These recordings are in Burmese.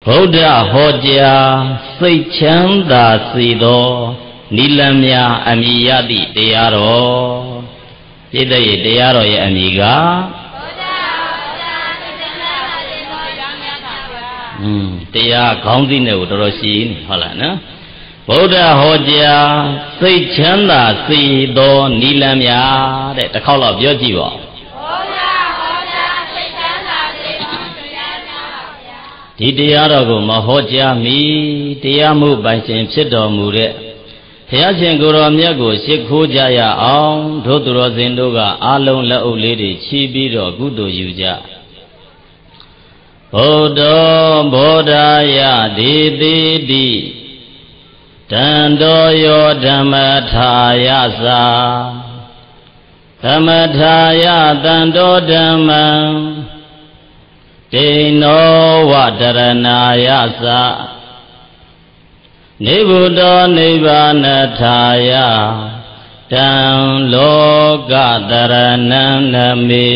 Buddha hoja seichanda sido nilamya amiyadi deyaro Jidai deyaro ya amiga Deya gaungzi ne udoroshi ni hola na Buddha hoja seichanda sido nilamya de takau lo pyo ji bo Diတရားတော်ကိုမဟောကြားမီတရားမှုပိုင်ရှင်ဖြစ်တော်မူတဲ့ဘုရားရှင်ကိုယ်တော်မြတ်ကိုရှ िख ိုးကြရအောင်တို့သူတော်စင်တို့ကအားလုံးလက်အုပ်လေးတွေချီးပြီးတော့ကုသိုလ်ယူကြဘုဒ္ဓဘောဓာယဒေတိတိတန္တောယောဓမ္မထာယသာဓမ္မထာယတန္တောဓမ္မံတေနောဝတရဏာယသနိဗ္ဗုတောနိဗ္ဗာနထာယတံလောကတရဏံနမေ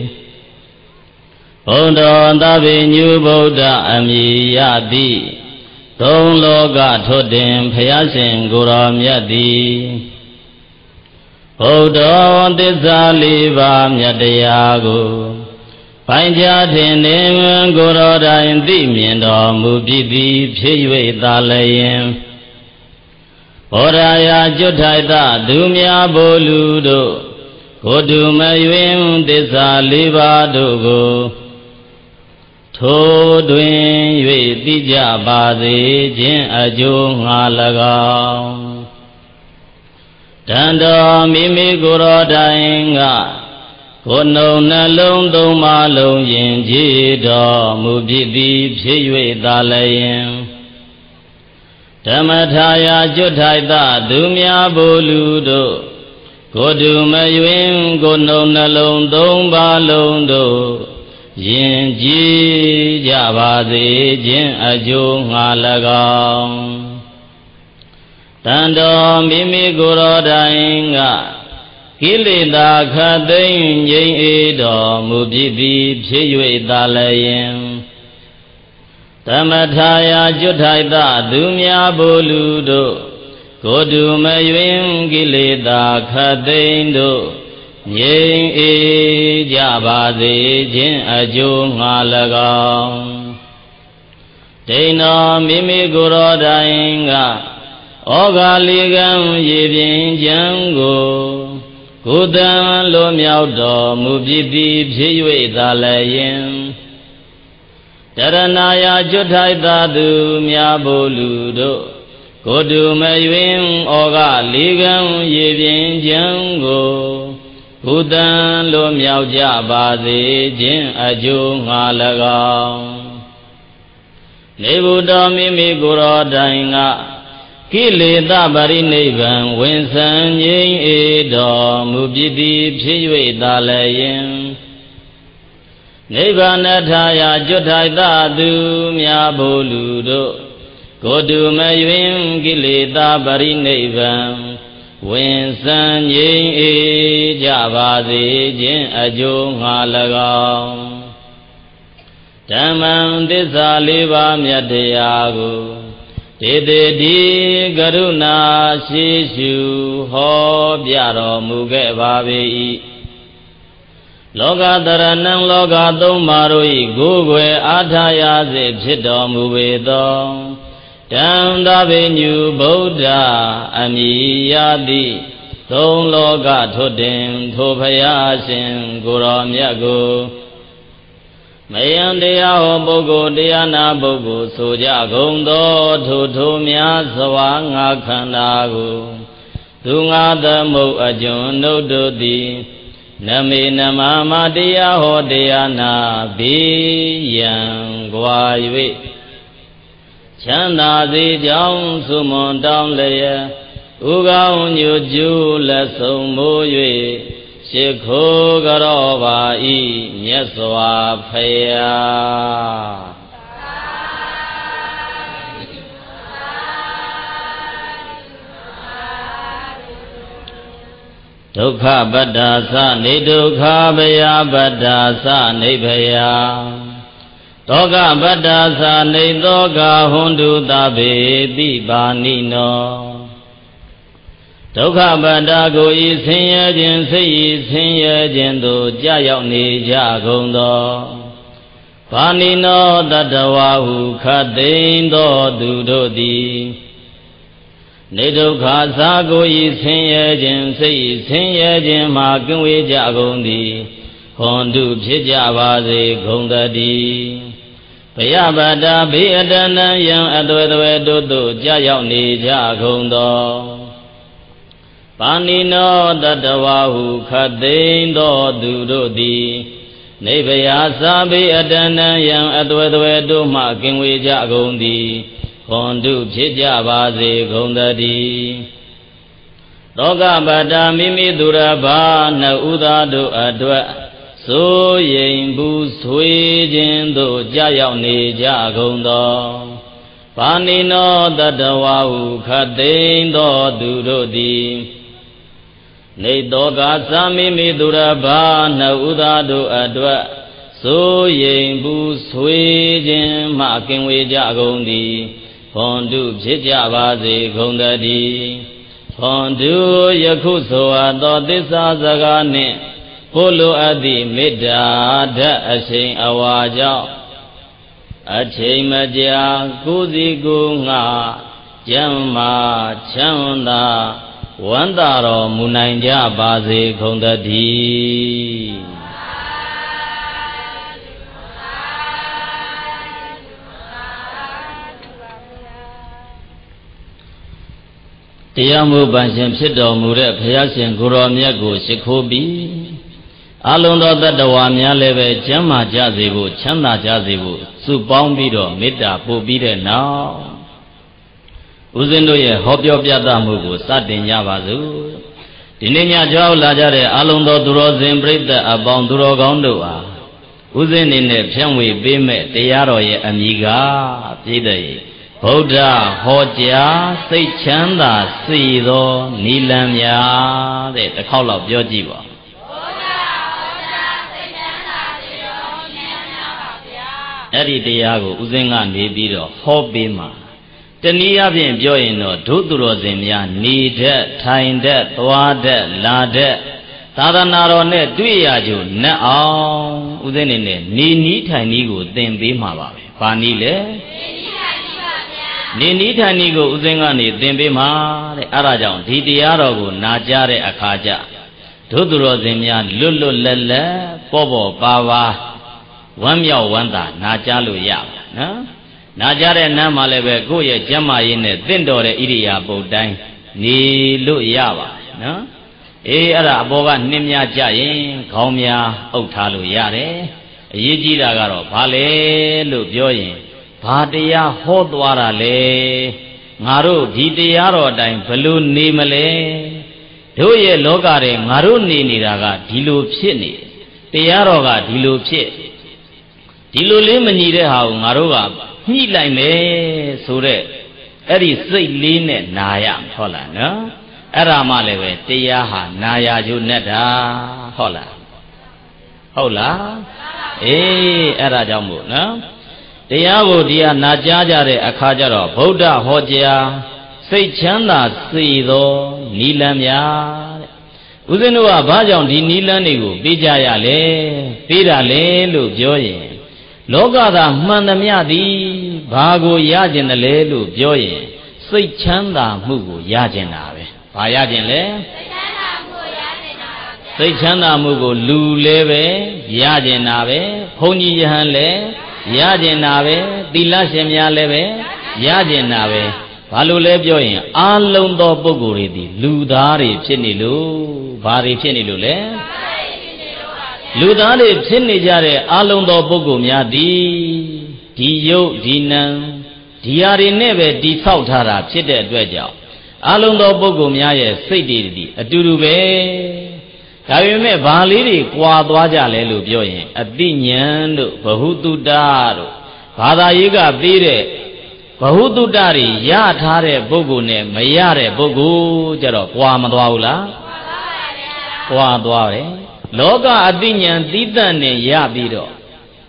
ဘုဒ္ဓသဗ္ဗညုဗုဒ္ဓအမိယတိသုံးလောကထွတ်တင်ဘုရားရှင်ကိုယ်တော်မြတ်သည်ဘုဒ္ဓသစ္စာလေးပါးမြတ်တရားကိုပိုင်ကြထင်နေကိုယ်တော်တိုင်သိမြင်တော်မူပြီးသည်ဖြစ်၍သာလျင်ဘောဓာယကျွတ်ထိုက်သသူများဘိုလ်လူတို့ကိုတုမယွင်သစ္စာလေးပါးတို့ကိုထိုတွင်၍သိကြပါစေခြင်းအကျိုးငှာ၎င်းတန်တော်မိမိကိုယ်တော်တိုင်ကကိုယ်နှုံနှလုံးသုံးပါလုံးယင်ကြည်တော်မူဖြစ်သည်ဖြစ်၍သာလျင်ဓမ္မထာယကျွတ်ထိုက်သသူများဘိုလ်လူတို့ကိုယ်တုမယွင်ကိုယ်နှုံနှလုံးသုံးပါလုံးတို့ယင်ကြည်ကြပါစေခြင်းအကျိုးငှာ၎င်းတန်တော်မိမိကိုယ်တော်တိုင်ကကိလေသာခတ်သိမ်းငြိမ်းအေးတော်မူပြီးသည်ဖြစ်၍သာလျင်ဓမ္မထာယကျွတ်ထိုက်သသူများဘိုလ်လူတို့ကိုယ်တုမယွင်ကိလေသာခတ်သိမ်းတို့ငြိမ်းအေးကြပါစေခြင်းအကျိုးငှာ၎င်းဒိဏောမိမိကိုယ်တော်တိုင်ကဩဃာလိကံရေပြင်းချမ်းကိုကိုယ်တန်လိုမြောက်တော်မူပြီးသည်ဖြစ်၍သာလျင်တရဏာယကျွတ်ထိုက်သသူများဘိုလ်လူတို့ကိုယ်တုမယွင်ဩဃလိကံရေပြင်းချမ်းကိုဘုဒ္ဓံလိုမြောက်ကြပါစေခြင်းအကျိုးငှာ၎င်းနေဗုဒ္ဓမိမိကိုယ်တော်တိုင်ကကိလေသာပရိနိဗ္ဗာန်ဝင်ဆံငြိမ်းအေးတော်မူပြီးသည်ဖြစ်၍သာလျင်နိဗ္ဗာနထာယကျွတ်ထိုက်သသူများဘိုလ်လူတို့ကိုယ်တုမယွင်ကိလေသာပရိနိဗ္ဗာန်ဝင်ဆံငြိမ်းအေးကြပါစေခြင်းအကျိုးငှာ၎င်းဓမ္မံသစ္စာလေးပါးမြတ်တရားကိုတေတေတိကရုဏာရှိရှုဟောပြတော်မူခဲ့ပါ၏လောကတရဏံလောကသုံးပါးတို့၏ကိုယ်ွယ်အားထားရစေဖြစ်တော်မူပေသောတံသဗ္ဗညုဗုဒ္ဓအမိယတိသုံးလောကထွတ်တင်ထိုဘုရားရှင်ကိုယ်တော်မြတ်ကိုမယံတရားဟောပုဂ္ဂိုလ်တရားနာပုဂ္ဂိုလ်ဆိုကြကုန်သောထိုများစွာငါခန္ဓာကိုသူငါသမုတ်အကျွန်ုပ်တို့သည်နမေနမမတရားဟောတရားနာဘေးရန်ကွာ၍ချမ်းသာစေကြောင်းဆုမွန်တောင်းလျက်ဥကောင်းညွတ်ကျူးလက်ဆုံးမိုး၍ရှိခိုးကြောပါ၏မြတ်စွာဘုရားဒုက္ခပတ္တာသနေဒုက္ခဘယပတ္တာသနေဘယ Toga badasa ne toga hundu tabe ti banino. Dukha badago isinye jin sei isinye jin do jayauk ne jagung do. Banino tatawahu khatein do tu do ti. Ne dukha sago isinye jin sei isinye jin ma kinwe jagung ti. Hondu phit ja ba se gung tati. Bhayabada bhayadana yang adwe dwe do do jayauk ne jagung do. Panino tatawahu khatein do tu do ti. Nebaya sabi adana yang adwe dwe do ma kinwe jagung ti. Hondu phit ja ba se gung tati. Toga bada mimi durabha na uda do adwe. So yin bu sui jin do jayauk ne jagung do. Panino tatawahu khatein do tu do ti. Ne toga samimi durabha na uda do adwa. So yin bu sui jin ma kinwe jagung ti. Hondu phit ja ba se gung tati. Hondu yakhu soa do tissa saka ne. Polo adi medda da achain awa jauk. Achain maja kuzi ku nga. Jamma chanda. Wanda ro munai ja ba se gung tati.တရားမှုပန်ရှင်ဖြစ်တော်မူတဲ့ဘုရားရှင်ကိုရောမြတ်ကိုရှိခိုးပြီးအလုံးသောတတ္တဝါများလည်းပဲကျမ်းမာကြစေဖို့ချမ်းသာကြစေဖို့စုပေါင်းပြီးတော့မေတ္တာပို့ပြီးတဲ့နောက်ဦးဇင်းတို့ရဲ့ဟောပြောပြသမှုကိုစတင်ကြပါစို့ဒီနေ့ညကြောက်လာကြတဲ့အလုံးသောသူတော်စင်ပြိတ္တအပေါင်းသူတော်ကောင်းတို့အားဦးဇင်းနေနဲ့ဖြန့်ဝေပေးမဲ့တရားတော်ရဲ့အမည်ကပြည့်တဲ့ဗုဒ္ဓဟောကြားစိတ်ချမ်းသာစေသောနိလန်းများတဲ့တစ်ခေါက်လောက်ပြောကြည့်ပါအဲ့ဒီတရားကိုဦးဇင်းကနေပြီးတော့ဟောပေးမှာတနည်းအားဖြင့်ပြောရင်တော့ဒုသူတော်စင်များနေတတ်ထိုင်တတ်သွားတတ်လာတတ်သာသနာတော်နဲ့တွေ့ရကြနတ်အောင်ဦးဇင်းနေနဲ့နေနီးထိုင်နီးကိုသင်ပေးမှာပါပဲဘာနည်းလဲနေနီးထိုင်နီးကိုဦးဇင်းကနေသင်ပေးမှာတဲ့အဲ့ဒါကြောင့်ဒီတရားတော်ကိုနာကြားတဲ့အခါကျဒုသူတော်စင်များလွတ်လွတ်လပ်လပ်ပေါ့ပေါ့ပါပါဝမ်းမြောက်ဝမ်းသာနာကြားလို့ရပါနော်နာကြားတဲ့နားမှာလည်းပဲကိုယ့်ရဲ့ကျမ်းမာရေးနဲ့တင့်တော်တဲ့ဣရိယာပုတ်တိုင်းနေလို့ရပါနော်အေးအဲ့ဒါအပေါ်ကနှင်းများကြရင်ခေါင်းများအုပ်ထားလို့ရတယ်အရေးကြီးတာကတော့ဘာလဲလို့ပြောရင်ဘာတရားဟောသွားတာလဲငါတို့ဒီတရားတော်အတိုင်းဘယ်လိုနေမလဲတို့ရဲ့လောကထဲငါတို့နေနေတာကဒီလိုဖြစ်နေတရားတော်ကဒီလိုဖြစ်ဒီလိုလေးမညီတဲ့ဟာကိုငါတို့ကညှိလိုက်မယ်ဆိုတဲ့အဲ့ဒီစိတ်လေးနဲ့နာရဟုတ်လားနော်အဲ့ဒါမှလည်းပဲတရားဟာနာရကျိုးနဲ့တာဟုတ်လားဟုတ်လားအေးအဲ့ဒါကြောင့်မို့နော်တရားကိုဒီဟာနာကြားကြတဲ့အခါကျတော့ဗုဒ္ဓဟောကြားစိတ်ချမ်းသာစေသောနိလန်းများတဲ့ဦးဇင်းတို့ကဘာကြောင့်ဒီနိလန်းတွေကိုပေးကြရလဲပေးတာလဲလို့ပြောရင်လောကသာမှန်သမျှသည်ဘာကိုရကျင်တယ်လဲလို့ပြောရင်စိတ်ချမ်းသာမှုကိုရကျင်တာပဲဘာရကျင်လဲစိတ်ချမ်းသာမှုကိုလူလည်းပဲရကျင်တာပဲဘုန်းကြီးယဟန်လည်းရကျင်တာပဲသီလရှင်များလည်းပဲရကျင်တာပဲဘာလို့လဲပြောရင်အာလုံးသောပုဂ္ဂိုလ်တွေဒီလူသားတွေဖြစ်နေလို့ဘာတွေဖြစ်နေလို့လဲလူသားတွေဖြစ်နေကြတဲ့အာလုံးသောပုဂ္ဂိုလ်များဒီယုတ်ဒီနံဒီဟာတွေနဲ့ပဲတိဆောက်ထားတာဖြစ်တဲ့အတွက်ကြောင့်အာလုံးသောပုဂ္ဂိုလ်များရဲ့စိတ်တွေဒီအတူတူပဲဒါပေမဲ့ဘာလေးတွေကွာသွားကြလဲလို့ပြောရင်အတိညာဏ်တို့ဘဟုတုတ္တတို့ဘာသာရေးကပေးတဲ့ဘဟုတုတ္တတွေရထားတဲ့ပုဂ္ဂိုလ်နဲ့မရတဲ့ပုဂ္ဂိုလ်ကြတော့ကွာမသွားဘူးလားကွာသွားတယ်လောကအတိညာဏ်သီးသန့်နဲ့ရပြီးတော့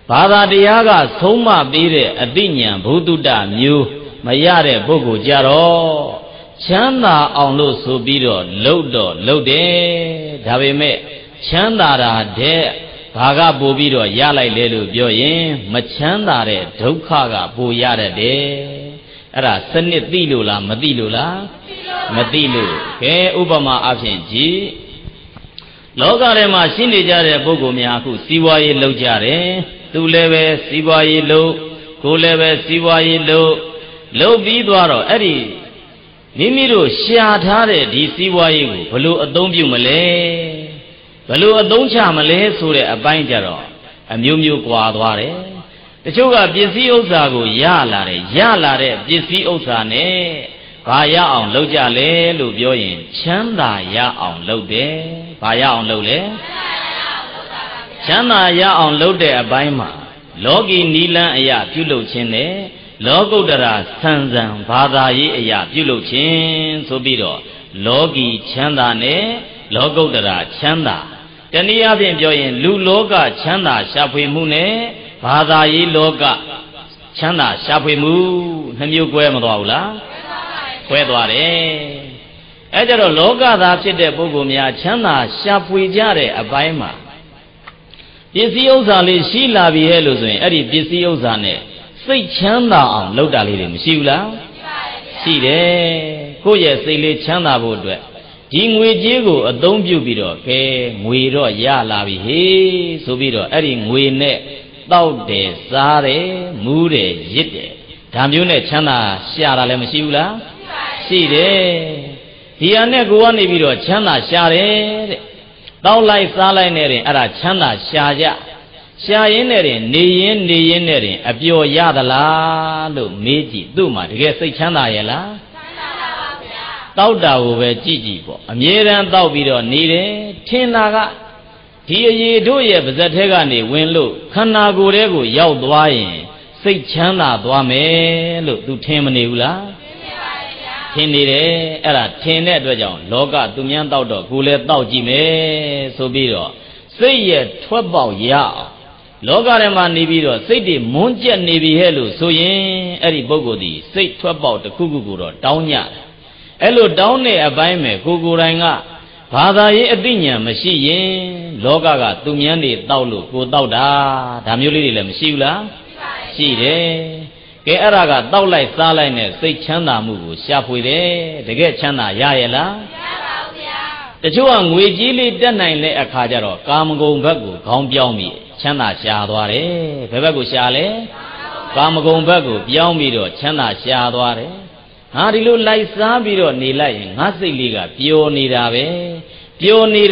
ဘာသာတရားကဆုံးမပေးတဲ့အသိဉာဏ်ဘုဒ္ဓတမျိုးမရတဲ့ပုဂ္ဂိုလ်ကြတော့ချမ်းသာအောင်လို့ဆိုပြီးတော့လှုပ်တယ်ဒါပေမဲ့ချမ်းသာတာတဲ့ဘာကပို့ပြီးတော့ရလိုက်လေလို့ပြောရင်မချမ်းသာတဲ့ဒုက္ခကပို့ရတတ်တယ်အဲ့ဒါစနစ်သိလို့လားမသိလို့လားမသိလို့ကဲဥပမာအဖြစ်ကြည့်လောကထဲမှာရှိနေကြတဲ့ပုဂ္ဂိုလ်များအခုစီးပွားရေးလုပ်ကြတယ်သူလည်းပဲစီးပွားရေးလုပ်ကိုယ်လည်းပဲစီးပွားရေးလုပ်ပြီးသွားတော့အဲ့ဒီမိမိတို့ရှာထားတဲ့ဒီစီးပွားရေးကိုဘယ်လိုအသုံးပြုမလဲဘယ်လိုအသုံးချမလဲဆိုတဲ့အပိုင်းကြတော့အမျိုးမျိုးကွာသွားတယ်တချို့ကပစ္စည်းဥစ္စာကိုရလာတဲ့ပစ္စည်းဥစ္စာနဲ့ဘာရအောင်လုပ်ကြလဲလို့ပြောရင်ချမ်းသာရအောင်လုပ်တယ်ဘာရအောင်လုပ်လဲချမ်းသာရအောင်လုပ်တဲ့အပိုင်းမှာလောကီနီလန်းအရာပြုလုပ်ခြင်းနဲ့လောကုတ္တရာဆံဘာသာရေးအရာပြုလုပ်ခြင်းဆိုပြီးတော့လောကီချမ်းသာနဲ့လောကုတ္တရာချမ်းသာတနည်းအားဖြင့်ပြောရင်လူလောကချမ်းသာရှာဖွေမှုနဲ့ဘာသာရေးလောကချမ်းသာရှာဖွေမှုနှမျိုးကွဲမသွားဘူးလားကွဲသွားတယ်အဲကြတော့လောကသားဖြစ်တဲ့ပုဂ္ဂိုလ်များချမ်းသာရှာဖွေကြတဲ့အပိုင်းမှာပစ္စည်းဥစ္စာလေးရှိလာပြီဟဲ့လို့ဆိုရင်အဲ့ဒီပစ္စည်းဥစ္စာနဲ့စိတ်ချမ်းသာအောင်လုပ်တာလေးတွေမရှိဘူးလားရှိတယ်ကိုယ့်ရဲ့စိတ်လေးချမ်းသာဖို့အတွက်ဒီငွေကြေးကိုအသုံးပြုပြီးတော့ကဲငွေတော့ရလာပြီဟေးဆိုပြီးတော့အဲ့ဒီငွေနဲ့တောက်တယ်စားတယ်မူးတယ်ရစ်တယ်ဒါမျိုးနဲ့ချမ်းသာရှာတာလည်းမရှိဘူးလားရှိတယ်ဒီဟာနဲ့ကိုကနေပြီးတော့ချမ်းသာရှာတယ်တဲ့တောက်လိုက်စားလိုက်နဲ့တင်အဲ့ဒါချမ်းသာရှာကြရှာရင်းနဲ့တင်နေရင်းနဲ့တင်အပျော်ရသလားလို့မေးကြည့်သူ့မှာတကယ်စိတ်ချမ်းသာရဲ့လားတောက်တာကိုပဲကြည့်ပေါ့အမြဲတမ်းတောက်ပြီးတော့နေတယ်ထင်တာကဒီအရေတို့ရဲ့ပါဇက်ထဲကနေဝင်လို့ခန္ဓာကိုယ်ထဲကိုရောက်သွားရင်စိတ်ချမ်းသာသွားမယ်လို့သူထင်မနေဘူးလားထင်နေတယ်အဲ့ဒါထင်တဲ့အတွက်ကြောင့်လောကသူများတောက်တော့ကိုယ်လည်းတောက်ကြည့်မယ်ဆိုပြီးတော့စိတ်ရဲ့ထွက်ပေါက်ရအောင်လောကထဲမှာနေပြီးတော့စိတ်တွေမွန်းကျက်နေပြီဟဲ့လို့ဆိုရင်အဲ့ဒီပုဂ္ဂိုလ်ဒီစိတ်ထွက်ပေါက်တစ်ခုခုကိုတော့တောင်းညအဲ့လိုတောင်းတဲ့အပိုင်းမဲ့ကိုယ်တိုင်ကဘာသာရေးအသိဉာဏ်မရှိရင်လောကကသူများတွေတောက်လို့ကိုတောက်တာဒါမျိုးလေးတွေလည်းမရှိဘူးလားရှိတယ်ကဲအဲ့ဒါကတောက်လိုက်စားလိုက်နဲ့စိတ်ချမ်းသာမှုကိုရှာဖွေတယ်တကယ်ချမ်းသာရရဲ့လားမရပါဘူးဗျာတချို့ကငွေကြီးလေးတက်နိုင်တဲ့အခါကျတော့ကာမဂုဏ်ဘက်ကိုခေါင်းပြောင်းပြီးချမ်းသာရှာသွားတယ်ဘယ်ဘက်ကိုရှာလဲကာမဂုဏ်ဘက်ကိုပြောင်းပြီးတော့ချမ်းသာရှာသွားတယ်ဟာဒီလိုလိုက်စားပြီးတော့နေလိုက်ရင်ငါစိတ်လေးကပျော်နေတာပဲဆိုပြီး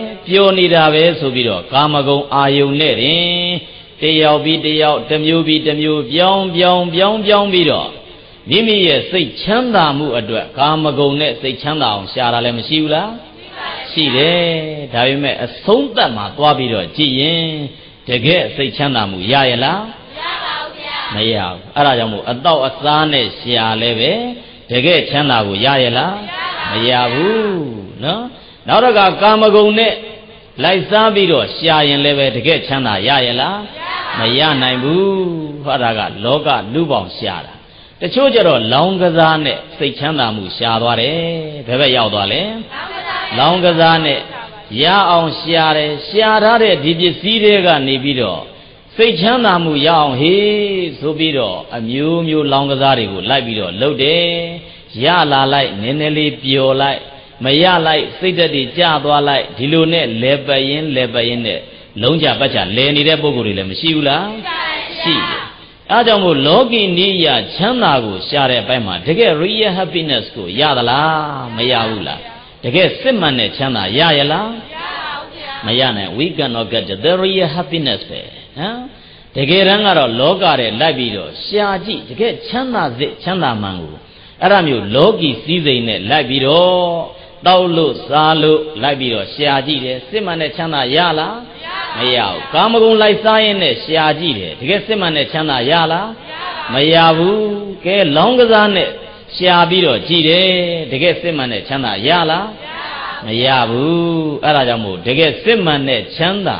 တော့ကာမဂုဏ်အာယုန်နဲ့တင်တယောက်ပြီးတယောက်တစ်မျိုးပြီးတစ်မျိုးပြောင်းပြီးတော့မိမိရဲ့စိတ်ချမ်းသာမှုအတွက်ကာမဂုဏ်နဲ့စိတ်ချမ်းသာအောင်ရှာတာလည်းမရှိဘူးလားရှိတယ်ဒါပေမဲ့အဆုံးသတ်မှာသွားပြီးတော့ကြည်ရင်တကယ်စိတ်ချမ်းသာမှုရရဲ့လားမရဘူးအဲ့ဒါကြောင့်မို့အတော့အစားနဲ့ရှာလဲပဲတကယ်ချမ်းသာကိုရရဲ့လားမရဘူးနော်နောက်တော့ကာမဂုဏ်နဲ့လိုက်စားပြီးတော့ရှာရင်လည်းပဲတကယ်ချမ်းသာရရဲ့လားမရနိုင်ဘူးဟောတာကလောကလူပေါင်းရှာတာတချို့ကျတော့လောင်းကစားနဲ့စိတ်ချမ်းသာမှုရှာသွားတယ်ဘယ်ဘက်ရောက်သွားလဲလောင်းကစားနဲ့ရအောင်ရှာတယ်ရှာထားတဲ့ဒီပစ္စည်းတွေကနေပြီးတော့စိတ်ချမ်းသာမှုရအောင်ဟေးဆိုပြီးတော့အမျိုးမျိုးလောင်းကစားတွေကိုလိုက်ပြီးတော့လုပ်တယ်ရလာလိုက်နည်းနည်းလေးပျော်လိုက်မရလိုက်စိတ်ဓာတ်တွေကျသွားလိုက်ဒီလိုနဲ့လဲပရင်နဲ့လုံးကြပတ်ချလဲနေတဲ့ပုံကိုယ်တွေလည်းမရှိဘူးလားရှိတယ်အဲကြောင့်မို့လောကီနိယချမ်းသာကိုရှာတဲ့အပိုင်းမှာတကယ် real happiness ကိုရသလားမရဘူးလားတကယ်စစ်မှန်တဲ့ချမ်းသာရရလားမရနိုင် we cannot get the real happiness ပဲနော်တကယ်တမ်းကတော့လောကထဲလိုက်ပြီးတော့ရှာကြည့်တကယ်ချမ်းသာစစ်ချမ်းသာမှန်ကိုအဲ့ဒါမျိုးလောကီစည်းစိမ်နဲ့လိုက်ပြီးတော့တောက်လို့စားလို့လိုက်ပြီးတော့ရှာကြည့်တယ်စစ်မှန်တဲ့ချမ်းသာရလားမရဘူးကာမဂုဏ်လိုက်စားရင်နဲ့ရှာကြည့်တယ်တကယ်စစ်မှန်တဲ့ချမ်းသာရလားမရဘူးကဲလောင်းကစားနဲ့ရှာပြီးတော့ကြည့်တယ်တကယ်စစ်မှန်တဲ့ချမ်းသာရလားမရဘူးအဲ့ဒါကြောင့်မို့တကယ်စစ်မှန်တဲ့ချမ်းသာ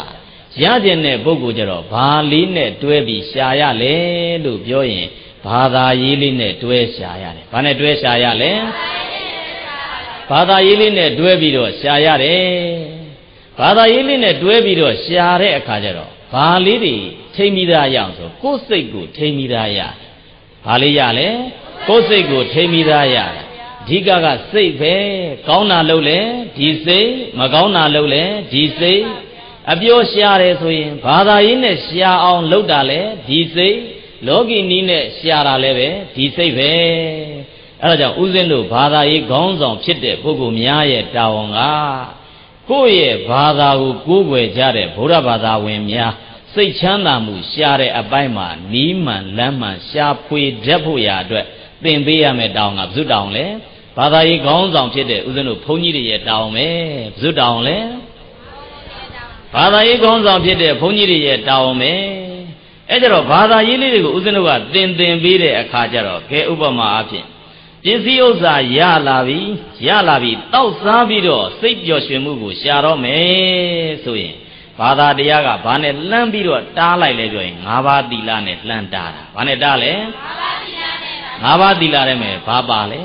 Yajene Bogu Jero, Baline, Dwebi, Shayale, Lubioin, Bada Yiline, Dwe Shayale, Pane Dwe Shayale, Bada Yiline, Dwebido, Shayare, Bada Yiline, Dwebido, Share Kajero, Balidi, Temida Yanso, Kosegu, Temidaya, Baliyale, Kosegu, Temidaya, Digaga, Save, Kauna Lole, Dise, Magauna Lole, Dise, Abio Share Swing, Bada Ine Shia on Lodale, Dise, Logi Nine Shiara Leve, Dise, Araja Uzenu, Bada E Gonzon, Chite, Bugumia, Taonga, Koye, Bada Gugwe Jare, Buddha Bada Wimia, Say Chanamu, Share Abaima, Niman, Lama, Shapui, Japuya, Bimbia me down up, Zudownle, Bada E Gonzon, Chite, Uzenu, Pony down me, Zudownle. Bada E Gonzon, Chite, Pony down me. Ejero, Bada Yili, Uzenuga, then Bide, a Kajaro, Ke Ubama Apin. Jiziosa Yalavi, Tau Sabido, Save Yoshimugu, Sharo me, Sui. Bada Diaga, Bane Lambido, Dala Lejoin, Nava Dilane, Landara, Bane Dale, Nava Dilareme, Babale,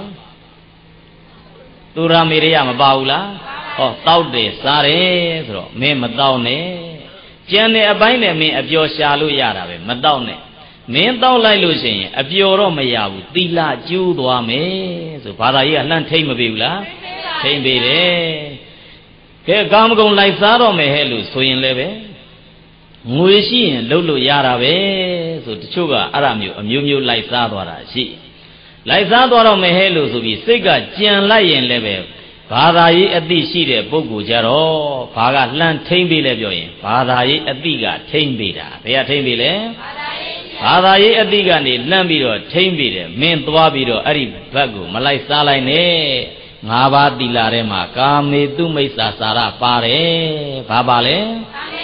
Tura Miriam Baula, oh, Taude, Sare, Me Madone, Jane Abine me of your Shalu Yarabe, Madone. Men down like losing a pure Maya, Dila, Judua me, so Padaya Land Tame Bula, Tame Bede. Here come go like Saro me hello, so in leve. Muishi and Lulu Yarabe, so the sugar Aramu, a mu like Sadora, she. Like Sadora me hello, so be Sega, Jan Lion leve. Padai at the sheet, Bogu Jaro, Paga Land Tame Bele, Padai at Biga, Tame Beda, they are Tame Bele. Ada ye adigani lambido taimbide men twabido ari baggu malai salai ne nga ba tilare ma kame tu maisa sara pare ba ba le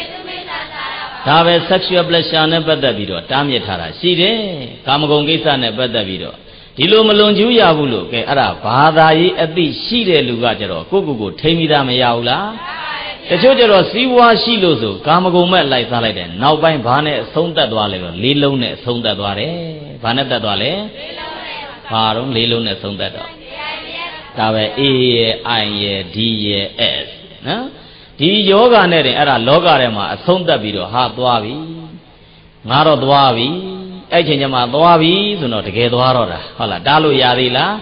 da be sexual pleasure ne pattat bido ta myet thara shi de kamagon kaisa ne pattat bido di lo malon chu ya bu lo ke ara bada ye ati shi de lu ga jaro ko taimida ma ya hu la Cho Jero Siwa Shiloso, Kamagomet like Salade, now by Bane, Sonda Dwale, Lilone, Sonda Dware, Vanetta Dwale, Parum, Lilone, Sonda. Tave E-I-D-S. D yoga netting at a logarema, a Sonda Bido, Hard Dwavi, Maro Dwavi, Ejinama Dwavi, do not get Dwarora, Hala Dalu Yarila,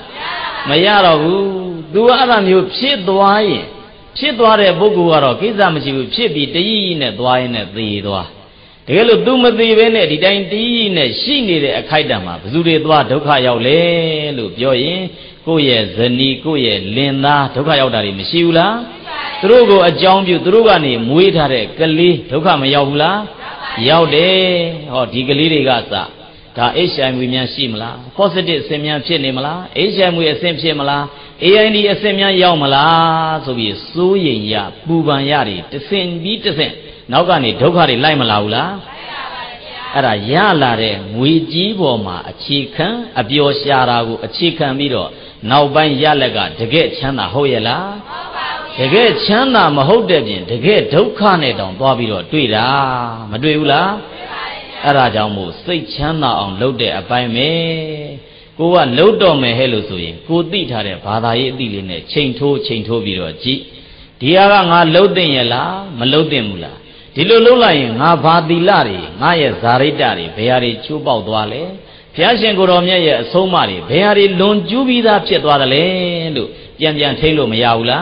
Mayaro, do Adam you shit Dwai. Chitware Boguaro, Kizamji, Chibi, Dine, Dwine, the Dwa. The Hello Dumadi Vene, the Dine, she needed a Kaidama, Zuri Dwa, Tokaya Le, Lupioye, Koye, Zeni, Koye, Linda, Tokaya Mishula, Trugo, a Jambu, Drugani, Muitare, Kali, Tokama Yaula, Yaude, or Digali Gasa, Ta Asian Women Shimla, Positive Semian Chinimala, Asian with a same Shimala. A.I.D. Semya Yamala, so be Suyin Ya, Buban Yari, the same beat the same. Nogani, Dogari Limalaula. Era Yalare, Muijiboma, a chicken, a Biosharagu, a chicken middle. Now by Yalaga, the get Chana Hoyela. The get Chana Mahodebin, the get Dokane on Bobido, Tuida, Maduela. Era Jamu, say Chana on loaded by me. Go a load on me hello to you. Go beat her, Father, Diline, chain to Biro, G. Diaranga loading yella, Malodemula. Dilo lying, Navadilari, Maya Zaridari, Beari Chubal Dwale, Piajan Goromia, Somari, Beari Lon Jubida Pietwale, Yan Taylor Mayaula,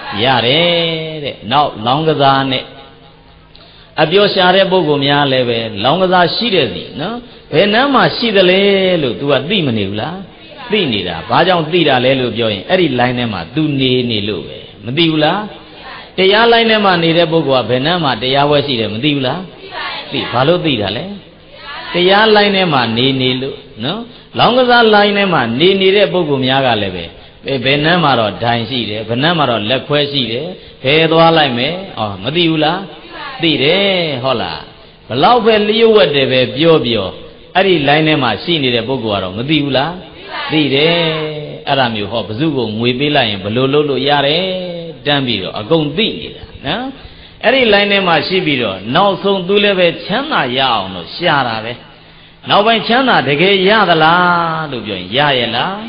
Yare, now longer than it. Abioshare Bogomia leve, longer than she did, no? Penama she the lelu to a demonula, Dinida, Bajan Dida lelu join, Eri Linema, Duni Niluve, Medula, Tea Linema needed Bogua, Penama, Tea Wesi, Medula, the Palo Didale, Tea Linema, Nilu, no? Longer than Linema, Nini Bogumiaga leve, Benama or Dine, Benama or Lequesi, Pedua Lime, or Medula. Dide, hola. Love you at the Bio. Ari Linema, seen it a Boguaro, Medula. Dide, Aramu Hop, Zugo, Muibila, and Balolo Yare, Dambio, a gone beat. Eri line ma shibiro, now song do leve chana yao no shara. Now by chana de ge yadala, Lubion Yayela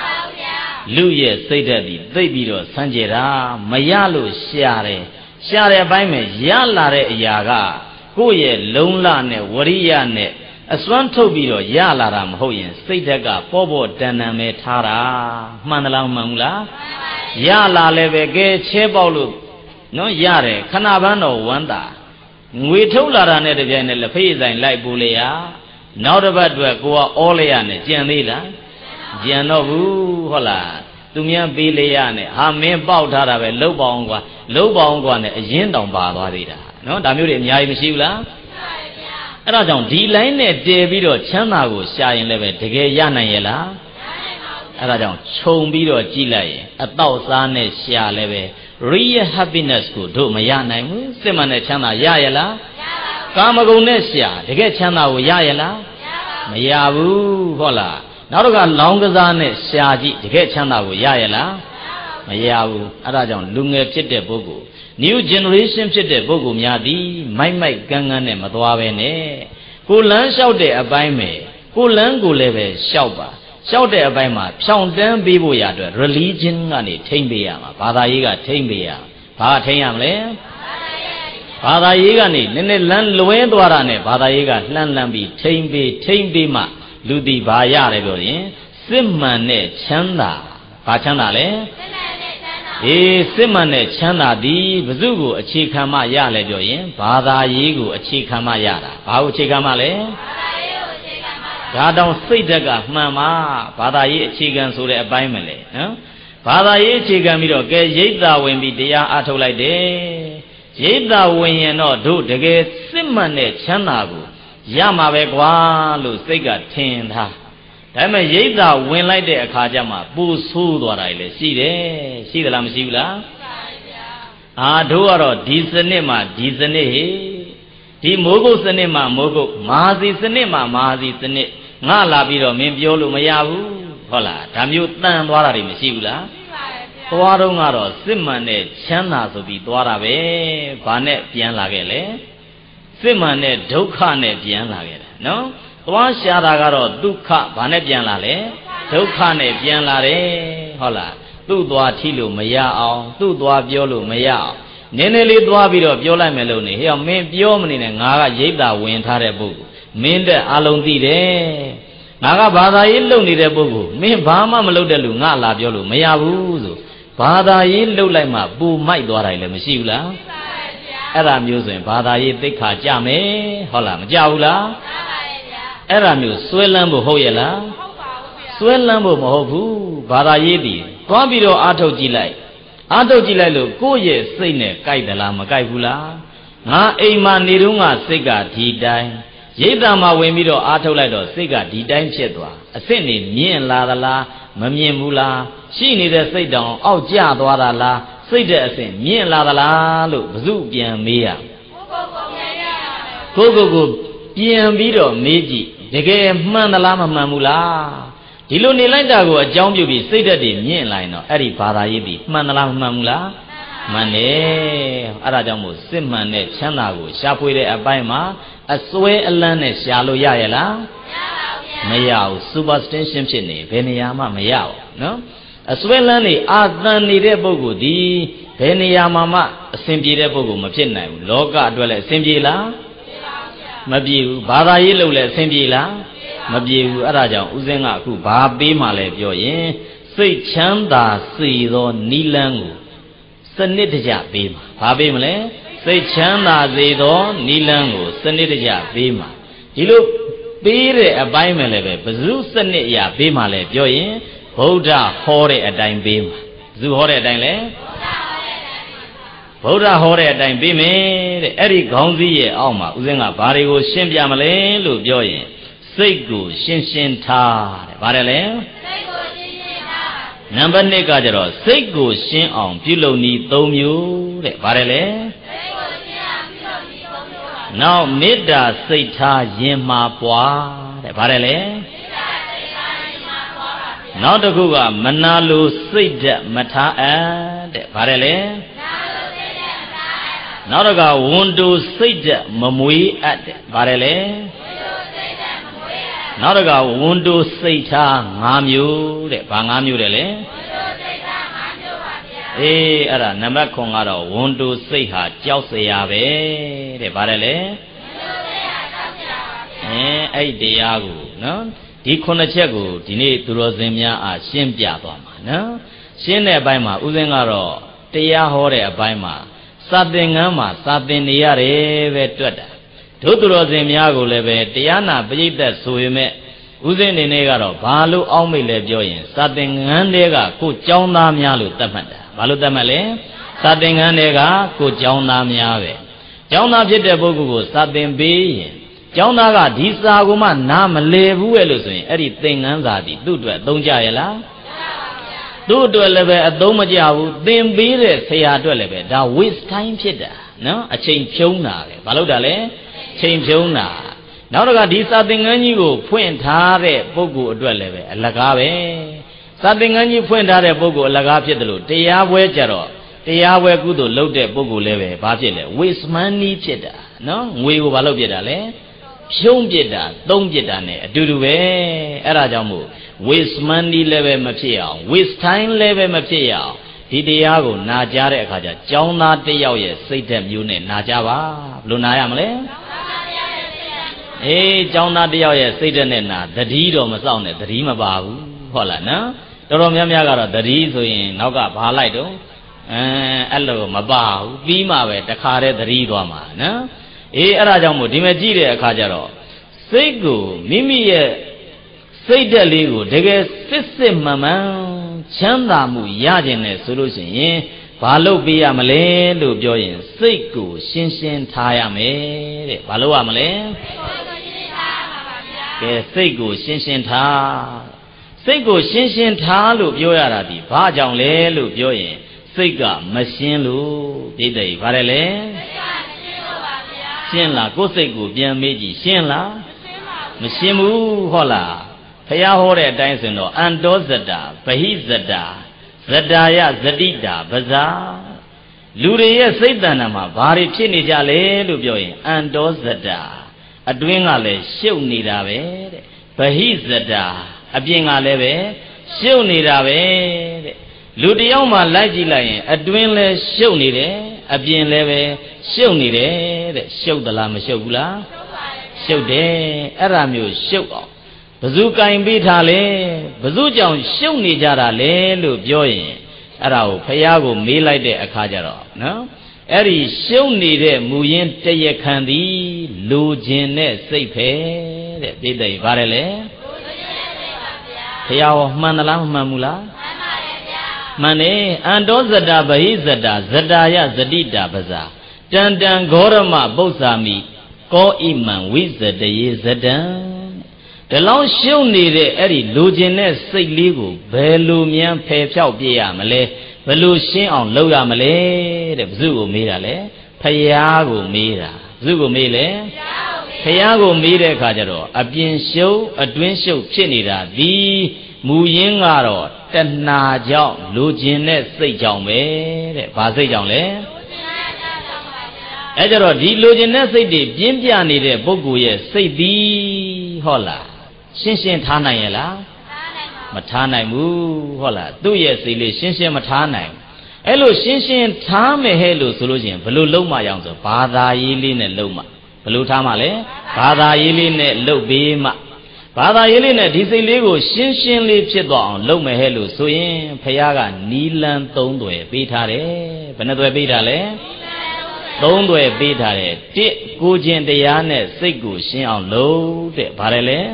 Luye say that they biro Sanjera, Mayalu share, share by me, Yalare Yaga, Goye, Lonlane, Warriane, as one tobiro, Yalaram Hoyen, Sitaga, Bobo, Daname Tara, Manalam Mangla, Yala leve ge Chebolu. No yare, Canavano wanda. We told her on the general face and like Bulea. Not about where go Oleane, Gianila, Gianovu, Hola, Tumia Bileane, Hame Bautara, Lobongwan, a Yendon Barbarida. No, Damurin Yaimishula. And I don't delay David or Chanago, Shine Level, Tige Yanayela. And I don't Chombido Gile, a thousand Shia Leve. Real happiness go do Mayana, Simane Chana Yayala, Kamagonesia, the get Chana Yayala, Mayavu, Hola, Naroga Longazane, Shaji, the get Chana Yayala, Mayavu, Arajan, Lunga Chete Bogu, new generation Chete Bogu Miadi, my Gangan and Matwavene, who learn shout there by me, who learn go leve, Shauba. Shout there by my sound them be boyad, religion and it tame be yama, Father Yiga tame be yam, Patayam Father Yigani, Nene Lan Luen Dwarane, Father Yiga, Lan Lambi, tame be ma, Ludi Baya Rebellion, Simmane Chanda, Pachanale, Simmane Chanda di, Bazugu, a chikama yale doyen, Father Yigu, a chikama yara, Pau chikamale. God don't say that, Mamma, Father Ye chicken so a bimele, no? Father Ye chicken miro, get Yeda when be the ato like day. Yeda when you know do the get Simone Chanagu, Yama Begwa, Lusega Tinda. Dame Yeda when like the Akajama, Busu, what I see the Lamsula. Ah, do or Disanema, Disane, Di Mogo Sanema, Mogo, Mazi Sanema, Mazi Sane. Nga la biro min piolo mayavu hola damyu tan twara ri masi bu la twa dong garo simman ne chanda so bi twara be ba ne pyan la ke le simman ne dukha ne pyan la ke da no twa sha da garo dukha ba ne pyan la le dukha ne pyan la de hola tu twa thi lo maya aung tu twa pyo lo maya aung nene le twa bi ro pyo lai me lo ne he min pyo mani ne nga ga yitta win tha de pugu Min de along the day. Naga Bada yellow need a bogu. Me Bama Malodelu, Nala Biolo, Mayabuzo. Bada yellow like ma, boo might do I let me see la. Eram using Bada yeka jame, Holam Jaula. Eram use Swellambo Hoyela. Swellambo Mohobu, Bada yedi, Bambiro Ato Gilai. Ato Gilalo, go ye, Sine, Kaidala, Magaibula. Na Ema Nirunga Sega, he died. Yedama when we do auto like a cigar, the dime chetwa. A sending me and la la, Mammy Mula. She needed say down, oh, Jadwara la, say that same, me and la la, look, Zubian Mia. Go, Pian Vido, Meiji, the game Manalama Mamula. Iloni Landago, a jump you be say that in me and line, Eri Paraibi, Manalama Mamula. Mane, Arajamu, Simane, Chanago, Shapwede Abaima. A sway a land shallow yayala Mayao, superstition chini, Veniama Mayao, no? A sway lani, Adan Nidebogu, di Veniamama, Simbi Rebogu, Machina, Loga dwell Simbila Mabu, Bada yellow Simbila Mabu, Araja, Uzenga, who Babi Male, Joye, say Chanda, Sido, Nilangu, Sanitija Bim, Babi Male. Say Chanda Zido, Nilango, Sanitija, Bima. He look, Bere a bimele, Bazu Sanitya, Bimale, Joy, Boda Hore a dime beam. Zu Hore a dime. Boda Hore a dime beam, Eric Gonzi, Alma, Uzenga, Barigo, Shimbiamale, Lu Joy, Segu, Shinshin Ta, Barele. Number Negajaro, Segu, Shin on, Piloni, Domu, Barele. Now, Mida Sita Yema Pua, the Barele. Now the Guga Manalu Sita Mata, the Barele. နောက်တစ်ခါဝန်တူစိတ်တက်မမွေးအပ်တယ်ဗါတယ်လေနောက်တစ်ခါဝန်တူစိတ်ထား5မျိုးတဲ့ဘာ5မျိုးတယ်လဲအေးအဲ့ဒါနံပါတ်9ကတော့ဝန်တူစိတ်ဟာကြောက်စရာပဲတဲ့ဗါတယ်လေအဲ့ဒီတရားကိုနော်ဒီ9ချက်ကိုဒီနေ့သူတော်စင်များအားရှင်းပြသွားမှာနော်ရှင်းတဲ့အပိုင်းမှာဥစဉ်ကတော့တရားဟောတဲ့အပိုင်းမှာစာသင်ခန်းမှာစာသင်နေရတယ်ပဲတွက်တာတို့သူတော်စင်များကိုလည်းပဲတရားနာပရိသတ်ဆိုရင်မဲ့ဥစဉ်အနေနဲ့ကတော့ဘာလို့အောက်မိတ်လဲပြောရင်စာသင်ခန်းတွေကကိုယ်ကျောင်းသားများလို့သတ်မှတ်တာဘာလို့သတ်မှတ်လဲစာသင်ခန်းတွေကကိုယ်ကျောင်းသားများပဲကျောင်းသားဖြစ်တဲ့ပုဂ္ဂိုလ်ကိုစာသင်ပေးရင်ကျောင်းသားကဒီစာကိုမှနားမလည်ဘူးရဲ့လို့ဆိုရင်အဲ့ဒီသင်ခန်းစာဒီသူ့အတွက်အသုံးကျရဲ့လားသူ့အတွက်လည်းပဲအသုံးမကျဘူးသင်ပေးတဲ့ဆရာအတွက်လည်းပဲဒါ waste time ဖြစ်တာနော်အချိန်ဖြုံးတာပဲဘာလို့တာလဲချိန်ဖြုံးတာနောက်တစ်ခါဒီစာသင်ခန်းကြီးကိုဖွင့်ထားတဲ့ပုဂ္ဂိုလ်အတွက်လည်းပဲအလကားပဲစာသင်ခန်းကြီးဖွင့်ထားတဲ့ပုဂ္ဂိုလ်အလကားဖြစ်တယ်လို့တရားပွဲကြတော့တရားပွဲကုသိုလ်လုပ်တဲ့ပုဂ္ဂိုလ်လည်းပဲဘာဖြစ်လဲ waste money ဖြစ်တာနော်ငွေကိုဘာလုပ်ပြတာလဲဖြုံးပြတာသုံးပြတာ ਨੇ အတူတူပဲအဲ့ဒါကြောင့်မို့ waste money လည်းပဲမဖြစ်အောင် waste time လည်းပဲမဖြစ်ရအောင်ဒီတရားကိုနာကြားတဲ့အခါကျကျောင်းသားတစ်ယောက်ရဲ့စိတ်ဓာတ်မျိုးနဲ့နာကြားပါဘယ်လိုနာရမလဲအေးကျောင်းသားတစ်ယောက်ရဲ့စိတ်ဓာတ်နဲ့နာသတိတော့မစောင့်နဲ့သတိမပါဘူးဟုတ်လားနော်တော်တော်များများကတော့သတိဆိုရင်နောက်ကဘာလိုက်တော့အဲ့လိုမပါဘူးပြီးမှပဲတခါတည်းသတိသွားမှာနော်အေးအဲ့ဒါကြောင့်မို့ဒီမဲ့ကြည့်တဲ့အခါကျတော့စိတ်ကိုမိမိရဲ့စိတ်ဓာတ်လေးကိုတကယ်စစ်စစ်မှန်မှန်ချမ်းသာမှုရခြင်းနဲ့ဆိုလို့ရှိရင်ဘာလို့ပြရမလဲလို့ပြောရင်စိတ်ကိုရှင်းရှင်းထားရမယ်တဲ့ဘာလို့ရမလဲကဲစိတ်ကိုရှင်းရှင်းထားစိတ်ကိုရှင်းရှင်းထားလို့ပြောရတာဒီဘာကြောင့်လဲလို့ပြောရင်စိတ်ကမရှင်းလို့ပြည့်တယ်ဗါတယ်လေရှင်းလားကိုယ်စိတ်ကိုပြန်မေးကြည့်ရှင်းလားမရှင်းဘူးဟုတ်လားဘုရားဟောတဲ့အတိုင်းဆိုတော့အန္တောဇတာဗဟိဇတာဇတာယဇတိတာပဇာလူတွေရဲ့စိတ်တဏ္ဍာမှာဘာတွေဖြစ်နေကြလဲလို့ပြောရင်အန္တောဇတာအတွင်းကလည်းရှုပ်နေတာပဲတဲ့ဗဟိဇတာအပြင်ကလည်းပဲရှုပ်နေတာပဲတဲ့လူတယောက်မှလိုက်ကြည့်လိုက်ရင်အတွင်းလည်းရှုပ်နေတယ်အပြင်လည်းပဲရှုပ်နေတယ်တဲ့ရှုပ်သလားမရှုပ်ဘူးလားရှုပ်တယ်အဲ့ဒါမျိုးရှုပ်အောင်ဘယ်သူကင်ပေးထားလဲဘယ်သူကြောင့်ရှုပ်နေကြတာလဲလို့ပြောရင်အဲ့ဒါကိုဖះကိုမေးလိုက်တဲ့အခါကျတော့နော်အဲ့ဒီရှုပ်နေတဲ့မူရင်းတရခံသည်လူခြင်းနဲ့စိတ်ပဲတဲ့ပြည့်တယ်ဗါတယ်လေဖះဟောမှန်သလားမမှန်ဘူးလားမှန်တယ်အန္တောဇတာဗဟိဇတာဇတာယဇတိတာပဇာတန်တံဂေါရမပု္ပ္ပာမိကောဣမံဝိဇတယေဇတံဒီလောက်ရှုံနေတဲ့အဲ့ဒီလူကျင်တဲ့စိတ်လေးကိုဘယ်လိုမြန်ဖယ်ဖြောက်ပြရမလဲဘယ်လိုရှင်းအောင်လုပ်ရမလဲတဲ့ဘု து ကိုမေးတာလေဖယားကိုမေးတာဘု து ကိုမေးလေဖယားကိုမေးတဲ့အခါကျတော့အပြင်ရှုပ်အတွင်းရှုပ်ဖြစ်နေတာဒီမူရင်းကတော့တဏှာကြောင့်လူကျင်တဲ့စိတ်ကြောင့်ပဲတဲ့ဘာစိတ်ကြောင့်လဲအဲကြတော့ဒီလူကျင်တဲ့စိတ်တွေပြင်းပြနေတဲ့ပုဂ္ဂိုလ်ရဲ့စိတ်သည်ဟုတ်လားရှင်းရှင်းထားနိုင်ရဲ့လားမထားနိုင်ဘူးဟုတ်လားသူ့ရဲ့စိတ်လေးရှင်းရှင်းမထားနိုင်အဲ့လိုရှင်းရှင်းထားမယ်ဟဲ့လို့ဆိုလို့ရှိရင်ဘယ်လိုလုပ်မှရအောင်ဆိုဘာသာရေးလေးနဲ့လုပ်မှဘယ်လိုထားမှလဲဘာသာရေးလေးနဲ့လုပ်ပေးမှဘာသာရေးလေးနဲ့ဒီစိတ်လေးကိုရှင်းရှင်းလေးဖြစ်သွားအောင်လုပ်မယ်ဟဲ့လို့ဆိုရင်ဖះကနီလန်း၃သွယ်ပေးထားတယ်ဘယ်နှသွယ်ပေးထားလဲ၃သွယ်ပေးထားတယ်တစ်ကိုခြင်းတရားနဲ့စိတ်ကိုရှင်းအောင်လုပ်တဲ့ဘာလဲလဲ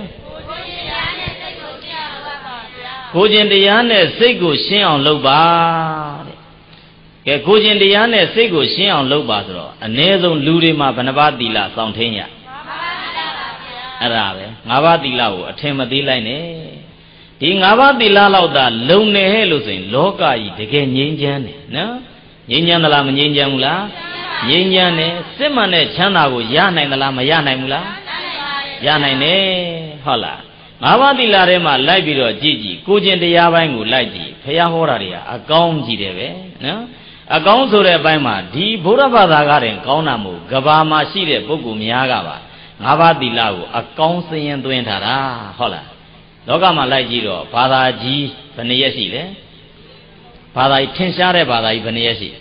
ကိုခြင်းတရားနဲ့စိတ်ကိုရှင်းအောင်လုပ်ပါတဲ့ကဲကိုခြင်းတရားနဲ့စိတ်ကိုရှင်းအောင်လုပ်ပါဆိုတော့အ ਨੇ ဆုံးလူတွေမှာဘယ်နှပါးသီလစောင့်ထင်းရအဲ့ဒါပဲ၅ပါးသီလကိုအထင်မသေးလိုက်နဲ့ဒီ၅ပါးသီလလောက်သာလုံနေဟဲ့လို့ဆိုရင်လောကကြီးတကယ်ငြိမ်းချမ်းတယ်နော်ငြိမ်းချမ်းသလားမငြိမ်းချမ်းဘူးလားငြိမ်းချမ်းတယ်စစ်မှန်တဲ့ချမ်းသာကိုရနိုင်သလားမရနိုင်ဘူးလားရနိုင်တယ်ဟုတ်လားငါးပါးသီလထဲမှာလိုက်ပြီးတော့ကြည့်ကြည့်ကိုကျင်တရားပိုင်းကိုလိုက်ကြည့်ဖះဟောတာတွေကအကောင်းကြီးတယ်ပဲနော်အကောင်းဆိုတဲ့အပိုင်းမှာဒီဗုဒ္ဓဘာသာကတင်ကောင်းတာမို့ကဘာမှာရှိတဲ့ပုဂ္ဂိုလ်များကပါ၅ပါးသီလကိုအကောင်းစင်ရင်သွင်းထားတာဟုတ်လားလောကမှာလိုက်ကြည့်တော့ဘာသာကြီးဘယ်နှရက်ရှိလဲဘာသာကြီးထင်ရှားတဲ့ဘာသာကြီးဘယ်နှရက်ရှိ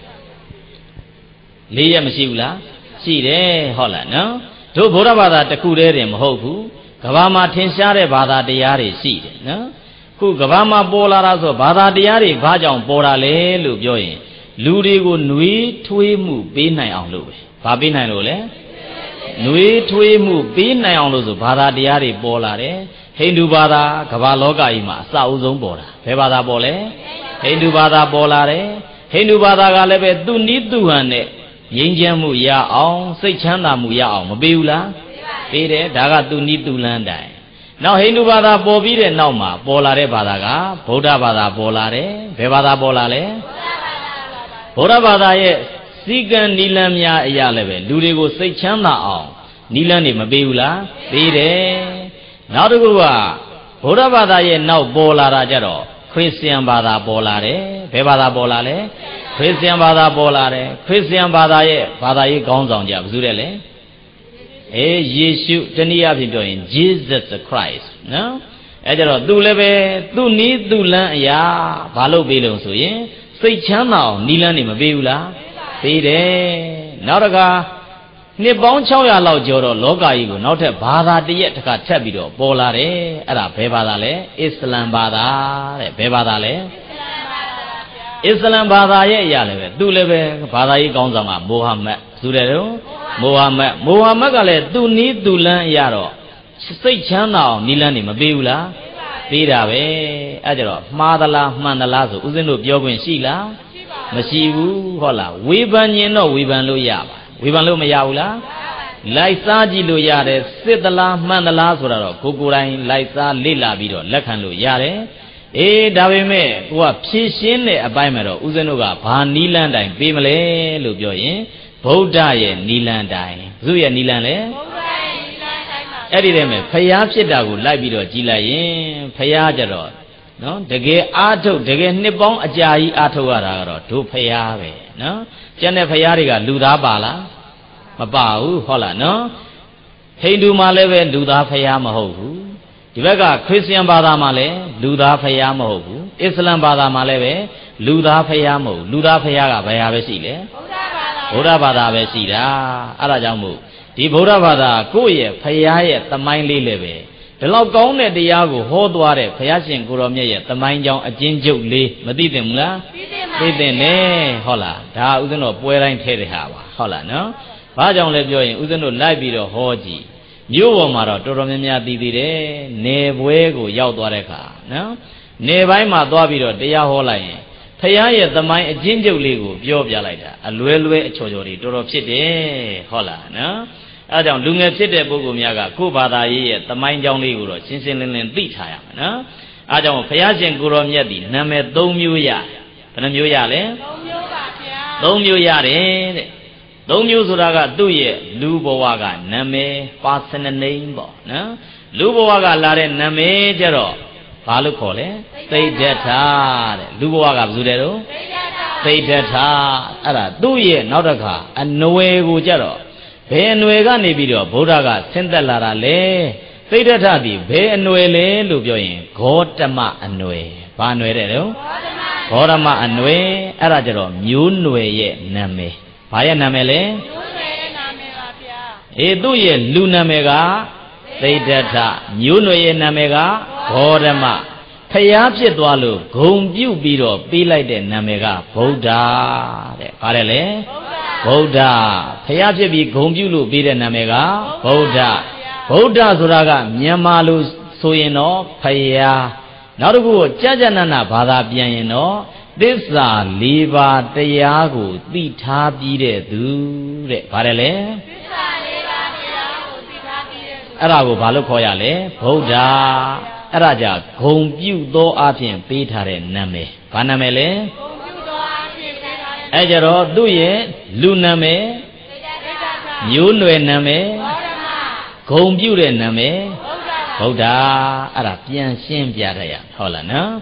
၄ရက်မရှိဘူးလားရှိတယ်ဟုတ်လားနော်တို့ဗုဒ္ဓဘာသာတစ်ခုတည်းတင်မဟုတ်ဘူးကဘာမှာထင်ရှားတဲ့ဘာသာတရားတွေရှိတယ်နော်ခုကဘာမှာပေါ်လာတာဆိုဘာသာတရားတွေဘာကြောင့်ပေါ်တာလဲလို့ပြောရင်လူတွေကိုနှွေးထွေးမှုပေးနိုင်အောင်လို့ပဲဘာပေးနိုင်လို့လဲနှွေးထွေးမှုပေးနိုင်အောင်လို့ဆိုဘာသာတရားတွေပေါ်လာတယ်ဟိန္ဒူဘာသာကမ္ဘာလောကကြီးမှာအစအဦးဆုံးပေါ်တာဘယ်ဘာသာပေါ်လဲဟိန္ဒူဘာသာပေါ်လာတယ်ဟိန္ဒူဘာသာကလည်းပဲသူနိသူဟန်နဲ့ငြိမ်းချမ်းမှုရအောင်စိတ်ချမ်းသာမှုရအောင်မပေးဘူးလားပေးတယ်ဒါကသူနိသူလန်းတိုင်နောက်ဟိန္ဒူဘာသာပေါ်ပြီးတဲ့နောက်မှာပေါ်လာတဲ့ဘာသာကဗုဒ္ဓဘာသာပေါ်လာတယ်ဘယ်ဘာသာပေါ်လာလဲဗုဒ္ဓဘာသာရဲ့စီကံနီလန်းများအရာလည်းပဲလူတွေကိုစိတ်ချမ်းသာအောင်နီလန်းနေမပေးဘူးလားပေးတယ်နောက်တစ်ခုကဗုဒ္ဓဘာသာရဲ့နောက်ပေါ်လာတာကြတော့ခရစ်ယာန်ဘာသာပေါ်လာတယ်ဘယ်ဘာသာပေါ်လာလဲခရစ်ယာန်ဘာသာပေါ်လာတယ်ခရစ်ယာန်ဘာသာရဲ့ဘာသာရေးခေါင်းဆောင်ကြဘယ်သူလဲယေရှုတနည်းအားဖြင့်ပြောရင် Jesus Christ နော်အဲကြတော့သူလည်းပဲသူ့နီးသူ့လန်းအရာဘာလို့ပေးလို့ဆိုရင်စိတ်ချမ်းသာအောင်နီးလန်းနေမပေးဘူးလားပေးတယ်နောက်တခါနှစ်ပေါင်း600လောက်ကျော်တော့လောကကြီးကိုနောက်ထပ်ဘာသာတရက်တစ်ခါထပ်ပြီးတော့ပေါ်လာတယ်အဲ့ဒါဘယ်ဘာသာလဲအစ္စလမ်ဘာသာတဲ့ဘယ်ဘာသာလဲအစ္စလမ်ဘာသာရဲ့အရာလည်းပဲသူလည်းပဲဘာသာရေးကောင်းဆောင်ကမိုဟာမက်ဆိုတယ်တော့မိုဟာမက်ကလည်းသူ့နီးသူ့လန်းအရာတော့စိတ်ချမ်းသာအောင်နီးလန်းနေမပေးဘူးလားပေးတာပဲအဲ့ကြတော့မှားသလားမှန်သလားဆိုဦးဇင်းတို့ပြောခွင့်ရှိလားမရှိဘူးဟုတ်လားဝေဖန်ရင်တော့ဝေဖန်လို့ရပါဝေဖန်လို့မရဘူးလားလိုက်စားကြည့်လို့ရတယ်စစ်သလားမှန်သလားဆိုတာတော့ကိုယ်တိုင်လိုက်စားလေ့လာပြီးတော့လက်ခံလို့ရတယ်အေးဒါပေမဲ့ကိုကဖြည့်ရှင်းတဲ့အပိုင်းမှာတော့ဦးဇင်းတို့ကဘာနီးလန်းတိုင်ပေးမလဲလို့ပြောရင်ဗုဒ္ဓရဲ့နီးလန်းတိုင်ဘုရားရဲ့နီးလန်းလေဗုဒ္ဓရဲ့နီးလန်းတိုင်မှာအဲ့ဒီတည်းမဲ့ဖျားဖြစ်တာကိုလိုက်ပြီးတော့ကြည်လိုက်ရင်ဖျားကြတော့နော်တကယ်အားထုတ်တကယ်နှစ်ပေါင်းအကြာကြီးအားထုတ်ရတာကတော့တို့ဖျားပဲနော်ကျန်တဲ့ဖျားတွေကလူသားပါလားမပါဘူးဟုတ်လားနော်ဟိန္ဒူမှာလည်းပဲလူသားဖျားမဟုတ်ဘူးဒီဘက်ကခရစ်ယာန်ဘာသာမှာလည်းလူသားဖျားမဟုတ်ဘူးအစ္စလမ်ဘာသာမှာလည်းပဲလူသားဖျားမဟုတ်လူသားဖျားကဘယ်ဟာပဲရှိလဲဗုဒ္ဓဘာသာပဲရှိတာအဲ့ဒါကြောင့်မို့ဒီဗုဒ္ဓဘာသာကိုယ့်ရဲ့ဖျားရဲ့သမိုင်းလေးလည်းပဲဒီလောက်ကောင်းတဲ့တရားကိုဟောသွားတဲ့ဘုရားရှင်ကိုရောမြတ်ရဲ့သမိုင်းကြောင်းအကျဉ်းချုပ်လေးမသိသင့်ဘူးလားသိသင့်တယ်ဟုတ်လားဒါဥစဉ်တော့ပွဲတိုင်းထဲတဲ့ဟာပါဟုတ်လားနော်ဘာကြောင့်လဲပြောရင်ဥစဉ်တို့လိုက်ပြီးတော့ဟောကြည့်မြို့ပေါ်မှာတော့တော်တော်များများသိသေးတယ်နေပွဲကိုရောက်သွားတဲ့အခါနော်နေပိုင်းမှာသွားပြီးတော့တရားဟောလိုက်ရင်ဖျားရဲ့သမိုင်းအကျဉ်းချုပ်လေးကိုပြောပြလိုက်တာအလွဲလွဲအချော်ချော်တွေတော်တော်ဖြစ်တယ်ဟုတ်လားနော်အဲဒါကြောင့်လူငယ်ဖြစ်တဲ့ပုဂ္ဂိုလ်များကကိုယ်ဘာသာရေးရဲ့သမိုင်းကြောင်းလေးကိုတော့ရှင်းရှင်းလင်းလင်းသိထားရမယ်နော်အဲဒါကြောင့်ဘုရားရှင်ကိုရောမြတ်သည်နာမည်၃မျိုးရဘယ်နှမျိုးရလဲ၃မျိုးပါဗျာ၃မျိုးရတယ်တဲ့၃မျိုးဆိုတာကသူ့ရဲ့လူဘဝကနာမည် personal name ပေါ့နော်လူဘဝကလာတဲ့နာမည်ကြတော့ဘာလို့ခေါ်လဲသိဒ္ဓထာတဲ့လူဘဝကဘယ်သူတဲ့တော့သိဒ္ဓထာအဲ့ဒါသူ့ရဲ့နောက်တစ်ခါအနွယ်ကိုကြတော့ဘယ်အနွယ်ကနေပြီးတော့ဗုဒ္ဓကဆင်းသက်လာတာလဲသိဒ္ဓထသည်ဘယ်အနွယ်လဲလို့ပြောရင်ဂေါတမအနွယ်ဘာအနွယ်တဲ့တော့ဂေါတမအနွယ်အဲ့ဒါကြတော့မျိုးနွယ်ရဲ့နာမည်ဘာရဲ့နာမည်လဲမျိုးနွယ်ရဲ့နာမည်ပါဗျာအေးသူ့ရဲ့လူနာမည်ကသိဒ္ဓထမျိုးနွယ်ရဲ့နာမည်ကဂေါတမဖျားဖြစ်သွားလို့ဂုံပြုတ်ပြီးတော့ပေးလိုက်တဲ့နာမည်ကဗုဒ္ဓတဲ့ဘာလဲလဲဗုဒ္ဓဖျားဖြစ်ပြီးဂုံပြုလို့ပေးတဲ့နာမည်ကဗုဒ္ဓဆိုတာကမြန်မာလိုဆိုရင်တော့ဖျားနောက်တစ်ခုကိုကြာနာနာဘာသာပြန်ရင်တော့သစ္စာ၄ပါးတရားကိုသိထားပြီးတဲ့သူတဲ့ဘာလဲလဲသစ္စာ၄ပါးတရားကိုသိထားပြီးတဲ့သူအဲ့ဒါကိုဘာလို့ခေါ်ရလဲဗုဒ္ဓအဲ့ဒါကြဂုံပြုသောအပြင်ပေးထားတဲ့နာမည်ဘာနာမည်လဲဂုံပြုသောအပြင်ပေးထားတဲ့အဲ့ကြတော့သူ့ရဲ့လူနာမည်မျိုးနွယ်နာမည်ဂုံပြုတဲ့နာမည်ဗုဒ္ဓအဲ့ဒါပြန်ရှင်းပြရရဟုတ်လားနော်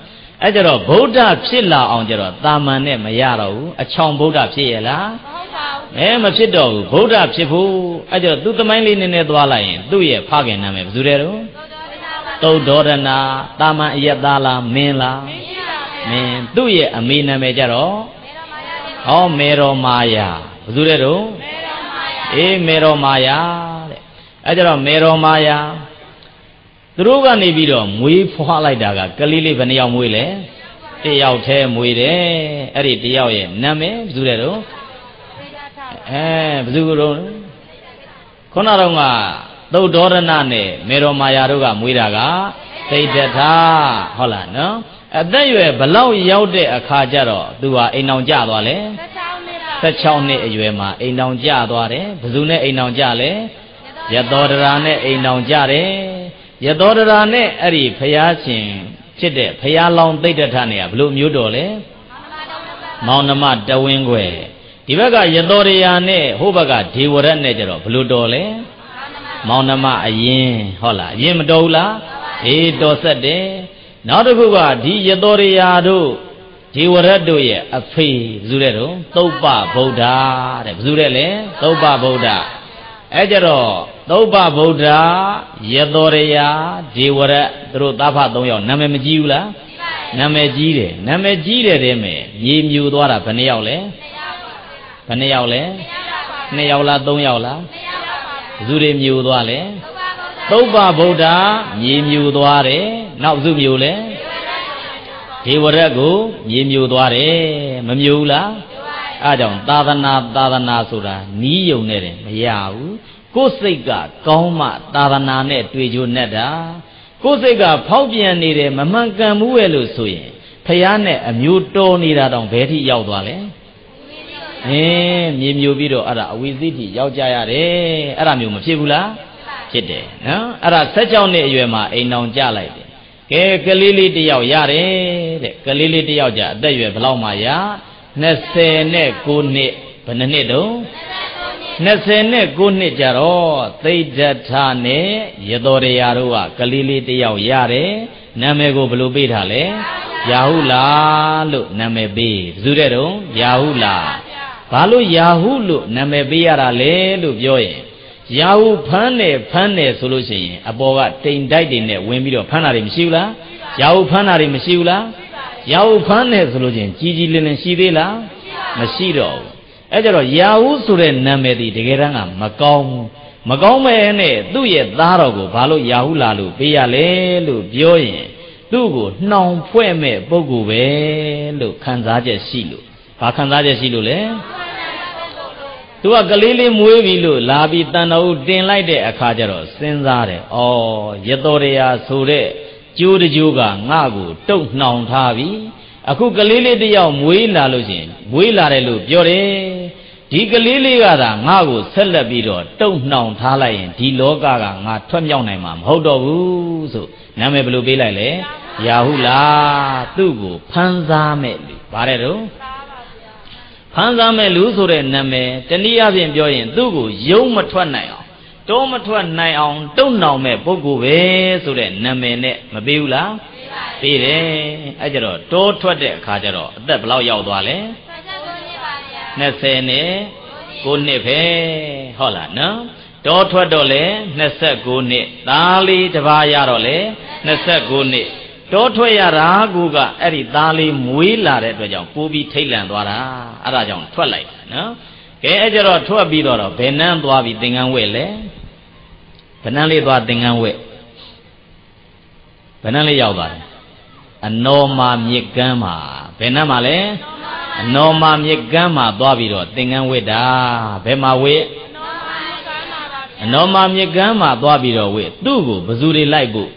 အဲ့ကြတော့ဗုဒ္ဓဖြစ်လာအောင်ကြတော့တာမန်နဲ့မရတော့ဘူးအချောင်ဗုဒ္ဓဖြစ်ရလားမဖြစ်တော့ဘူးဗုဒ္ဓဖြစ်ဖို့အဲ့ကြတော့သူသမိုင်းလေးနည်းနည်းသွားလိုက်ရင်သူ့ရဲ့ဖခင်နာမည်ဘယ်သူတဲ့တော့သုဒ္ဓောရဏတာမန်အယက်သားလားမင်းလားမင်းသူ့ရဲ့အမေနာမည်ကြတော့မေရောမာယာဘယ်သူတဲ့တော့မေရောမာယာတဲ့အဲ့ကြတော့မေရောမာယာသူတို့ကနေပြီးတော့မွေးဖွားလိုက်တာကကလေးလေးဘယ်နှယောက်မွေးလဲတယောက်တည်းမွေးတယ်အဲ့ဒီတယောက်ရဲ့နာမည်ဘယ်သူတဲ့တော့ဘယ်သူကတော့ခုနတော့ကသုဒ္ဓောရဏနဲ့မေရောမာယာတို့ကမွေးတာကသိတ္တထာဟုတ်လားနော်အသက်ရွယ်ဘလောက်ရောက်တဲ့အခါကျတော့သူဟာအိမ်အောင်ကျသွားလဲ16နှစ်အရွယ်မှာအိမ်အောင်ကျသွားတယ်ဘယ်သူနဲ့အိမ်အောင်ကျလဲယသောဒရာနဲ့အိမ်အောင်ကျတယ်ယသောဒရာနဲ့အဲ့ဒီဖျားရှင်ဖြစ်တဲ့ဖျားလောင်းသိတ္တထနဲ့ကဘလို့မျိုးတော်လဲမောင်နှမတဝင်းခွဲဒီဘက်ကယသောဒရာနဲ့ဟိုဘက်ကဒေဝရတ်နဲ့ကြတော့ဘလို့တော်လဲမောင်နှမအရင်ဟုတ်လားအရင်မတော်ဘူးလားတော်ဆက်တယ်နောက်တစ်ခုကဒီယသောဒရာတို့ဒေဝရတ်တို့ရဲ့အဖေဘယ်သူတဲ့တော့သုပ္ပဗုဒ္ဓတဲ့ဘယ်သူတဲ့လဲသုပ္ပဗုဒ္ဓအဲ့ကြတော့သုပ္ပဗုဒ္ဓယသောဒရာဒေဝရတ်သူတို့သားဖ3ယောက်နာမည်မကြီးဘူးလားနာမည်ကြီးတယ်နာမည်ကြီးတယ်တဲ့မယ်မြေမြူသွားတာဘယ်နှယောက်လဲဘယ်နှယောက်လဲ2ယောက်လား3ယောက်လားဘယ်သူတွေမြူသွားလဲသုပ္ပဗုဒ္ဓမြေမြူသွားတယ်နောက်ဘယ်သူမြူလဲဒေဝရတ်ကိုမြေမြူသွားတယ်မမြူဘူးလားအားကြောင့်သာသနာဆိုတာနီးယုံနဲ့တယ်မရဘူးကိုယ်စိတ်ကကောင်းမှသာသနာနဲ့တွေ့ကြုံနဲ့တာကိုယ်စိတ်ကဖောက်ပြန်နေတယ်မမှန်ကန်ဘူးရဲ့လို့ဆိုရင်ဖះနဲ့အမျိုးတော်နေတာတောင်ဘယ်ထိရောက်သွားလဲမြေမြူပြီးတော့အဲ့ဒါအဝိဇ္ဇိတိရောက်ကြရတယ်အဲ့ဒါမျိုးမဖြစ်ဘူးလားဖြစ်တယ်နော်အဲ့ဒါ16နှစ်အရွယ်မှာအိမ်အောင်ကြလိုက်တယ်ကဲကလေးလေးတယောက်ရတယ်တဲ့ကလေးလေးတယောက်ကြအသက်ရွယ်ဘယ်လောက်မှရ29နှစ်ဘယ်နှစ်တုန်း29နှစ်ကြတော့သိတ္တထာနဲ့ယသောဒရာတို့ကကလေးလေးတယောက်ရတယ်နာမည်ကိုဘယ်လိုပေးထားလဲယာဟုလာလို့နာမည်ပေးဘယ်သူတဲ့တုန်းယာဟုလာဘာလို့ယာဟုလို့နာမည်ပေးရတာလဲလို့ပြောရင်ယာဟုဖမ်းတယ်ဆိုလို့ရှိရင်အပေါ်ကတိမ်တိုက်တွေနဲ့ဝင်ပြီးတော့ဖမ်းတာတွေမရှိဘူးလားယာဟုဖမ်းတာတွေမရှိဘူးလားယာဟုဖမ်းတယ်ဆိုလို့ချင်းကြီးကြီးလင်းလင်းရှိသေးလားမရှိတော့ဘူးအဲကြတော့ယာဟုဆိုတဲ့နာမည်ဒီတကယ်တမ်းကမကောင်းဘူးမကောင်းမဲ့နဲ့သူ့ရဲ့သားတော်ကိုဘာလို့ယာဟုလာလို့ပေးရလဲလို့ပြောရင်သူ့ကိုနှောင်ဖွဲ့မဲ့ပုဂ္ဂိုလ်ပဲလို့ခံစားချက်ရှိလို့ဘာခံစားချက်ရှိလို့လဲသူကကလေးလေးမွေးပြီလို့လာပြီးတန်တော်ဦးတင်လိုက်တဲ့အခါကျတော့စဉ်းစားတယ်ဩယသောဒရာဆိုတဲ့ကျိုးတကျိုးကငါ့ကိုတုတ်နှောင်ထားပြီအခုကလေးလေးတယောက်မွေးလာလို့ရှိရင်မွေးလာတယ်လို့ပြောတယ်ဒီကလေးလေးကသာငါ့ကိုဆက်လက်ပြီးတော့တုတ်နှောင်ထားလိုက်ရင်ဒီလောကကငါထွက်မြောက်နိုင်မှာမဟုတ်တော့ဘူးဆိုနာမည်ဘယ်လိုပေးလိုက်လဲယာဟုလာသူ့ကိုဖန်စားမဲ့လူဗါတဲ့တော့ဖန်စားမဲ့လူဆိုတဲ့နာမည်တနည်းအားဖြင့်ပြောရင်သူ့ကိုယုံမထွက်နိုင်အောင်တောမထွက်နိုင်အောင်တုံ့နှောင်မဲ့ပုဂ္ဂိုလ်ပဲဆိုတဲ့နာမည်နဲ့မပေးဘူးလားပေးတယ်အဲ့ကြတော့တောထွက်တဲ့အခါကျတော့အသက်ဘယ်လောက်ရောက်သွားလဲ29နှစ်ပဲဟုတ်လားနော်တောထွက်တော့လေ29နှစ်သားလေးတစ်ပါးရတော့လေ29နှစ်တောထွက်ရတာကူကအဲ့ဒီသားလေးမွေးလာတဲ့အတွက်ကြောင့်ပိုးပြီးထိတ်လန့်သွားတာအဲ့ဒါကြောင့်ထွက်လိုက်တာနော်ကဲအဲ့ကြတော့ထွက်ပြီးတော့ဘယ်နှမ်းသွားပြီးသင်္ကန်းဝဲလဲဘယ်နှမ်းလေးသွားသင်္ကန်းဝဲဘယ်နှမ်းလေးရောက်သွားတယ်အနောမာမြစ်ကမ်းမှာဘယ်နှမ်းမှာလဲအနောမာမြစ်ကမ်းမှာသွားပြီးတော့သင်္ကန်းဝဲတာဘယ်မှာဝဲအနောမာမြစ်ကမ်းမှာသွားပြီးတော့ဝဲသူ့ကိုဘယ်သူတွေလိုက်ဖို့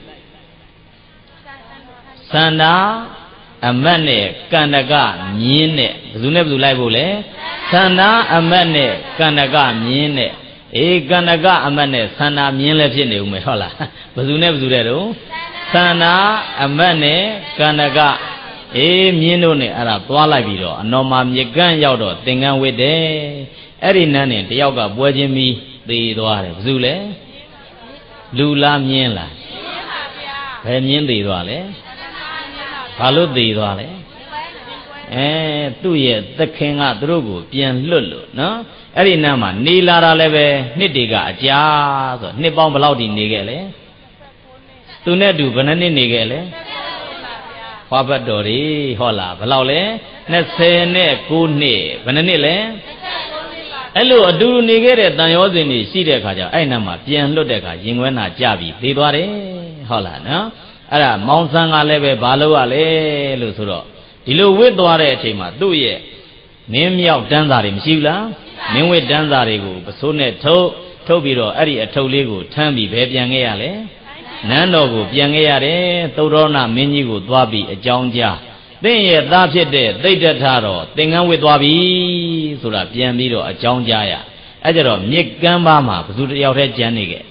သန္တာအမတ်နဲ့ကန္တကမြင်းနဲ့ဘယ်သူနဲ့ဘယ်သူလိုက်ဖို့လဲသန္တာအမတ်နဲ့ကန္တကမြင်းနဲ့ကန္တကအမတ်နဲ့သန္တာမြင်းလည်းဖြစ်နေဦးမယ်ဟုတ်လားဘယ်သူနဲ့ဘယ်သူတဲ့တော့သန္တာအမတ်နဲ့ကန္တကမြင်းတို့နဲ့အဲ့ဒါသွားလိုက်ပြီးတော့အနော်မာမြေကန့်ရောက်တော့သင်္ကန်းဝစ်တယ်အဲ့ဒီနန်းနဲ့တယောက်ကပွဲချင်းပြီးသေသွားတယ်ဘယ်သူလဲလူလားမြင်းလားဘယ်မြင်းသေသွားလဲဘာလို့သိသွားလဲသူ့ရဲ့သခင်ကသူတို့ကိုပြန်လွတ်လို့နော်အဲ့ဒီနားမှာနေလာတာလည်းပဲနှစ်တွေကအကြာဆိုနှစ်ပေါင်းဘယ်လောက်ဒီနေခဲ့လဲသူနဲ့တူဘယ်နှစ်နှစ်နေခဲ့လဲဟောဘတ်တော်တွေဟောလားဘယ်လောက်လဲ29နှစ်ဘယ်နှစ်လဲအဲ့လိုအတူတူနေခဲ့တဲ့တန်ရောစဉ်တွေရှိတဲ့ခါကျအဲ့နားမှာပြန်လွတ်တဲ့ခါရင်ခွဲနာကြပြီသိသွားတယ်ဟုတ်လားနော်အဲ့ဒါမောင်ဆန်းကလည်းပဲဘာလို့ရလဲလို့ဆိုတော့ဒီလိုဝစ်သွားတဲ့အချိန်မှာသူ့ရဲ့နင်းမြောက်တန်းစာတွေမရှိဘူးလားနင်းဝစ်တန်းစာတွေကိုပစိုးနဲ့ထုတ်ပြီးတော့အဲ့ဒီအထုပ်လေးကိုထမ်းပြီးဘယ်ပြန်ခဲ့ရလဲနန်းတော်ကိုပြန်ခဲ့ရတယ်သုဒ္ဓရောဏမင်းကြီးကိုသွားပြီးအကြောင်းကြားသင်ရဲ့သားဖြစ်တဲ့သိတ္တထတော်သင်္ကန်းဝစ်သွားပြီဆိုတာပြန်ပြီးတော့အကြောင်းကြားရအဲ့ကြတော့မြစ်ကမ်းပါမှာဘယ်သူတယောက်တည်းကြံနေခဲ့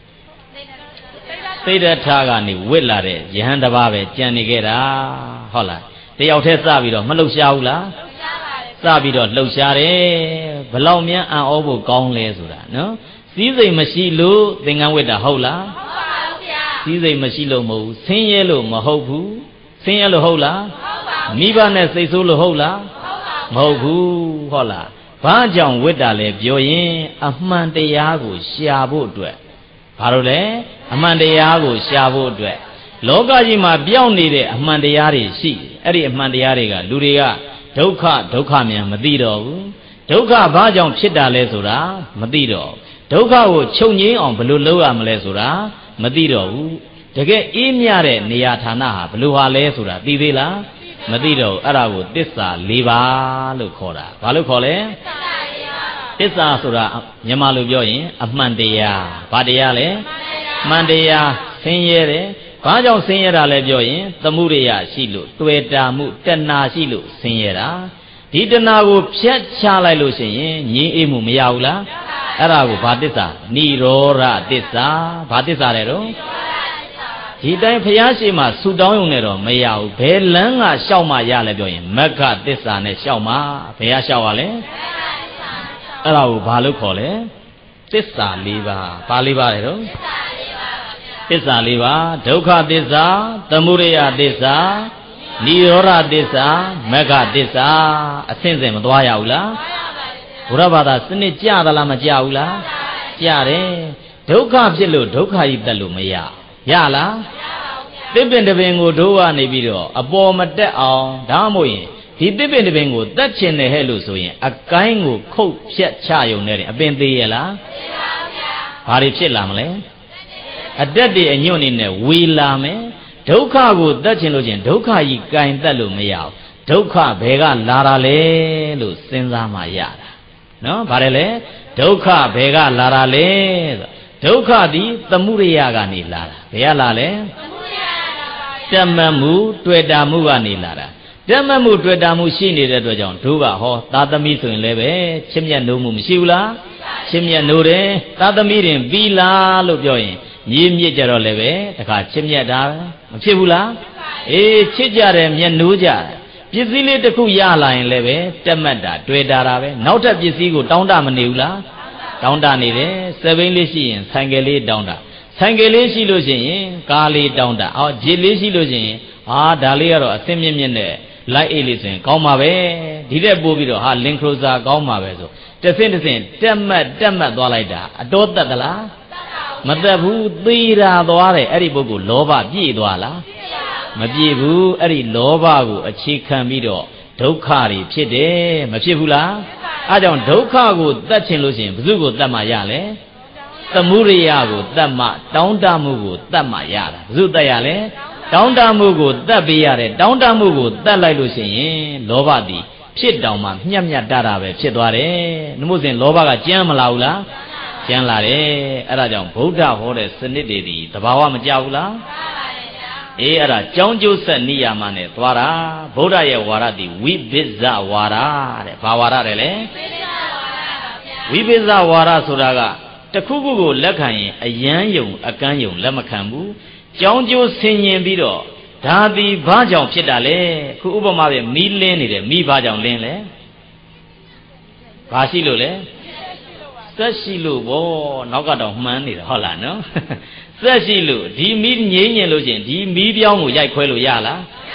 သိတ္တထကနေဝစ်လာတဲ့ယဟန်တစ်ပါးပဲကြံနေခဲ့တာဟုတ်လားတယောက်တည်းစပြီးတော့မလှုပ်ရှားဘူးလားစပြီးတော့လှုပ်ရှားတယ်ဘလောက်မြန်အံ့ဩဖို့ကောင်းလဲဆိုတာနော်စည်းစိမ်မရှိလို့သင်္ကန်းဝစ်တာဟုတ်လားဟုတ်ပါဘူးဗျာစည်းစိမ်မရှိလို့မဟုတ်ဘူးဆင်းရဲလို့မဟုတ်ဘူးဆင်းရဲလို့ဟုတ်လားဟုတ်ပါဘူးမိဘနဲ့စိတ်ဆိုးလို့ဟုတ်လားဟုတ်ပါဘူးမဟုတ်ဘူးဟုတ်လားဘာကြောင့်ဝစ်တာလဲပြောရင်အမှန်တရားကိုရှာဖို့အတွက်ဘာလို့လဲအမှန်တရားကိုရှာဖို့အတွက်လောကကြီးမှာပြောင်းနေတဲ့အမှန်တရားတွေရှိအဲ့ဒီအမှန်တရားတွေကလူတွေကဒုက္ခမြန်မသိတော့ဘူးဒုက္ခဘာကြောင့်ဖြစ်တာလဲဆိုတာမသိတော့ဒုက္ခကိုချုပ်ငြိမ်းအောင်ဘယ်လိုလုပ်ရမလဲဆိုတာမသိတော့ဘူးတကယ်အေးမြတဲ့နေရာဌာနဟာဘယ်လိုဟာလဲဆိုတာသိသေးလားမသိတော့အဲ့ဒါကိုသစ္စာ၄ပါးလို့ခေါ်တာဘာလို့ခေါ်လဲသစ္စာဆိုတာမြန်မာလိုပြောရင်အမှန်တရားဘာတရားလဲမှန်တရားဆင်းရဲတယ်ဘာကြောင့်ဆင်းရဲတာလဲပြောရင်သမှုရိယရှိလို့တွေ့တာမှုတဏှာရှိလို့ဆင်းရဲတာဒီတဏှာကိုဖြတ်ချလိုက်လို့ရှိရင်ငြိမ်းအေးမှုမရဘူးလားအဲ့ဒါကိုဘာသစ္စာနိရောဓသစ္စာဘာသစ္စာလဲတော့ဒီတိုင်းဘုရားရှိခိုးဆူတောင်းရုံနဲ့တော့မရဘူးဘယ်လမ်းကလျှောက်မှရလဲပြောရင်မဂ္ဂသစ္စာနဲ့လျှောက်မှဘယ်ကလျှောက်ရလဲအဲ့ဒါကိုဘာလို့ခေါ်လဲသစ္စာ၄ပါးဘာ၄ပါးလဲတော့သစ္စာ၄ပါးဒုက္ခသစ္စာသမုဒယသစ္စာနိရောဓသစ္စာမဂ္ဂသစ္စာအဆင့်ဆင့်မသွားရဘူးလားဘုရားဘာသာစနစ်ကြသလားမကြဘူးလားကြတယ်ဒုက္ခဖြစ်လို့ဒုက္ခကြီးတက်လို့မရလားသစ်ပင်တစ်ပင်ကိုတို့ကနေပြီးတော့အပေါ်မတက်အောင်ဒါမှမဟုတ်ရင်ဒီသစ်ပင်တစ်ပင်ကိုတက်ချင်တယ်ဟဲ့လို့ဆိုရင်အကိုင်းကိုခုတ်ဖြတ်ချယုံနဲ့အပင်သေးရလားသေးပါဗျာဘာတွေဖြစ်လာမလဲအတက်တွေအညွန့်နေနဲ့ဝေလာမယ်ဒုက္ခကိုတက်ချင်လို့ချင်းဒုက္ခကြီးကင်တက်လို့မရဘူးဒုက္ခဘယ်ကလာတာလဲလို့စဉ်းစားမှရတာနော်ဗါတယ်လေဒုက္ခဘယ်ကလာတာလဲဆိုဒုက္ခသည်သမုဒယကနေလာတာဘယ်ကလာလဲသမုဒယတမတ်မှုတွေ့တာမှုကနေလာတာတမတ်မှုတွေ့တာမှုရှိနေတဲ့အတွက်ကြောင့်တို့ကဟောသာသမီဆိုရင်လည်းပဲချစ်မြတ်နိုးမှုမရှိဘူးလားချစ်မြတ်နိုးတယ်သာသမီတင်ပြီးလားလို့ပြောရင်ညီမြစ်ကြတော့လည်းပဲတခါချစ်မြတ်တာမဖြစ်ဘူးလားအေးချစ်ကြတယ်မျက်နှိုးကြတယ်ပစ္စည်းလေးတစ်ခုရလာရင်လည်းပဲတက်မှတ်တာတွေ့တာပဲနောက်ထပ်ပစ္စည်းကိုတောင်းတမနေဘူးလားတောင်းတနေတယ်စက်ဘိန်းလေးရှိရင်ဆိုင်ကယ်လေးတောင်းတဆိုင်ကယ်လေးရှိလို့ရှိရင်ကားလေးတောင်းတဂျစ်လေးရှိလို့ရှိရင်ဒါလေးကတော့အသင်းမြင့်မြင့်နဲ့လိုက်အေးလေးဆိုရင်ကောင်းပါပဲဒီတဲ့ပို့ပြီးတော့လင်ခရိုဇာကောင်းပါပဲဆိုတစ်စင်းတက်မှတ်သွားလိုက်တာအတော်တက်သလားမတက်ဘူးသေတာသွားတယ်အဲ့ဒီပုဂ္ဂိုလ်လောဘပြည့်သွားလားမပြည့်ဘူးအဲ့ဒီလောဘကိုအခြေခံပြီးတော့ဒုက္ခတွေဖြစ်တယ်မဖြစ်ဘူးလားအဲကြောင့်ဒုက္ခကိုတတ်ချင်လို့ရှိရင်ဘယ်သူကိုတတ်မှရလဲသမုဒိယကိုတတ်မှတောင်းတမှုကိုတတ်မှရတာဘယ်သူတတ်ရလဲတောင်းတမှုကိုတတ်ပေးရတယ်တောင်းတမှုကိုတတ်လိုက်လို့ရှိရင်လောဘသည်ဖြစ်တောင်မှမြတ်တာပဲဖြစ်သွားတယ်နှမို့စဉ်လောဘကကြမ်းမလာဘူးလားကျန်လာတယ်အဲ့ဒါကြောင့်ဗုဒ္ဓဟောတဲ့စနစ်တွေဒီတဘာဝမကြဘူးလားအေးအဲ့ဒါကြောင်းကျိုးဆက်နိယာမနဲ့သွားတာဗုဒ္ဓရဲ့ဝါဒဒီဝိဘိဇဝါဒတဲ့ဘာဝါဒတယ်လဲဝိဘိဇဝါဒဆိုတာကတခုခုကိုလက်ခံရင်အယမ်းယုံအကန်းယုံလက်မခံဘူးကြောင်းကျိုးဆင်ញင်ပြီးတော့ဒါဒီဘာကြောင့်ဖြစ်တာလဲခုဥပမာပဲမီးလင်းနေတယ်မီးဘာကြောင့်လင်းလဲဘာရှိလို့လဲသက်ရှိလို့ဗောနောက်ကတော့မှန်းနေတာဟုတ်လားနော်သက်ရှိလို့ဒီမီးငြိမ်းညင်လို့ချင်းဒီမီးပြောင်းကိုရိုက်ခွဲလို့ရလားဒ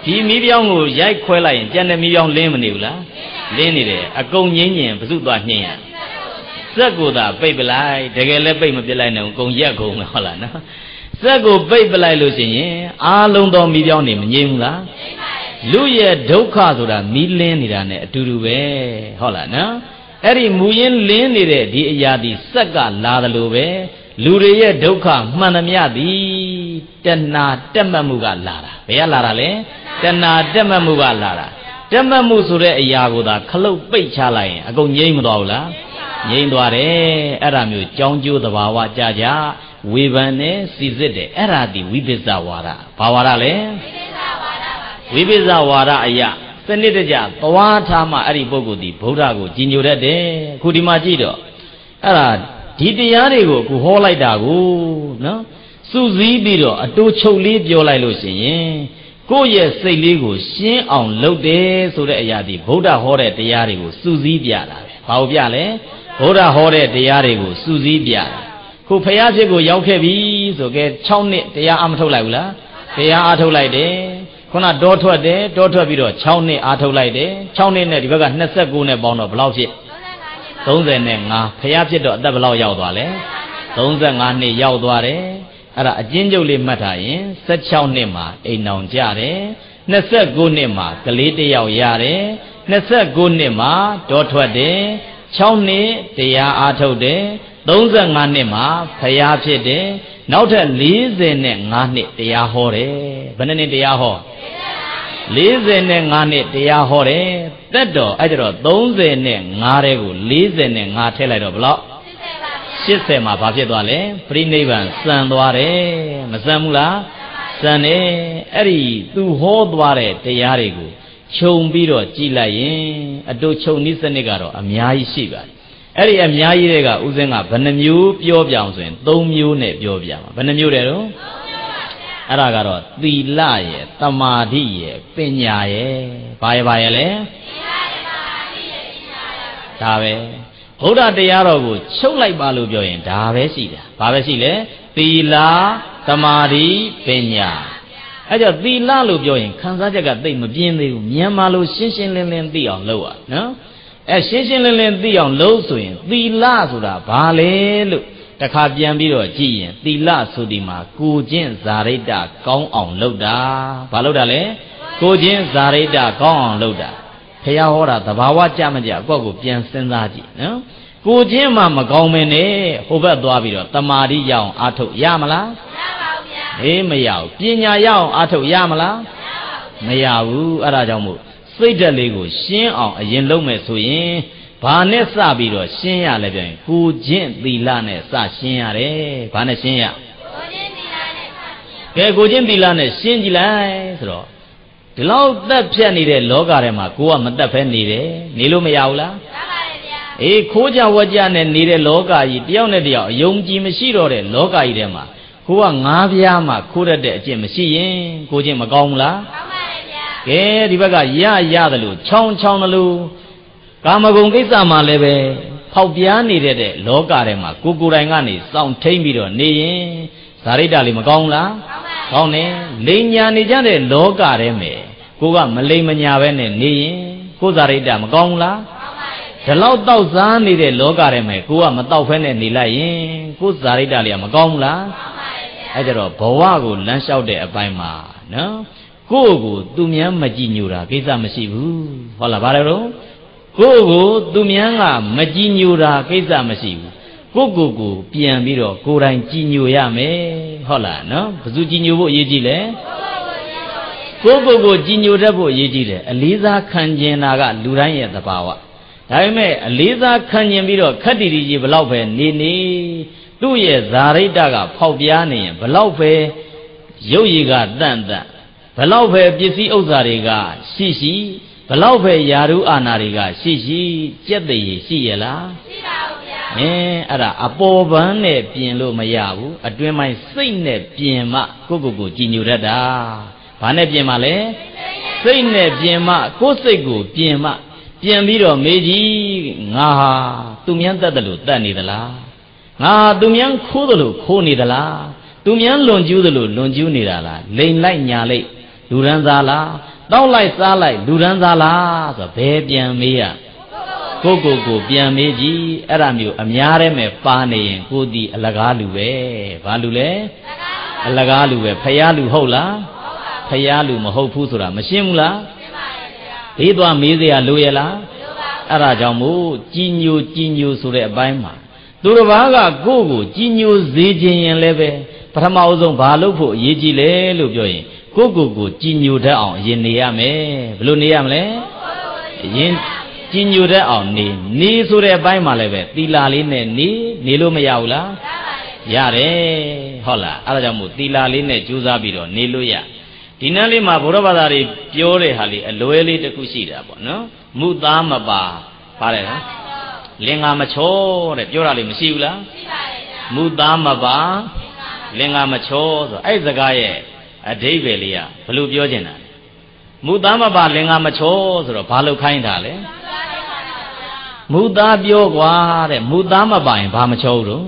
ဒီမီးပြောင်းကိုရိုက်ခွဲလိုက်ရင်ကြံတဲ့မီးပြောင်းလင်းမနေဘူးလားလင်းနေတယ်အကုန်ငိမ့်ညင်ဘစုသွားညှင်ရစက်ကိုသာပိတ်ပလိုက်တကယ်လည်းပိတ်မပြစ်လိုက်နဲ့အကုန်ရက်ကုန်မယ်ဟုတ်လားနော်စက်ကိုပိတ်ပလိုက်လို့ရှိရင်အားလုံးသောမီးပြောင်းနေမငြိမ်းဘူးလားလူရဲ့ဒုက္ခဆိုတာမီးလင်းနေတာနဲ့အတူတူပဲဟုတ်လားနော်အဲ့ဒီမူရင်းလင်းနေတဲ့ဒီအရာဒီစက်ကလာတယ်လို့ပဲလူတွေရဲ့ဒုက္ခမှန်သမျှသည်တဏှာတက်မှတ်မှုကလာတာဘယ်ကလာတာလဲတဏှာတက်မှတ်မှုကလာတာတက်မှတ်မှုဆိုတဲ့အရာကိုသာခလုတ်ပိတ်ချလိုက်ရင်အကုန်ငြိမ့်မသွားဘူးလားငြိမ့်သွားတယ်အဲ့ဒါမျိုးကြောင်းကျိုးသဘာဝကြကြဝေဖန်နဲ့စီစစ်တယ်အဲ့ဒါဒီဝိပဿနာဝါဒဘာဝါဒလဲဝိပဿနာဝါဒအရာစနစ်တကျသွားထားမှအဲ့ဒီပုဂ္ဂိုလ်ဒီဗုဒ္ဓကိုကြီးညိုတတ်တယ်ခုဒီမှာကြည့်တော့အဲ့ဒါဒီတရားတွေကိုအခုဟောလိုက်တာကိုနော်စုစည်းပြီးတော့အတူချုပ်လေးပြောလိုက်လို့ရှိရင်ကိုယ့်ရဲ့စိတ်လေးကိုရှင်းအောင်လုပ်တယ်ဆိုတဲ့အရာဒီဗုဒ္ဓဟောတဲ့တရားတွေကိုစုစည်းပြတာပဲဘာလို့ပြလဲဗုဒ္ဓဟောတဲ့တရားတွေကိုစုစည်းပြတာခုဖယားဖြစ်ကိုရောက်ခဲ့ပြီဆိုကြ6နှစ်တရားအမထုတ်လိုက်ဘူးလားတရားအထုတ်လိုက်တယ်ခုနတောထွက်တယ်တောထွက်ပြီးတော့6နှစ်အားထုတ်လိုက်တယ်6နှစ်နဲ့ဒီဘက်က29နဲ့ပေါင်းတော့ဘယ်လောက်ဖြစ်35ဖျားဖြစ်တော့အသက်ဘယ်လောက်ရောက်သွားလဲ35နှစ်ရောက်သွားတယ်အဲ့ဒါအကျဉ်းချုပ်လေးမှတ်ထားရင်16နှစ်မှာအိမ်အောင်ကြတယ်29နှစ်မှာကလေးတစ်ယောက်ရတယ်29နှစ်မှာတောထွက်တယ်6နှစ်တရားအားထုတ်တယ်35နှစ်မှာဖျားဖြစ်တယ်နောက်ထပ်45နှစ်တရားဟောတယ်ဘယ်နှစ်တရားဟော45နှစ်တရားဟောတယ်တက်တော့အဲ့ဒါတော့35တဲ့ကို45ထည့်လိုက်တော့ဘယ်လောက်80မှာဘာဖြစ်သွားလဲပြိနိဗ္ဗာန်စံသွားတယ်မစံဘူးလားစံတယ်အဲ့ဒီသူဟောသွားတဲ့တရားတွေကိုခြုံပြီးတော့ကြည်လိုက်ရင်အတူခြုံနည်းစနစ်ကတော့အများကြီးရှိပါတယ်အဲ့ဒီအများကြီးတွေကဥစဉ်ကဘယ်နှမျိုးပြောပြအောင်ဆိုရင်3မျိုးနဲ့ပြောပြမှာဘယ်နှမျိုးတဲ့တော့အဲ့ဒါကတော့သီလရဲ့တမာတိရဲ့ပညာရဲ့ဘာရဲ့လဲဒါပဲဗုဒ္ဓတရားတော်ကိုချုပ်လိုက်ပါလို့ပြောရင်ဒါပဲရှိတာဘာပဲရှိလဲသီလတမာတိပညာအဲ့ကြောင့်သီလလို့ပြောရင်ခံစားချက်ကသိမပြင်းသေးဘူးမြန်မာလိုရှင်းရှင်းလင်းလင်းသိအောင်လုပ်ရနော်အဲရှင်းရှင်းလင်းလင်းသိအောင်လုပ်ဆိုရင်သီလဆိုတာဘာလဲလို့တခါပြန်ပြီးတော့ကြည့်ရင်သီလဆိုဒီမှာကိုကျင့်ဇာရိတ္တကောင်းအောင်လုပ်တာဘာလုပ်တာလဲကိုကျင့်ဇာရိတ္တကောင်းအောင်လုပ်တာဖះဟောတာသဘာဝကြမကြအကောက်ကိုပြန်စဉ်းစားကြည့်နော်ကိုကျင့်မှမကောင်းမင်းနဲ့ဟိုဘက်သွားပြီးတော့တမာတိရအောင်အားထုတ်ရမလားမရပါဘူးဗျာအေးမရဘူးပညာရအောင်အားထုတ်ရမလားမရဘူးအဲ့ဒါကြောင့်မို့စိတ်ဓာတ်လေးကိုရှင်းအောင်အရင်လုပ်မယ်ဆိုရင်ဘာနဲ့စပြီးတော့ရှင်းရလဲပြန်ကိုကျင့်သီလနဲ့စရှင်းရတယ်ဘာနဲ့ရှင်းရကိုကျင့်သီလနဲ့စရှင်းရကဲကိုကျင့်သီလနဲ့ရှင်းကြည့်လိုက်ဆိုတော့ဒီလောက်သက်ဖြတ်နေတဲ့လောကထဲမှာကိုကမသက်ဖဲနေတယ်နေလို့မရဘူးလားရပါတယ်ဗျာအေးခိုးကြဝကြနဲ့နေတဲ့လောကကြီးတယောက်နဲ့တယောက်အယုံကြည်မရှိတော့တဲ့လောကကြီးထဲမှာကိုကငါးပြားမှခိုးတတ်တဲ့အကျင့်မရှိရင်ကိုကျင့်မကောင်းဘူးလားကောင်းပါတယ်ဗျာကဲဒီဘက်ကရတယ်လို့ချောင်းတယ်လို့ကာမဂုဏ်ကိစ္စမှလည်းပဲဖောက်ပြားနေတဲ့လောကထဲမှာကိုယ်တိုင်ကနေစောင့်ထိန်ပြီးတော့နေရင်ဇာရိတ္တလေးမကောင်းလားကောင်းတယ်လိန်ညာနေကြတဲ့လောကထဲမှာကိုကမလိန်မညာပဲနဲ့နေရင်ကိုဇာရိတ္တမကောင်းဘူးလားဒီလောက်တောက်စားနေတဲ့လောကထဲမှာကိုကမတောက်ဖဲနဲ့နေလိုက်ရင်ကိုဇာရိတ္တလေးကမကောင်းဘူးလားအဲ့ကြတော့ဘဝကိုလမ်းလျှောက်တဲ့အပိုင်းမှာနော်ကိုသူများမကြည်ညိုတာကိစ္စမရှိဘူးဟုတ်လားဗါတယ်တော့ကိုသူများကမကြည်ညိုတာကိစ္စမရှိဘူးကိုပြန်ပြီးတော့ကိုယ်တိုင်ကြည်ညိုရမယ်ဟုတ်လားနော်ဘယ်သူကြည်ညိုဖို့အရေးကြီးလဲကိုကြည်ညိုတတ်ဖို့အရေးကြီးတယ်အလေးစားခံကျင်တာကလူတိုင်းရဲ့သဘာဝဒါပေမဲ့အလေးစားခံကျင်ပြီးတော့ခက်တီတီကြီးဘလောက်ပဲနေသူ့ရဲ့ဇာရိတ္တကဖောက်ပြားနေရင်ဘလောက်ပဲရုပ်ရည်ကတန့်ဘလောက်ပဲပစ္စည်းဥစ္စာတွေကရှိဘလောက်ပဲယာရုအာနာတွေကရှိကြက်တည်ရှိရလားရှိပါဘူးဗျာအဲ့ဒါအပေါ်ပန်းနဲ့ပြင်လို့မရဘူးအတွင်းပိုင်းစိတ်နဲ့ပြင်မှကိုကြည်ညိုတတ်တာဘာနဲ့ပြင်မှလဲစိတ်နဲ့ပြင်မှကိုယ်စိတ်ကိုပြင်မှပြင်ပြီးတော့မေးကြည့်ငါဟာသူများတတ်တယ်လို့တတ်နေသလားငါသူများခိုးတယ်လို့ခိုးနေသလားသူများလွန်ကျူးတယ်လို့လွန်ကျူးနေတာလားလိန်လိုက်ညာလိုက်လူရန်သားလားတောက်လိုက်စားလိုက်လူရန်သားလားဆိုဘယ်ပြန်မေးရကိုပြန်မေးကြည့်အဲ့ဒါမျိုးအများထဲမဲ့ပါနေရင်ကိုဒီအလကားလူပဲဘာလူလဲအလကားလူပဲဖယားလူဟုတ်လားဖယားလူမဟုတ်ဘူးဆိုတာမရှင်းဘူးလားဘေးသွားမေးစရာလိုရလားအဲ့ဒါကြောင့်မို့ကြီးညိုဆိုတဲ့အပိုင်းမှာသူတစ်ပါးကကိုယ့်ကိုကြီးညိုစေခြင်းရင်လည်းပဲပထမအဆုံးဘာလုပ်ဖို့အရေးကြီးလဲလို့ပြောရင်ကိုကြီးညိုတတ်အောင်အရင်နေရမယ်ဘယ်လိုနေရမလဲအရင်ကြီးညိုတတ်အောင်နေဆိုတဲ့အပိုင်းမှာလည်းပဲသီလာလေးနဲ့နေလို့မရဘူးလားရတယ်ဟုတ်လားအဲ့ဒါကြောင့်မို့သီလာလေးနဲ့ကြိုးစားပြီးတော့နေလို့ရဒီနန်းလေးမှာဘုရားဘာသာတွေပြောတဲ့ဟာလေးအလွဲလေးတစ်ခုရှိတာပေါ့နော်မုသားမပါပါတယ်နော်လင်္ကာမချောတဲ့ပြောတာလေးမရှိဘူးလားရှိပါတယ်ဗျာမုသားမပါလင်္ကာမချောဆိုအဲ့စကားရဲ့အဓိပ္ပာယ်လေးကဘယ်လိုပြောချင်တာလဲမုသားမပါလင်္ကာမချောဆိုတော့ဘာလို့ခိုင်းတာလဲမုသားပြောကွာတဲ့မုသားမပါရင်ဘာမချောဘူးတော့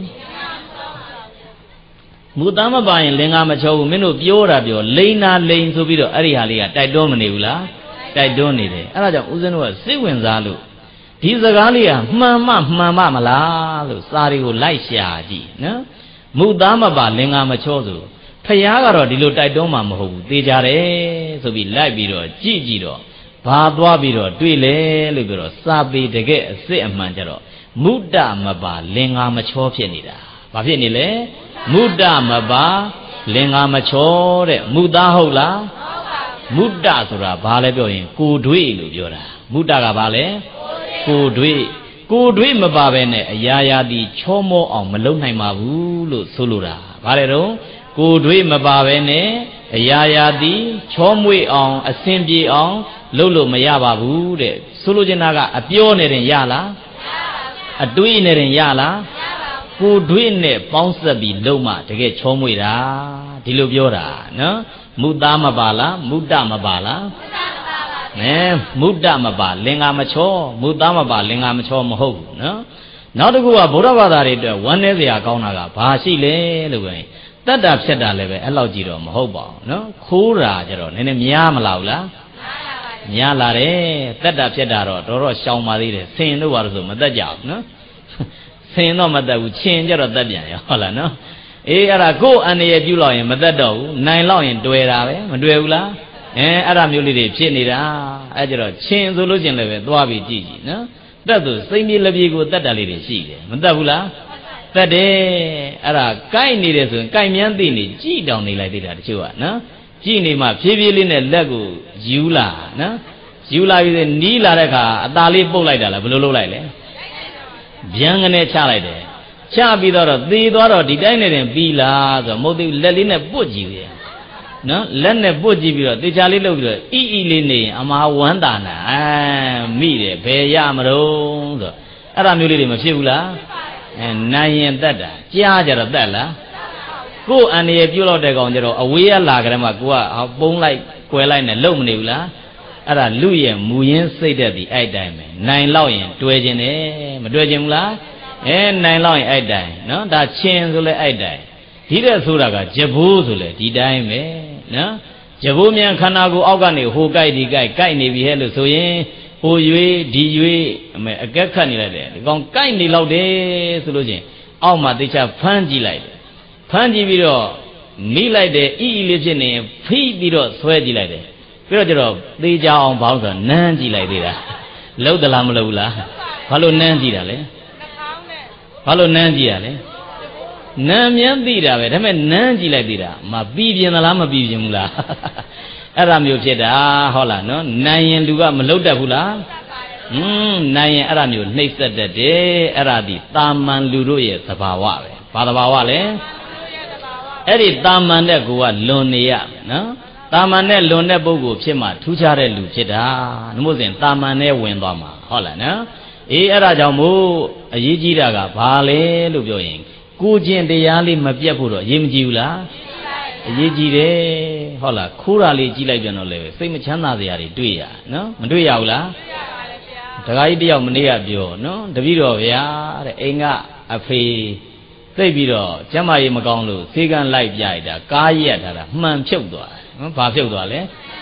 မူသားမပါရင်လင်္ကာမချောဘူးမင်းတို့ပြောတာပြောလိန်နာလိန်ဆိုပြီးတော့အဲ့ဒီဟာလေးကတိုက်တွန်းမနေဘူးလားတိုက်တွန်းနေတယ်အဲ့ဒါကြောင့်ဦးဇင်းတို့ကစိတ်ဝင်စားလို့ဒီစကားလေးကမှန်မလားလို့စာတွေကိုလိုက်ရှာကြည့်နော်မူသားမပါလင်္ကာမချောဆိုဖယားကတော့ဒီလိုတိုက်တွန်းမှာမဟုတ်ဘူးသိကြတယ်ဆိုပြီးလိုက်ပြီးတော့ကြည့်တော့ဘာသွားပြီးတော့တွေ့လဲလို့ပြောတော့စာပေတကယ်အစစ်အမှန်ကြတော့မုဒ္ဒမပါလင်္ကာမချောဖြစ်နေတာဘာဖြစ်နေလဲမုဒ္ဒမပါလင်္ကာမချောတဲ့မုသားဟုတ်လားမုဒ္ဒဆိုတာဘာလဲပြောရင်ကိုတွေ့လို့ပြောတာမုဒ္ဒကဘာလဲကိုတွေ့မပါပဲနဲ့အရာရာဒီချောမောအောင်မလုပ်နိုင်ပါဘူးလို့ဆိုလိုတာဘာလဲတော့ကိုတွေ့မပါပဲနဲ့အရာရာဒီချောမွေ့အောင်အစင်ပြေအောင်လုပ်လို့မရပါဘူးတဲ့ဆိုလိုချင်တာကအပြောနဲ့တင်ရလားအတွေးနဲ့တင်ရလားကိုတွေ့နဲ့ပေါင်းဆက်ပြီးလုံးမတကယ်ချောမွေ့တာဒီလိုပြောတာနော်မုသားမပါလားမုဒ္ဒမပါလားမုဒ္ဒမပါလင်္ကာမချောမုသားမပါလင်္ကာမချောမဟုတ်ဘူးနော်နောက်တစ်ခုကဗုဒ္ဓဘာသာတွေအတွက်ဝမ်းနည်းစရာကောင်းတာကဘာရှိလဲလို့ပြောရင်တတ်တာဖြတ်တာလည်းပဲအဲ့လောက်ကြည့်တော့မဟုတ်ပါဘူးနော်ခိုးတာကြတော့နည်းနည်းများမလားဘူးလားများလာတယ်တတ်တာဖြတ်တာတော့တော်ရှောင်ပါသေးတယ်ဆင်တို့ဘာလို့ဆိုမတတ်ကြဘူးနော်ဆင်တော့မတတ်ဘူးချင်းကြတော့တတ်ပြန်ရောဟုတ်လားနော်အေးအဲ့ဒါကိုယ်အန္တရာယ်ပြုလောက်ရင်မတတ်တော့ဘူးနိုင်လောက်ရင်တွေ့တာပဲမတွေ့ဘူးလားအဲ့ဒါမျိုးလေးတွေဖြစ်နေတာအဲ့ကြတော့ချင်းဆိုလို့ချင်းလည်းပဲသွားပြီးကြည့်နော်တတ်သူစိမ့်ပြေလက်ပြေကိုတတ်တာလေးတွေရှိတယ်မတတ်ဘူးလားတတ်တယ်အဲ့ဒါကိုက်နေတယ်ဆိုရင်ကိုက်မြန်းသိနေကြည့်တောင်နေလိုက်သေးတာတချို့ကနော်ကြည့်နေမှဖြည်းဖြည်းလေးနဲ့လက်ကိုယူလာနော်ယူလာပြီးနီးလာတဲ့အခါအตาလေးပုတ်လိုက်တာလားဘယ်လိုလုပ်လိုက်လဲဗျံကနေချလိုက်တယ်ချပြီးတော့သေသွားတော့ဒီတိုင်းနဲ့တင်ပြီးလားဆိုတော့မဟုတ်သေးဘူးလက်လေးနဲ့ပုတ်ကြည့်တယ်နော်လက်နဲ့ပုတ်ကြည့်ပြီးတော့တေချာလေးလုပ်ပြီးတော့အီလေးနေရင်အမဟာဝမ်းတာနာမိတယ်ဘယ်ရမလို့ဆိုတော့အဲ့ဒါမျိုးလေးတွေမဖြစ်ဘူးလားနိုင်ရင်တတ်တာကြားကြတော့တတ်လားကိုယ်အန္တရာယ်ပြုတ်တော့တဲ့ကောင်ကြတော့အဝေးကလာကြတယ်မှာကိုကပုံးလိုက်ကွယ်လိုက်နဲ့လုံမနေဘူးလားအဲ့ဒါလူရဲ့မူရင်းစိတ်တဲ့ဒီအဲ့တိုင်းပဲနိုင်လောက်ရင်တွေ့ခြင်းတယ်မတွေ့ခြင်းဘူးလားနိုင်လောက်ရင်အဲ့တိုင်းနော်ဒါချင်းဆိုလဲအဲ့တိုင်းဒီတဲ့ဆိုတာကဂျဘိုးဆိုလဲဒီတိုင်းပဲနော်ဂျဘိုးမြန်ခန္ဓာကိုယ်အောက်ကနေဟိုကြိုက်ဒီကြိုက်နေပြီဟဲ့လို့ဆိုရင်ဟိုရွေးဒီရွေးအကက်ခတ်နေလိုက်တယ်ဒီကောင်ကြိုက်နေလောက်တယ်ဆိုလို့ချင်းအောက်မှာသိချဖမ်းကြည့်လိုက်တယ်ဖမ်းကြည့်ပြီးတော့မိလိုက်တယ်အီလေးဖြစ်နေဖိပြီးတော့ဆွဲကြည့်လိုက်တယ်ပြီးတော့ကျတော့သေချာအောင်ဘောင်းဆိုနမ်းကြည့်လိုက်သေးတာလှုပ်သလားမလှုပ်ဘူးလားဘာလို့နမ်းကြည့်တာလဲဘာလို့နမ်းကြည့်ရလဲနမ်းမြန်းသိတာပဲဒါပေမဲ့နမ်းကြည့်လိုက်သေးတာမပြီးပြင်းသလားမပြီးပြင်းဘူးလားအဲ့ဒါမျိုးဖြစ်တာဟုတ်လားနော်နိုင်ရင်လူကမလှုပ်တတ်ဘူးလားနိုင်ရင်အဲ့ဒါမျိုးနှိပ်စက်တတ်တယ်အဲ့ဒါဒီတာမန်လူတို့ရဲ့သဘာဝပဲဘာသဘာဝလဲအဲ့ဒီတာမန်တဲ့ကိုကလွန်နေရနော်တာမန်နဲ့လွန်တဲ့ပုဂ္ဂိုလ်ဖြစ်မှထူးခြားတဲ့လူဖြစ်တာနှမို့စဉ်တာမန်နဲ့ဝင်သွားမှာဟုတ်လားနော်အေးအဲ့ဒါကြောင့်မို့အရေးကြီးတာကဘာလဲလို့ပြောရင်ကိုကျင့်တရားလေးမပြတ်ဖို့တော့အရေးမကြီးဘူးလားအရေးကြီးတယ်ဟုတ်လားခိုးတာလေးကြီးလိုက်ပြန်တော့လေစိတ်မချမ်းသာစရာတွေတွေ့ရနော်မတွေ့ရဘူးလားဒကာကြီးတယောက်မနေ့ကပြောနော်တပည့်တော်ဗျာတဲ့အိမ်ကအဖေသိပြီးတော့ကျမကြီးမကောင်းလို့ဈေးကန်းလိုက်ပြရတာကားရက်ထားတာမှန်ဖြုတ်သွားတယ်နော်ဘာဖြုတ်သွားလဲ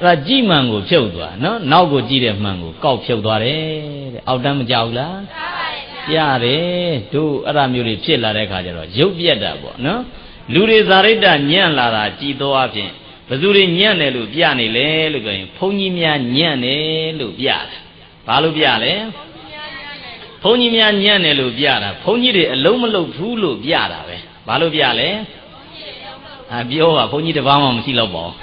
là chỉ mang của phiêu đoà nó nào của chỉ để mang của cao phiêu đoà đấy ao đâm giàu là dạ đấy tu ở làm nhiều phiền là đấy cả rồi dấu biết đã bỏ nó lưu đi ra đấy đã nhàn là chỉ to áp phiền bây giờ đi nhàn này lưu biết này lẽ lưu cái phong nhị mía nhàn này lưu biết bao lưu biết lẽ phong nhị mía nhàn này lưu biết là phong nhị đấy lâu mà lâu phù lưu biết là vậy bao lưu biết lẽ à biểu à phong nhị đấy bao mà chỉ lâu bỏ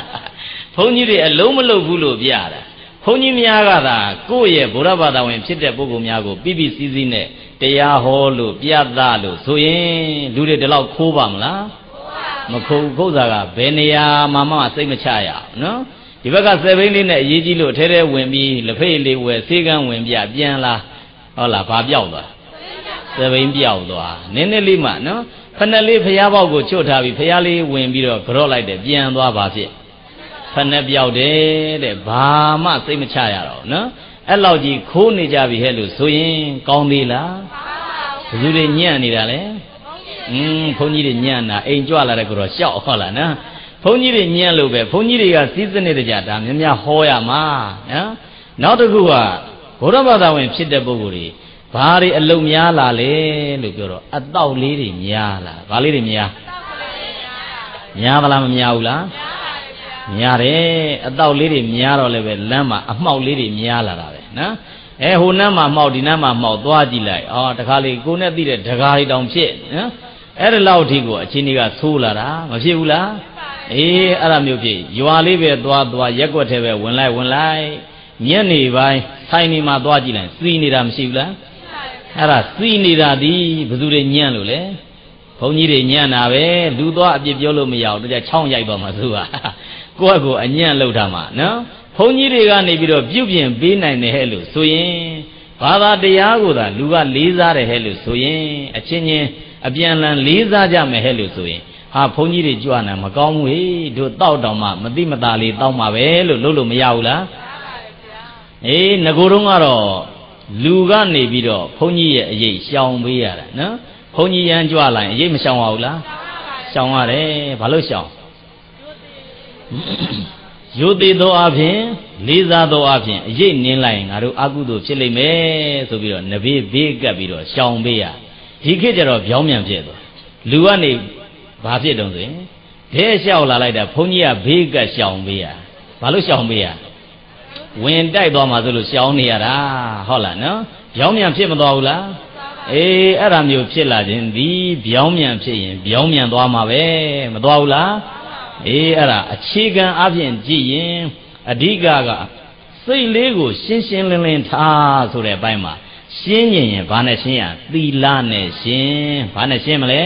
phong nhị đấy lâu mà lâu phù lưu biết là phong nhị mía cái đó cô ye bồ ra bà ta when chết đẹp bố cô mía cô BBC nàyတရားဟောလို့ပြသလို့ဆိုရင်လူတွေဒီလောက်ခိုးပါမလားမခိုးစားကဘယ်နေရာမှစိတ်မချရအောင်နော်ဒီဘက်က7ဘိန်းလေးနဲ့အရေးကြီးလို့ထဲထဲဝင်ပြီးလက်ဖိတ်လေးဝယ်ဆေးကန်းဝင်ပြပြန်လာဟုတ်လားဘာပြောက်သွား7ဘိန်းပြောက်သွားနည်းနည်းလေးမှနော်ဖက်နဲ့လေးဖျားပေါက်ကိုချွတ်ထားပြီးဖျားလေးဝင်ပြီးတော့ကြော့လိုက်တယ်ပြန်သွားပါဖြစ်ဖက်နဲ့ပြောက်တယ်တဲ့ဘာမှစိတ်မချရတော့နော်အဲ့လောက်ကြီးခိုးနေကြပြီဟဲ့လို့ဆိုရင်ကောင်းသေးလားဘယ်သူတွေညံ့နေတာလဲဘုန်းကြီးတွေညံ့တာအိမ်ကြွလာတဲ့ကိုတော့ရှောက်ဟုတ်လားနော်ဘုန်းကြီးတွေညံ့လို့ပဲဘုန်းကြီးတွေကစီးစနစ်တကြဒါများများဟောရမှာနော်နောက်တစ်ခုကဘုရားဘာသာဝင်ဖြစ်တဲ့ပုဂ္ဂိုလ်တွေဘာတွေအလုံးများလာလဲလို့ပြောတော့အတောက်လေးတွေများလာဘာလေးတွေများသလားမများဘူးလားများတယ်အတောက်လေးတွေများတော့လည်းပဲလမ်းမှာအမှောက်လေးတွေများလာတာပဲနော်ဟိုနမ်းမှာမှောက်ဒီနမ်းမှာမှောက်သွားကြည့်လိုက်တခါလေကိုနဲ့သိတဲ့ဒကာတွေတောင်ဖြစ်နော်အဲ့ဒါလောက်အထိကိုအချင်းကြီးကဆိုးလာတာမဖြစ်ဘူးလားအဲ့ဒါမျိုးဖြစ်ရွာလေးပဲသွားရက်ွက်ထဲပဲဝင်လိုက်ညနေပိုင်းဆိုင်နေမှာသွားကြည့်လိုက်စီနေတာမရှိဘူးလားအဲ့ဒါစီနေတာဒီဘယ်သူတွေညံ့လို့လဲဘုန်းကြီးတွေညံ့တာပဲလူသွားအပြစ်ပြောလို့မရဘူးတကယ်ချောင်းရိုက်သွားမှာသူကကိုယ့်ကိုအညံ့လောက်တာမှာနော်ဘုန်းကြီးတွေကနေပြီးတော့ပြုပြင်ပေးနိုင်တယ်ဟဲ့လို့ဆိုရင်ဘာသာတရားကိုသာလူကလေးစားတယ်ဟဲ့လို့ဆိုရင်အချင်းချင်းအပြန်အလှန်လေးစားကြမယ်ဟဲ့လို့ဆိုရင်ဟာဘုန်းကြီးတွေကြွနာမကောင်းဘူးဟေ့တို့တောက်တောင်မှမတိမတာလေးတောက်မှာပဲလို့လုပ်လို့မရဘူးလားငကိုတုံးကတော့လူကနေပြီးတော့ဘုန်းကြီးရဲ့အရေးရှောင်ပေးရတာနော်ဘုန်းကြီးရန်ကြွလာရင်အရေးမရှောင်ရဘူးလားရှောင်ရတယ်ဘာလို့ရှောင်ရိုသေသောအဖြစ်လေးစားသောအဖြစ်အရေးနင်းလိုက်ရင်ငါတို့အကုသိုလ်ဖြစ်လိမ့်မယ်ဆိုပြီးတော့နဘေးဘေးကပ်ပြီးတော့ရှောင်ပေးရဒီခေတ်ကျတော့ပြောင်းပြန်ဖြစ်သွားလူကနေဘာဖြစ်တုံးဆိုရင်ဒဲလျှောက်လာလိုက်တာဘုန်းကြီးကဘေးကပ်ရှောင်ပေးရဘာလို့ရှောင်ပေးရဝင်တိုက်သွားမှဆိုလို့ရှောင်နေရတာဟုတ်လားနော်ပြောင်းပြန်ဖြစ်မသွားဘူးလားအဲ့ဒါမျိုးဖြစ်လာခြင်းဒီပြောင်းပြန်ဖြစ်ရင်ပြောင်းပြန်သွားမှာပဲမသွားဘူးလားအဲ့ဒါအခြေခံအပြင်ကြည့်ရင်အဓိကစိတ်လေးကိုရှင်းရှင်းလင်းလင်းထားဆိုတဲ့အပိုင်းမှာရှင်းရင်ဘာနဲ့ရှင်းရသီလနဲ့ရှင်းဘာနဲ့ရှင်းမလဲ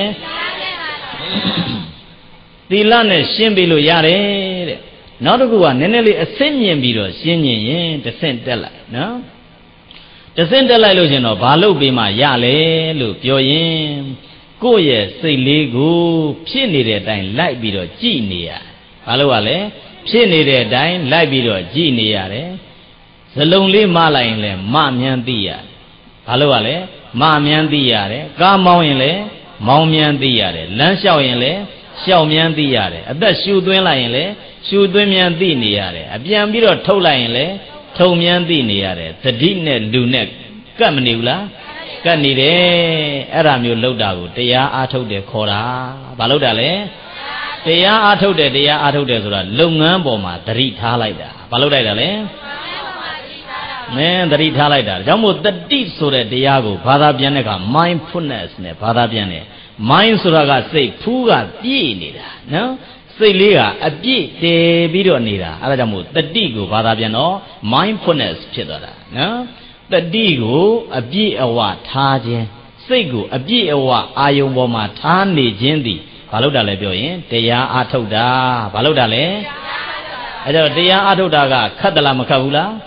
သီလနဲ့ရှင်းပြီလို့ရတယ်တဲ့နောက်တစ်ခုကနည်းနည်းလေးအဆင့်မြင့်ပြီးတော့ရှင်းရင်တစ်ဆင့်တက်လိုက်နော်တစ်ဆင့်တက်လိုက်လို့ရှင်တော့ဘာလုပ်ပြီးမှရလဲလို့ပြောရင်ကိုယ့်ရဲ့စိတ်လေးကိုဖြစ်နေတဲ့အတိုင်းလိုက်ပြီးတော့ကြည်နေရဘာလို့ ကလဲဖြစ်နေတဲ့အတိုင်းလိုက်ပြီးတော့ကြည်နေရတယ်ဇလုံးလေးမလိုက်ရင်လည်းမမြန်းသိရဘာလို့ ကလဲမမြန်းသိရတယ်ကားမောင်းရင်လည်းမောင်းမြန်းသိရတယ်လမ်းလျှောက်ရင်လည်းလျှောက်မြန်းသိရတယ်အသက်ရှူသွင်းလိုက်ရင်လည်းရှူသွင်းမြန်းသိနေရတယ်အပြန်ပြီးတော့ထုတ်လိုက်ရင်လည်းထုံမြန်းသိနေရတယ်သတိနဲ့လူနဲ့ကပ်မနေဘူးလားကပ်နေတယ်အဲ့ဒါမျိုးလောက်တာကိုတရားအားထုတ်တယ်ခေါ်တာဘာလို့တာလဲတရားအားထုတ်တယ်ဆိုတာလုပ်ငန်းပေါ်မှာသတိထားလိုက်တာဘာလို့လိုက်တာလဲမင်းသတိထားလိုက်တာဒါကြောင့်မို့တတိဆိုတဲ့တရားကိုဘာသာပြန်တဲ့အခါ mindfulness နဲ့ဘာသာပြန်တယ် mind ဆိုတာကစိတ်ဖူးကပြည့်နေတာနော်စိတ်လေးကအပြည့်တည်ပြီးတော့နေတာအဲ့ဒါကြောင့်မို့တတိကိုဘာသာပြန်တော့ mindfulness ဖြစ်သွားတာနော်တတိကိုအပြည့်အဝထားခြင်းစိတ်ကိုအပြည့်အဝအာယုံပေါ်မှာထားနေခြင်းသည်ဘာလို့တာလဲပြောရင်တရားအားထုတ်တာဘာလို့တာလဲအဲ့တော့တရားအားထုတ်တာကခက်သလားမခက်ဘူးလား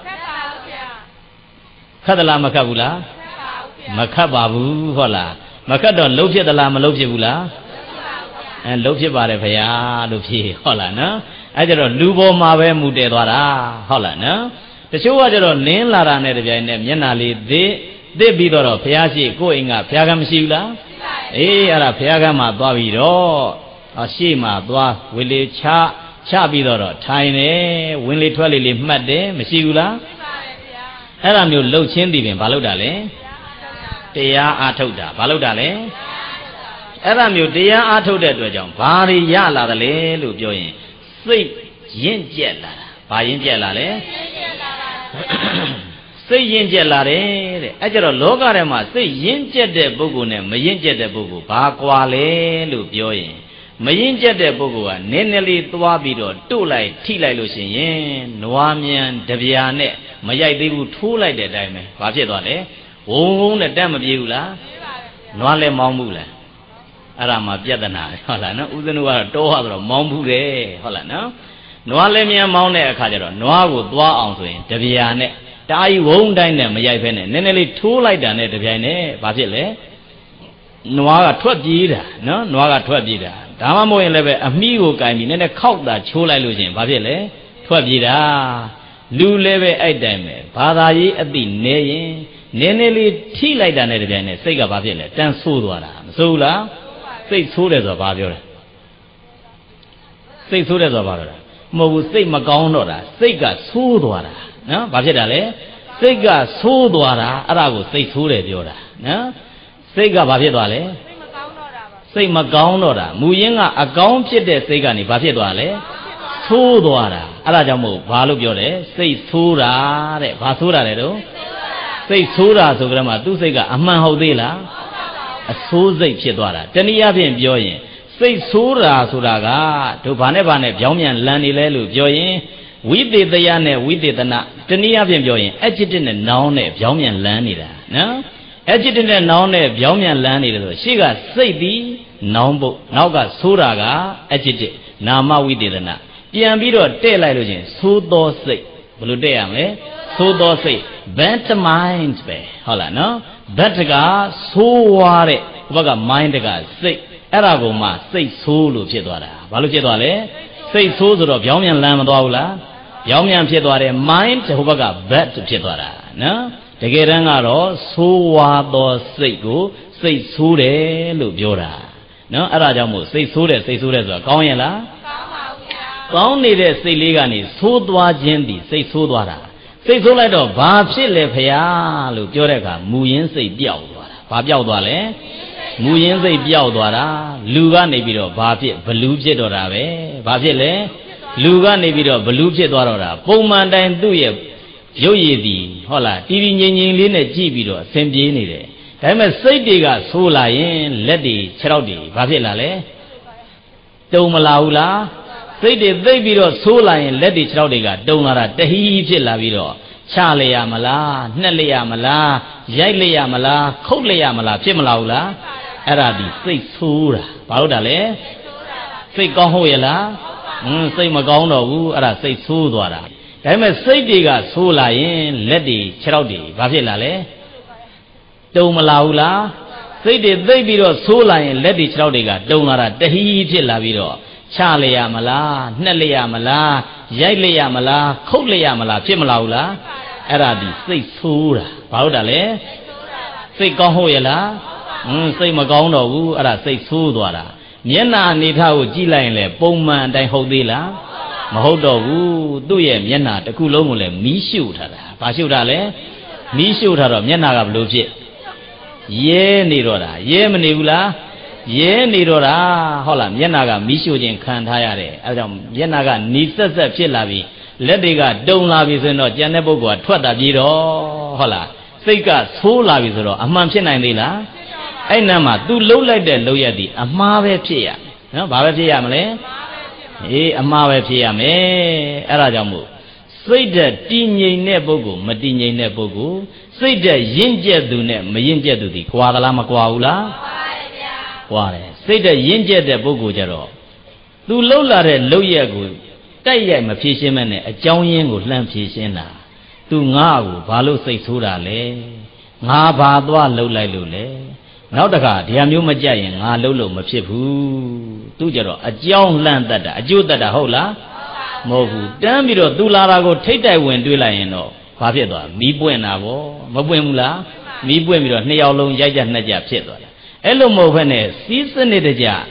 ခက်သလားမခက်ဘူးလားမခက်ပါဘူးဟုတ်လားမခက်တော့လှုပ်ဖြစ်သလားမလှုပ်ဖြစ်ဘူးလားလှုပ်ဖြစ်ပါတယ်ဗျာလို့ဖြေဟုတ်လားနော်အဲ့ကြတော့လူပေါ်မှာပဲမူတည်သွားတာဟုတ်လားနော်တချို့ကကြတော့လင်းလာတာနဲ့တပြိုင်နက်မျက်နာလေးသစ်ပြီးတော့ဘုရားရှိကိုယ့်အိမ်ကဘုရားကမရှိဘူးလားအဲ့ဒါဘုရားကမှသွားပြီးတော့ရှေ့မှာသွားဝေလေချချပြီးတော့ထိုင်တယ်ဝင်လေထွက်လေလေးမှတ်တယ်မရှိဘူးလားအဲ့ဒါမျိုးလှုပ်ချင်းသည်ပင်ဘာလုပ်တာလဲတရားအားထုတ်တာဘာလုပ်တာလဲအဲ့ဒါမျိုးတရားအားထုတ်တဲ့အတွက်ကြောင့်ဘာတွေရလာတယ်လဲလို့ပြောရင်စိတ်ရင့်ကျက်လာတာဘာရင့်ကျက်လာလဲစိတ်ရင့်ကျက်လာတယ်တဲ့အဲ့ကြတော့လောကထဲမှာစိတ်ရင့်ကျက်တဲ့ပုဂ္ဂိုလ်နဲ့မရင့်ကျက်တဲ့ပုဂ္ဂိုလ်ဘာကွာလဲလို့ပြောရင်မရင်ကျက်တဲ့ပုဂ္ဂိုလ်ကနည်းနည်းလေးသွားပြီးတော့တို့လိုက်ထိလိုက်လို့ရှိရင်နွားမြန်တပြာနဲ့မရိုက်သေးဘူးထိုးလိုက်တဲ့အတိုင်းပဲဘာဖြစ်သွားလဲဝုံဝုံနဲ့တက်မပြေဘူးလားနွားလည်းမောင်းဘူးလားအဲ့ဒါမှပြဿနာဟုတ်လားနော်ဦးဇနုကတော့တောရဆိုတော့မောင်းဘူးတယ်ဟုတ်လားနော်နွားလည်းမြန်မောင်းတဲ့အခါကျတော့နွားကိုသွားအောင်ဆိုရင်တပြာနဲ့တာကြီးဝုံတိုင်းနဲ့မရိုက်ဖဲနဲ့နည်းနည်းလေးထိုးလိုက်တာနဲ့တပြိုင်နဲ့ဘာဖြစ်လဲနွားကထွက်ပြေးတာနော်နွားကထွက်ပြေးတာဒါမှမဟုတ်ရင်လည်းပဲအမိကိုကင်ပြီးနည်းနည်းခောက်တာချိုးလိုက်လို့ချင်းဘာဖြစ်လဲထွက်ပြေးတာလူလည်းပဲအဲ့တိုင်ပဲဘာသာရေးအသိနေရင်နည်းနည်းလေးထိလိုက်တာနဲ့တပြိုင်နဲ့စိတ်ကဘာဖြစ်လဲတန်းဆိုးသွားတာမဆိုးဘူးလားစိတ်ဆိုးတယ်ဆိုတာဘာပြောလဲစိတ်ဆိုးတယ်ဆိုတာဘာပြောလဲမဟုတ်ဘူးစိတ်မကောင်းတော့တာစိတ်ကဆိုးသွားတာနော်ဘာဖြစ်တာလဲစိတ်ကဆိုးသွားတာအဲ့ဒါကိုစိတ်ဆိုးတယ်ပြောတာနော်စိတ်ကဘာဖြစ်သွားလဲစိတ်မကောင်းတော့တာမူရင်းကအကောင်းဖြစ်တဲ့စိတ်ကနေဘာဖြစ်သွားလဲဆိုးသွားတာအဲ့ဒါကြောင့်မို့ဘာလို့ပြောလဲစိတ်ဆိုးတာတဲ့ဘာဆိုးတာလဲတော့စိတ်ဆိုးတာဆိုကြမှာသူ့စိတ်ကအမှန်ဟုတ်သေးလားအဆိုးစိတ်ဖြစ်သွားတာတနည်းအားဖြင့်ပြောရင်စိတ်ဆိုးတာဆိုတာကတို့ဘာနဲ့ပြောင်းပြန်လန်နေလဲလို့ပြောရင်ဝိသေသယနဲ့ဝိသေသနာတနည်းအားဖြင့်ပြောရင် adjective နဲ့ noun နဲ့ပြောင်းပြန်လန်နေတာနော်adjective နဲ့ noun နဲ့ပြောင်းပြန်လန်နေတယ်ဆိုရှေ့ကစိတ်ပြီး noun ပုတ်နောက်ကဆိုးတာက adjective နာမဝိသေသနာပြန်ပြီးတော့တဲ့လိုက်လို့ချင်းဆိုးသောစိတ်ဘယ်လိုတဲ့ရမလဲဆိုးသောစိတ် bad mind ပဲဟုတ်လားနော် bad ကဆိုးွားတဲ့ဘက်က mind ကစိတ်အဲ့ဒါကိုမှစိတ်ဆိုးလို့ဖြစ်သွားတာဘာလို့ဖြစ်သွားလဲစိတ်ဆိုးဆိုတော့ပြောင်းပြန်လန်မသွားဘူးလားပြောင်းပြန်ဖြစ်သွားတယ် mind ဟိုဘက်က bad ဖြစ်သွားတာနော်တကယ်တမ်းကတော့ဆိုးဝါးသောစိတ်ကိုစိတ်ဆိုးတယ်လို့ပြောတာနော်အဲ့ဒါကြောင့်မို့စိတ်ဆိုးတယ်ဆိုတာကောင်းရဲ့လားကောင်းပါဘူးဗျာကောင်းနေတဲ့စိတ်လေးကနေဆိုးသွားခြင်းသည်စိတ်ဆိုးသွားတာစိတ်ဆိုးလိုက်တော့ဘာဖြစ်လဲဖရာလို့ပြောတဲ့အခါမူရင်းစိတ်ပျောက်သွားတာဘာပျောက်သွားလဲမူရင်းစိတ်ပျောက်သွားတာလူကနေပြီးတော့ဘာဖြစ်ဘလူးဖြစ်တော့တာပဲဘာဖြစ်လဲလူကနေပြီးတော့ဘလူးဖြစ်သွားတော့တာပုံမှန်တိုင်းသူ့ရဲ့ရုပ်ရည်သည်ဟုတ်လားတီတီငြိမ်ငြိမ်လေးနဲ့ကြည့်ပြီးတော့အဆင်ပြေနေတယ်ဒါပေမဲ့စိတ်တွေကဆိုးလာရင်လက်တွေခြေထောက်တွေဘာဖြစ်လာလဲတုံမလာဘူးလားစိတ်တွေသိပ်ပြီးတော့ဆိုးလာရင်လက်တွေခြေထောက်တွေကတုံလာတာတဟီးဖြစ်လာပြီးတော့ချလျရမလားနှက်လျရမလားရိုက်လျရမလားခုတ်လျရမလားဖြစ်မလာဘူးလားအဲ့ဒါဒီစိတ်ဆိုးတာဘာလို့တာလဲစိတ်ကောင်းဟုတ်ရဲ့လားစိတ်မကောင်းတော့ဘူးအဲ့ဒါစိတ်ဆိုးသွားတာဒါပေမဲ့စိတ်တွေကဆိုးလာရင်လက်တွေခြေထောက်တွေဘာဖြစ်လာလဲတုံမလာဘူးလားစိတ်တွေသိပ်ပြီးတော့ဆိုးလာရင်လက်တွေခြေထောက်တွေကတုံလာတာတဟီးဖြစ်လာပြီးတော့ချလျရမလားနှက်လျရမလားရိုက်လျရမလားခုတ်လျရမလားဖြစ်မလာဘူးလားအဲ့ဒါဒီစိတ်ဆိုးတာဘာလို့တာလဲစိတ်ကောင်းဟုတ်ရဲ့လားစိတ်မကောင်းတော့ဘူးအဲ့ဒါစိတ်ဆိုးသွားတာမျက်နှာအနေထားကိုကြည့်လိုက်ရင်လေပုံမှန်အတိုင်းဟုတ်သေးလားမဟုတ်တော့ဘူးသူ့ရဲ့မျက်နှာတစ်ခုလုံးကိုလည်းမီးရှို့ထားတာဘာရှို့တာလဲမီးရှို့ထားတော့မျက်နှာကဘလို့ဖြစ်ရဲနေတော့တာရဲမနေဘူးလားရဲနေတော့တာဟုတ်လားမျက်နှာကမီးရှို့ခြင်းခံထားရတယ်အဲဒါကြောင့်မျက်နှာကနီးဆက်ဆက်ဖြစ်လာပြီးလက်တွေကတုံလာပြီဆိုရင်တော့ကြံတဲ့ပုဂ္ဂိုလ်ကထွက်တာပြေတော့ဟုတ်လားစိတ်ကဆိုးလာပြီဆိုတော့အမှန်ဖြစ်နိုင်သေးလားအဲ့နာမှာ तू လှုပ်လိုက်တဲ့လှုပ်ရက်ဒီအမှားပဲဖြစ်ရနော်ဘာပဲဖြစ်ရမလဲအေးအမှားပဲဖြစ်ရမယ်အဲ့ဒါကြောင့်မို့စိတ်ဓာတ်တည်ငြိမ်တဲ့ပုဂ္ဂိုလ်မတည်ငြိမ်တဲ့ပုဂ္ဂိုလ်စိတ်ဓာတ်ရင့်ကျက်သူနဲ့မရင့်ကျက်သူဒီကွာသလားမကွာဘူးလားကွာတယ်စိတ်ဓာတ်ရင့်ကျက်တဲ့ပုဂ္ဂိုလ်ကြတော့ तू လှုပ်လာတဲ့လှုပ်ရက်ကိုတိုက်ရိုက်မဖြေရှင်းမဲ့နဲ့အကြောင်းရင်းကိုလှမ်းဖြေရှင်းတာ तू ငါ့ကိုဘာလို့စိတ်ဆိုးတာလဲငါဘာသွားလှုပ်လိုက်လို့လဲနောက်တခါဒီဟာမျိုးမကြက်ရင်ငါလှုပ်လို့မဖြစ်ဘူးသူကြတော့အကြောင်းလှမ်းတတ်တာအကျိုးတတ်တာဟုတ်လားမဟုတ်ဘူးတန်းပြီးတော့သူလာတာကိုထိတ်တိုက်ဝင်တွေးလိုက်ရင်တော့ဘာဖြစ်သွားမီးပွင့်တာဗောမပွင့်ဘူးလားမီးပွင့်ပြီးတော့နှစ်ယောက်လုံးရိုက်ကြနှက်ကြဖြစ်သွားတယ်အဲ့လိုမဟုတ်ဘဲနဲ့စီးစနစ်တကျ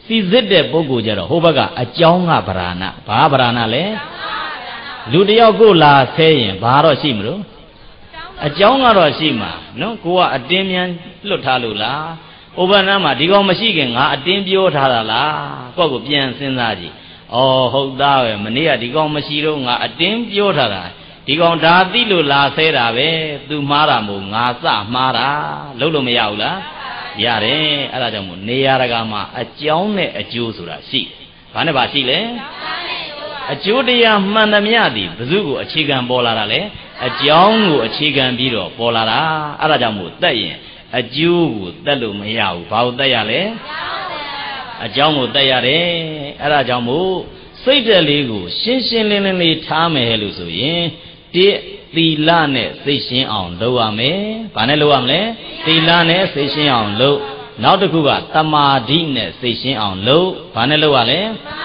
စီစစ်တဲ့ပုဂ္ဂိုလ်ကြတော့ဟိုဘက်ကအကြောင်းကဗราဏဘာဗราဏလဲလူတယောက်ကိုလာဆဲရင်ဘာတော့ရှိမလို့အကြောင်းကတော့ရှိမှာနော်ကိုကအတင်းမြန်လွတ်ထားလို့လားဟိုဘက်နားမှာဒီကောင်မရှိခင်ငါအတင်းပြောထားတာလားကိုယ့်ကိုပြန်စဉ်းစားကြည့်ဩဟုတ်သားပဲမနေ့ကဒီကောင်မရှိတော့ငါအတင်းပြောထားတာဒီကောင်ဒါသိလို့လာဆဲတာပဲသူမှားတာမို့ငါစမှားတာလုံးလို့မရဘူးလားရတယ်အဲ့ဒါကြောင့်မို့နေရာတကာမှာအကြောင်းနဲ့အကျိုးဆိုတာရှိဘာနဲ့ပါရှိလဲအကျိုးတရားမှန်သမျှသည်ဘယ်သူကိုအခြေခံပေါ်လာတာလဲအကြောင်းကိုအခြေခံပြီးတော့ပေါ်လာတာအဲ့ဒါကြောင့်မို့တက်ရင်အကျိုးကိုတက်လို့မရဘူးဘာလို့တက်ရလဲအကြောင်းကိုတက်ရတယ်အဲ့ဒါကြောင့်မို့စိတ်တက်လေးကိုရှင်းရှင်းလင်းလင်းလေးထားမယ်လို့ဆိုရင်တိသီလနဲ့စိတ်ရှင်းအောင်လုပ်ရမယ်ဘာနဲ့လုပ်ရမလဲသီလနဲ့စိတ်ရှင်းအောင်လုပ်နောက်တစ်ခုကတမာဓိနဲ့စိတ်ရှင်းအောင်လုပ်ဘာနဲ့လုပ်ရလဲ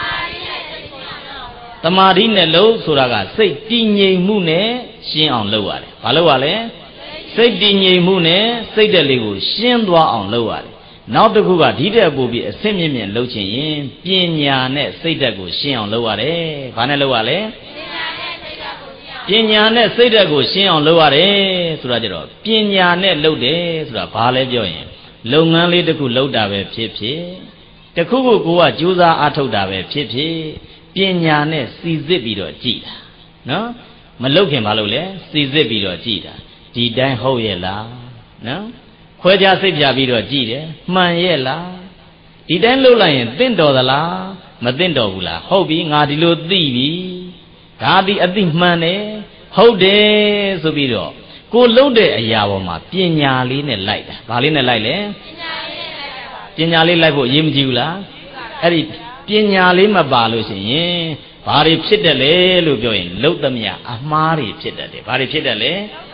တမာဓိနဲ့လုပ်ဆိုတာကစိတ်တည်ငြိမ်မှုနဲ့ရှင်းအောင်လုပ်ရတယ်ဘာလုပ်ရလဲစိတ်တည်ငြိမ်မှုနဲ့စိတ်တက်လေးကိုရှင်းသွားအောင်လုပ်ရတယ်နောက်တစ်ခုကဒီတဲ့ပို့ပြီးအစစ်မြင့်မြင့်လုပ်ချင်ရင်ပညာနဲ့စိတ်တက်ကိုရှင်းအောင်လုပ်ရတယ်ဘာနဲ့လုပ်ရလဲပညာနဲ့စိတ်ဓာတ်ကိုရှင်းအောင်လုပ်ရတယ်ဆိုတာကြတော့ပညာနဲ့လုပ်တယ်ဆိုတာဘာလဲပြောရင်လုပ်ငန်းလေးတစ်ခုလုပ်တာပဲဖြစ်ဖြစ်တစ်ခုခုကိုကကြိုးစားအားထုတ်တာပဲဖြစ်ဖြစ်ပညာနဲ့စီစစ်ပြီးတော့ကြည်တာနော်မလုပ်ခင်ဘာလုပ်လဲစီစစ်ပြီးတော့ကြည်တာဒီတိုင်းဟုတ်ရဲ့လားနော်ခွဲခြားစိတ်ပြပြီးတော့ကြည်တယ်မှန်ရဲ့လားဒီတိုင်းလုပ်လိုက်ရင်တင့်တော်သလားမတင့်တော်ဘူးလားဟုတ်ပြီငါဒီလိုသိပြီဒါဒီအသိမှန်တယ်ဟုတ်တယ်ဆိုပြီးတော့ကိုလုံးတဲ့အရာပေါ်မှာပညာလေးနဲ့လိုက်တာဘာလေးနဲ့လိုက်လဲပညာလေးလိုက်ဖို့အရေးမကြီးဘူးလားအဲ့ဒီပညာလေးမပါလို့ရှိရင်ဘာတွေဖြစ်တယ်လဲလို့ပြောရင်လုတ်သမျှအမှားတွေဖြစ်တတ်တယ်ဘာတွေဖြစ်တတ်လဲ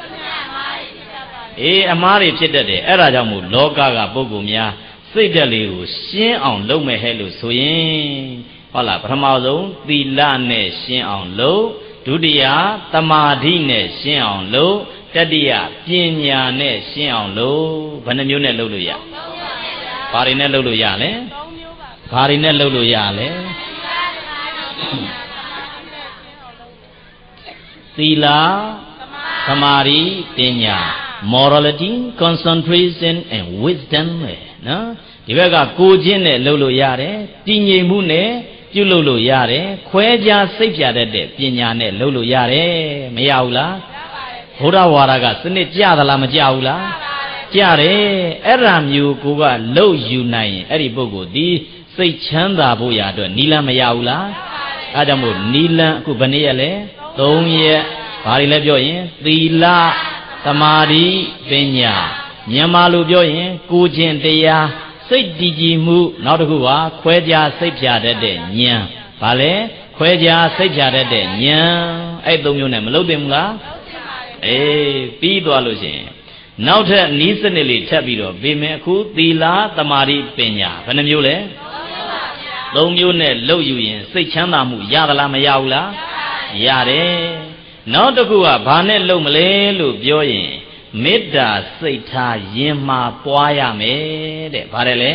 အေးအမှားတွေဖြစ်တတ်တယ်အဲ့ဒါကြောင့်မို့လောကကပုဂ္ဂိုလ်များစိတ်ဓာတ်လေးကိုရှင်းအောင်လုပ်မယ်ဟဲ့လို့ဆိုရင်ဟုတ်လားပထမဆုံးသီလနဲ့ရှင်းအောင်လုပ်ဒုတိယသမာဓိနဲ့ရှင်းအောင်လုပ်တတိယပညာနဲ့ရှင်းအောင်လုပ်ဘယ်နှမျိုးနဲ့လုပ်လို့ရဘာတွေနဲ့လုပ်လို့ရလဲဘာတွေနဲ့လုပ်လို့ရလဲသီလသမာဓိပညာ morality concentration and wisdom ပဲနော်ဒီဘက်ကကိုချင်းနဲ့လုပ်လို့ရတယ်တည်ငြိမ်မှုနဲ့ပြုလုပ်လို့ရတယ်ခွဲခြားစိတ်ပြတတ်တဲ့ပညာနဲ့လုပ်လို့ရတယ်မရဘူးလားဘုရားဝါဒကစနစ်ကြသလားမကြဘူးလားကြတယ်အဲ့ဒါမျိုးကိုကလှုပ်ယူနိုင်ရင်အဲ့ဒီပုဂ္ဂိုလ်ဒီစိတ်ချမ်းသာဖို့ရအတွက်နီလန်းမရဘူးလားအဲဒါကြောင့်မို့နီလန်းအခုဘယ်နည်းရလဲ3ရက်ဘာတွေလဲပြောရင်သီလသမာဓိပညာမြန်မာလိုပြောရင်ကိုခြင်းတရားစိတ်တည်ကြည်မှုနောက်တစ်ခုကခွဲခြားစိတ်ဖြာတတ်တဲ့ဉာဏ်ဘာလဲခွဲခြားစိတ်ဖြာတတ်တဲ့ဉာဏ်အဲ့3မျိုးနဲ့မလုပ်သင့်ဘူးလားအေးပြီးသွားလို့ရှိရင်နောက်ထပ်နီးစနစ်လေးထပ်ပြီးတော့ပြင်မယ်အခုသီလသမာဓိပညာဘယ်နှမျိုးလဲ3မျိုးနဲ့လုပ်ယူရင်စိတ်ချမ်းသာမှုရသလားမရဘူးလားရတယ်နောက်တစ်ခုကဘာနဲ့လုပ်မလဲလို့ပြောရင်မေတ္တာစိတ်ထားရင်မှာပွားရမယ်တဲ့ဘာတယ်လဲ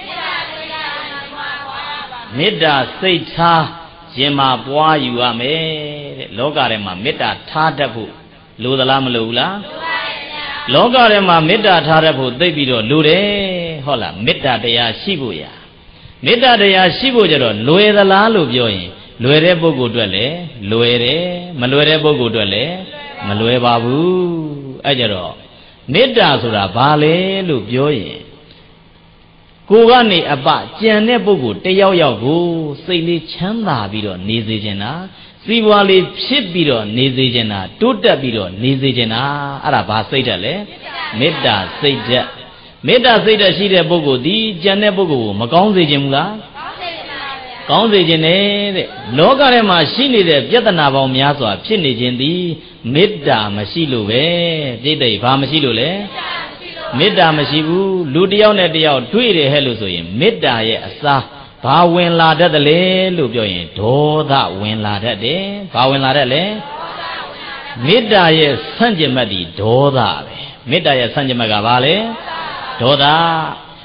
မေတ္တာစိတ်ထားရင်မှာပွားယူရမယ်တဲ့လောကထဲမှာမေတ္တာထားတတ်ဖို့လိုသလားမလိုဘူးလားလောကထဲမှာမေတ္တာထားတတ်ဖို့သိပြီးတော့လိုတယ်ဟုတ်လားမေတ္တာတရားရှိဖို့ရမေတ္တာတရားရှိဖို့ကြတော့လွယ်သလားလို့ပြောရင်လွယ်တဲ့ပုဂ္ဂိုလ်အတွက်လည်းလွယ်တယ်မလွယ်တဲ့ပုဂ္ဂိုလ်အတွက်လည်းမလွယ်ပါဘူးအဲ့ကြတော့မေတ္တာဆိုတာဘာလဲလို့ပြောရင်ကိုကနေအပကြံတဲ့ပုဂ္ဂိုလ်တယောက်ယောက်ကိုစိတ်လေးချမ်းသာပြီးတော့နေစေချင်တာစီးပွားလေးဖြစ်ပြီးတော့နေစေချင်တာတိုးတက်ပြီးတော့နေစေချင်တာအဲ့ဒါဘာစိတ်ဓာတ်လဲမေတ္တာစိတ်ဓာတ်မေတ္တာစိတ်ဓာတ်ရှိတဲ့ပုဂ္ဂိုလ်ဒီကြံတဲ့ပုဂ္ဂိုလ်ကိုမကောင်းစေချင်ဘူးလားကောင်းစေခြင်းနဲ့တဲ့လောကထဲမှာရှိနေတဲ့ပြဿနာပေါင်းများစွာဖြစ်နေခြင်းသည်မေတ္တာမရှိလို့ပဲပြိတ္တိဘာမရှိလို့လဲမေတ္တာမရှိဘူးလူတစ်ယောက်နဲ့တစ်ယောက်တွေ့တယ်ဟဲ့လို့ဆိုရင်မေတ္တာရဲ့အစားဘာဝင်လာတတ်တယ်လဲလို့ပြောရင်ဒေါသဝင်လာတတ်တယ်ဘာဝင်လာတတ်လဲမေတ္တာရဲ့ဆန့်ကျင်ဘက်ဒီဒေါသပဲမေတ္တာရဲ့ဆန့်ကျင်ဘက်ကဘာလဲဒေါသ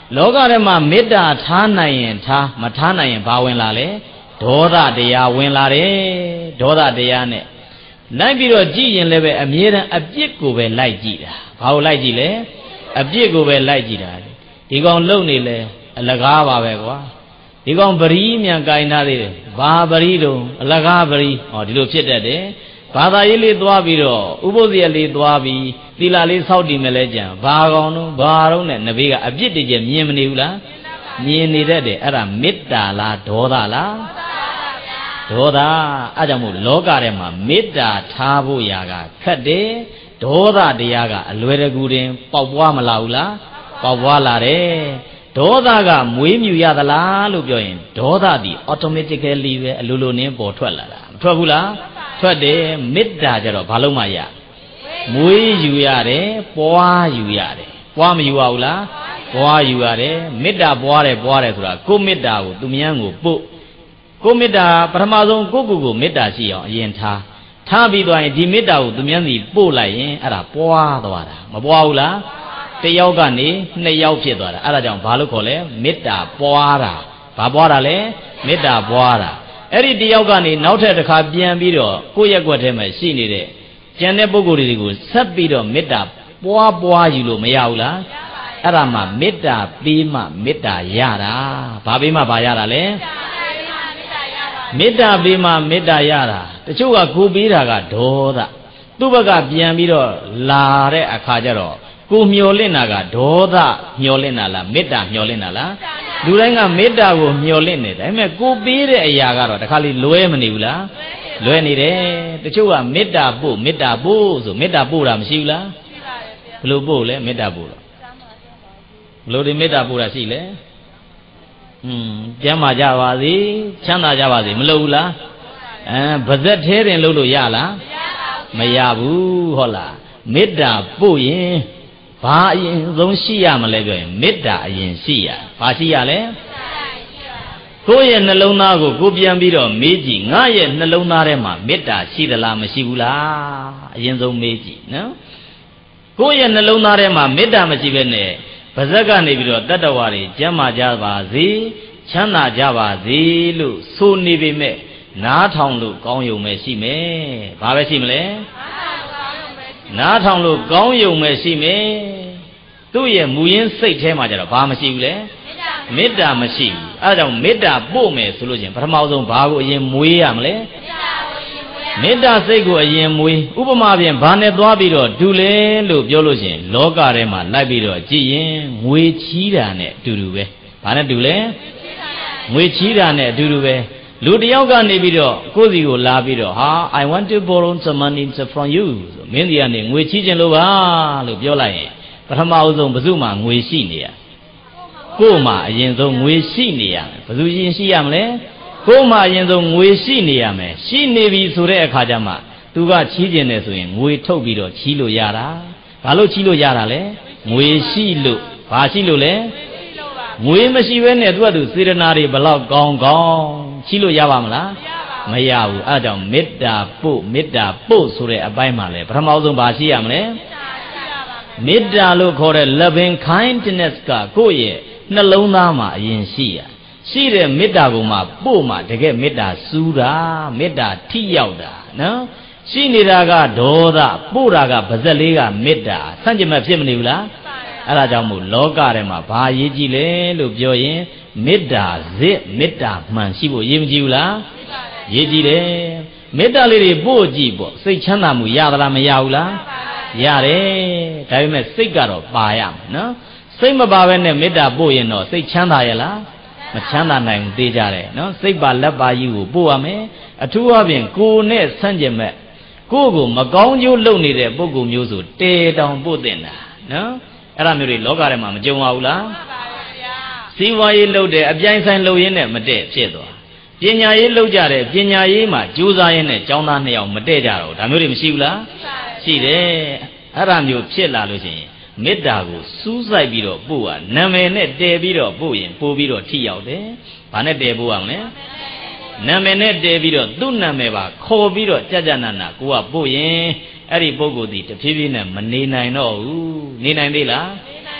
လောကထဲမှာမေတ္တာထားနိုင်ရင်ထားမထားနိုင်ရင်ဘာဝင်လာလဲဒေါသတရားဝင်လာတယ်ဒေါသတရားနဲ့လိုက်ပြီးတော့ကြည့်ရင်လည်းပဲအမြဲတမ်းအပြစ်ကိုပဲလိုက်ကြည့်တာဘာလို့လိုက်ကြည့်လဲအပြစ်ကိုပဲလိုက်ကြည့်တာဒီကောင်လုံနေလဲအလကားပါပဲကွာဒီကောင်ပရိမြန်ကိုင်ထားသေးတယ်ဘာပရိတုံအလကားပရိဟောဒီလိုဖြစ်တတ်တယ်ဘာသာရေးလေးသွားပြီးတော့ဥပုသ္ဇေလေးသွားပြီးသီလလေးစောင့်တည်မယ်လဲကြံဘာကောင်တော့ဘာတော့နဲ့နဘေးကအပြစ်တည်းကျမြင်မနေဘူးလားမြင်နေတတ်တယ်အဲ့ဒါမေတ္တာလားဒေါသလားဒေါသအဲ့ကြောင့်မို့လောကထဲမှာမေတ္တာထားဖို့ရာကခက်တယ်ဒေါသတရားကအလွယ်တကူတင်ပေါက်ပွားမလာဘူးလားပေါက်ပွားလာတယ်ဒေါသကမွေးမြူရသလားလို့ပြောရင်ဒေါသသည် automatically ပဲအလိုလိုနင်းပေါ်ထွက်လာတာမထွက်ဘူးလားထွက်တယ်မေတ္တာကြတော့ဘာလို့မှရမွေးယူရတယ်ပွားယူရတယ်ပွားမယူရဘူးလားပွားယူရတယ်မေတ္တာပွားတယ်ဆိုတာကိုမေတ္တာကိုသူမြန်းကိုပို့ကိုမေတ္တာပထမဆုံးကိုမေတ္တာရှိအောင်အရင်ထားပြီးသွားရင်ဒီမေတ္တာကိုသူမြန်းစီပို့လိုက်ရင်အဲ့ဒါပွားသွားတာမပွားဘူးလားတစ်ယောက်ကနေနှစ်ယောက်ဖြစ်သွားတာအဲ့ဒါကြောင့်ဘာလို့ခေါ်လဲမေတ္တာပွားတာဘာပွားတာလဲမေတ္တာပွားတာအဲ့ဒီတစ်ယောက်ကနေနောက်ထပ်တစ်ခါပြန်ပြီးတော့ကိုယ့်ရက်ွက်ထဲမှာရှိနေတဲ့ကျန်တဲ့ပုဂ္ဂိုလ်တွေကိုဆက်ပြီးတော့မေတ္တာပွားယူလို့မရဘူးလားအဲ့ဒါမှမေတ္တာပေးမှမေတ္တာရတာဘာပေးမှဘာရတာလဲမေတ္တာပေးမှမေတ္တာရတာတချို့ကကိုပေးတာကဒေါသသူ့ဘက်ကပြန်ပြီးတော့လာတဲ့အခါကျတော့ကိုမျောလင့်တာကဒေါသမျောလင့်တာလားမေတ္တာမျောလင့်တာလားလူတိုင်းကမေတ္တာကိုမျောလင့်နေတယ်ဒါပေမဲ့ကိုပေးတဲ့အရာကတော့တခါလေလွဲမနေဘူးလားလွဲနေတယ်တချို့ကမေတ္တာပို့ဆိုမေတ္တာပို့တာမရှိဘူးလားဘယ်လိုပို့လဲမေတ္တာပို့တော့ဘယ်လိုဒီမေတ္တာပို့တာရှိလဲကျမ်းမာကြပါစေချမ်းသာကြပါစေမလုပ်ဘူးလားပါဇက်သေးတယ်လုပ်လို့ရလားမရဘူးဟုတ်လားမေတ္တာပို့ရင်ဘာအရင်ဆုံးရှိရမလဲပြောရင်မေတ္တာအရင်ရှိရဘာရှိရလဲကိုယ့်ရဲ့နှလုံးသားကိုကိုပြန်ပြီးတော့မေးကြည့်ငါရဲ့နှလုံးသားထဲမှာမေတ္တာရှိသလားမရှိဘူးလားအရင်ဆုံးမေးကြည့်နော်ကိုယ့်ရဲ့နှလုံးသားထဲမှာမေတ္တာမရှိဘဲနဲ့ပါဇက်ကနေပြီးတော့တတ္တဝါတွေကျမ်းမာကြပါစေချမ်းသာကြပါစေလို့ဆိုနေပေမဲ့နားထောင်လို့ကောင်းယုံမဲ့ရှိမယ်ဘာပဲရှိမလဲနားထောင်လို့ကောင်းယုံမဲ့ရှိမယ်သူ့ရဲ့မူရင်းစိတ်ထဲမှာကျတော့ဘာမရှိဘူးလဲမေတ္တာမရှိဘူးအဲဒါကြောင့်မေတ္တာပို့မယ်ဆိုလို့ချင်းပထမဆုံးဘာကိုအရင်မွေးရမလဲမေတ္တာစိတ်ကိုအရင်မွေးဥပမာဖြင့်ဘာနဲ့သွားပြီးတော့ဒူလဲလို့ပြောလို့ချင်းလောကထဲမှာလိုက်ပြီးတော့ကြည်ရင်ငွေချီးတာနဲ့အတူတူပဲဘာနဲ့တူလဲငွေချီးတာနဲ့အတူတူပဲလူတယောက်ကနေပြီးတော့ကိုယ့်စီကိုလာပြီးတော့ဟာ I want to borrow some money from you ဆိုမင်းဒီကနေငွေချီးခြင်းလို့ပါလို့ပြောလိုက်ရင်ပထမအဆုံးဘယ်သူမှငွေရှိနေရကိုယ်မှအရင်ဆုံးငွေရှိနေရမယ်ဘယ်သူရင်ရှိရမလဲကိုယ်မှအရင်ဆုံးငွေရှိနေရမယ်ရှိနေပြီဆိုတဲ့အခါကျမှသူကချီးခြင်းတယ်ဆိုရင်ငွေထုတ်ပြီးတော့ချီးလို့ရတာဘာလို့ချီးလို့ရတာလဲငွေရှိလို့ဘာရှိလို့လဲငွေမရှိဘဲနဲ့သူကသူစေတနာတွေဘလောက်ကောင်းချီးလို့ရပါမလားမရဘူးအဲဒါကြောင့်မေတ္တာပို့ဆိုတဲ့အပိုင်းမှာလဲပထမဆုံးဘာရှိရမလဲမေတ္တာလို့ခေါ်တဲ့ loving kindness ကကိုယ့်ရဲ့နှလုံးသားမှာအရင်ရှိတဲ့မေတ္တာကိုမှပို့မှတကယ်မေတ္တာစူးတာမေတ္တာထိရောက်တာနော်ရှိနေတာကဒေါသပို့တာကပါဇက်လေးကမေတ္တာဆန့်ကျင်မဲ့ဖြစ်မနေဘူးလားအဲ့ဒါကြောင့်မို့လောကထဲမှာဘာရေးကြည့်လဲလို့ပြောရင်မေတ္တာစစ်မေတ္တာမှန်ရှိဖို့ရေးမကြည့်ဘူးလားရေးကြည့်တယ်မေတ္တာလေးတွေပို့ကြည့်ပေါ့စိတ်ချမ်းသာမှုရသလားမရဘူးလားရတယ်ဒါပေမဲ့စိတ်ကတော့ပါရမယ်နော်စိတ်မပါဘဲနဲ့မေတ္တာပို့ရင်တော့စိတ်ချမ်းသာရဲ့လားမချမ်းသာနိုင်ဘူးသိကြတယ်နော်စိတ်ပါလက်ပါကြီးကိုပို့ရမယ်အထူးအဖြင့်ကိုယ်နဲ့ဆန့်ကျင်မဲ့ကိုယ့်ကိုမကောင်းကျိုးလုပ်နေတဲ့ပုဂ္ဂိုလ်မျိုးဆိုတေတောင်ပို့တင်တာနော်အဲ့ဒါမျိုးတွေလောကထဲမှာမကြုံပါဘူးလားစီးပွားရေးလုပ်တယ်အပြိုင်ဆိုင်လုပ်ရင်းနဲ့မတည့်ဖြစ်သွားပညာရေးလုပ်ကြတယ်ပညာရေးမှာကြိုးစားရင်းနဲ့ကျောင်းသား2ယောက်မတည့်ကြတော့ဒါမျိုးတွေမရှိဘူးလားရှိတယ်အဲ့ဒါမျိုးဖြစ်လာလို့ရှိရင်မေတ္တာကိုစူးစိုက်ပြီးတော့ပို့ရနာမည်နဲ့တည်ပြီးတော့ပို့ရင်ပို့ပြီးတော့ထိရောက်တယ်ဘာနဲ့တည်ပို့ရမလဲနာမည်နဲ့တည်ပြီးတော့သူ့နာမည်ပါခေါ်ပြီးတော့ကြနာနာကိုကပို့ရင်အဲ့ဒီပုဂ္ဂိုလ်ဒီတဖြည်းဖြည်းနဲ့မနေနိုင်တော့ဘူးနေနိုင်သေးလားမ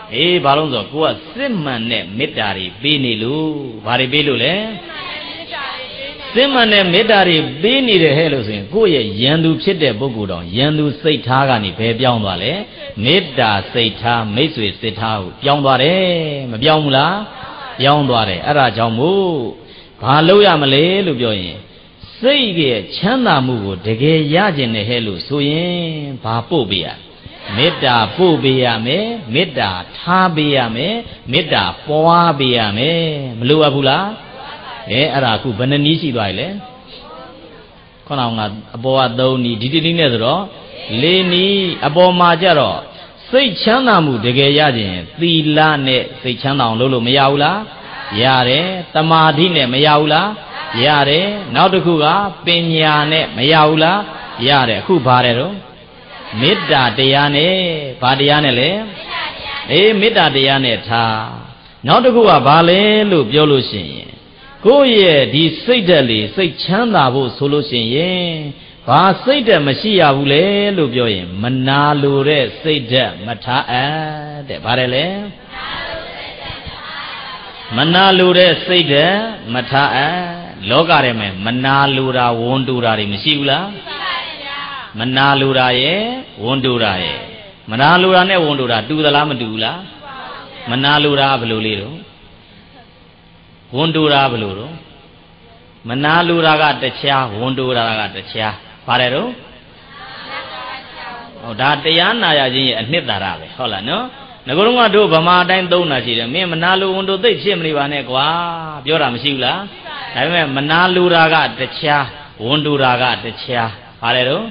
ဘာလို့ဆိုကိုကစစ်မှန်တဲ့မေတ္တာတွေပေးနေလို့ဘာတွေပေးလို့လဲစစ်မှန်တဲ့မေတ္တာတွေပေးနေတယ်ဟဲ့လို့ဆိုရင်ကိုယ့်ရဲ့ယံသူဖြစ်တဲ့ပုဂ္ဂိုလ်တော်ယံသူစိတ်ထားကနေဘယ်ပြောင်းသွားလဲမေတ္တာစိတ်ထားမိတ်ဆွေစိတ်ထားကိုပြောင်းသွားတယ်မပြောင်းဘူးလားပြောင်းသွားတယ်အဲ့ဒါကြောင့်မို့ဘာလုပ်ရမလဲလို့ပြောရင်စိတ်ရဲ့ချမ်းသာမှုကိုတကယ်ရကျင်တယ်ဟဲ့လို့ဆိုရင်ဘာပို့ပေးရမေတ္တာပို့ပေးရမယ်မေတ္တာထားပေးရမယ်မေတ္တာပွားပေးရမယ်မလိုအပ်ဘူးလားအဲ့ဒါအခုဘယ်နှနည်းရှိသွားပြီလဲခေါင်းအောင်ကအပေါ်က3နည်းဒီနည်းနဲ့ဆိုတော့4နည်းအပေါ်မှာကြတော့စိတ်ချမ်းသာမှုတကယ်ရခြင်းသီလနဲ့စိတ်ချမ်းသာအောင်လုပ်လို့မရဘူးလားရတယ်တမာတိနဲ့မရဘူးလားရတယ်နောက်တစ်ခုကပညာနဲ့မရဘူးလားရတယ်အခုပါတယ်တော့မေတ္တာတရားနဲ့ဘာတရားနဲ့လဲမေတ္တာတရားနဲ့ထားနောက်တစ်ခုကဘာလဲလို့ပြောလို့ရှိရင်ကိုယ့်ရဲ့ဒီစိတ်ဓာတ်လေးစိတ်ချမ်းသာဖို့ဆိုလို့ရှိရင်ဘာစိတ်ဓာတ်မရှိရဘူးလေလို့ပြောရင်မနာလိုတဲ့စိတ်ဓာတ်မထားအပ်တဲ့ဘာလဲလဲမနာလိုတဲ့စိတ်ဓာတ်မထားအပ်လောကထဲမှာမနာလိုတာဝန်တူတာတွေမရှိဘူးလားမနာလိုတာရဲ့ဝန်တူတာရဲ့မနာလိုတာနဲ့ဝန်တူတာတူသလားမတူဘူးလားမနာလိုတာဘယ်လိုလေးတော့ဝန်တူတာဘယ်လိုတော့မနာလိုတာကတခြားဝန်တူတာကတခြားပါတယ်တော့ဟောဒါတရားနာရခြင်းရဲ့အနှစ်သာရပဲဟုတ်လားနော်ငကိုယ်တော့တို့ဗမာတိုင်းသုံးတာရှိတယ်မင်းမနာလိုဝန်တူသိဖြစ်မနေပါနဲ့ကွာပြောတာမရှိဘူးလားဒါပေမဲ့မနာလိုတာကတခြားဝန်တူတာကတခြားပါတယ်တော့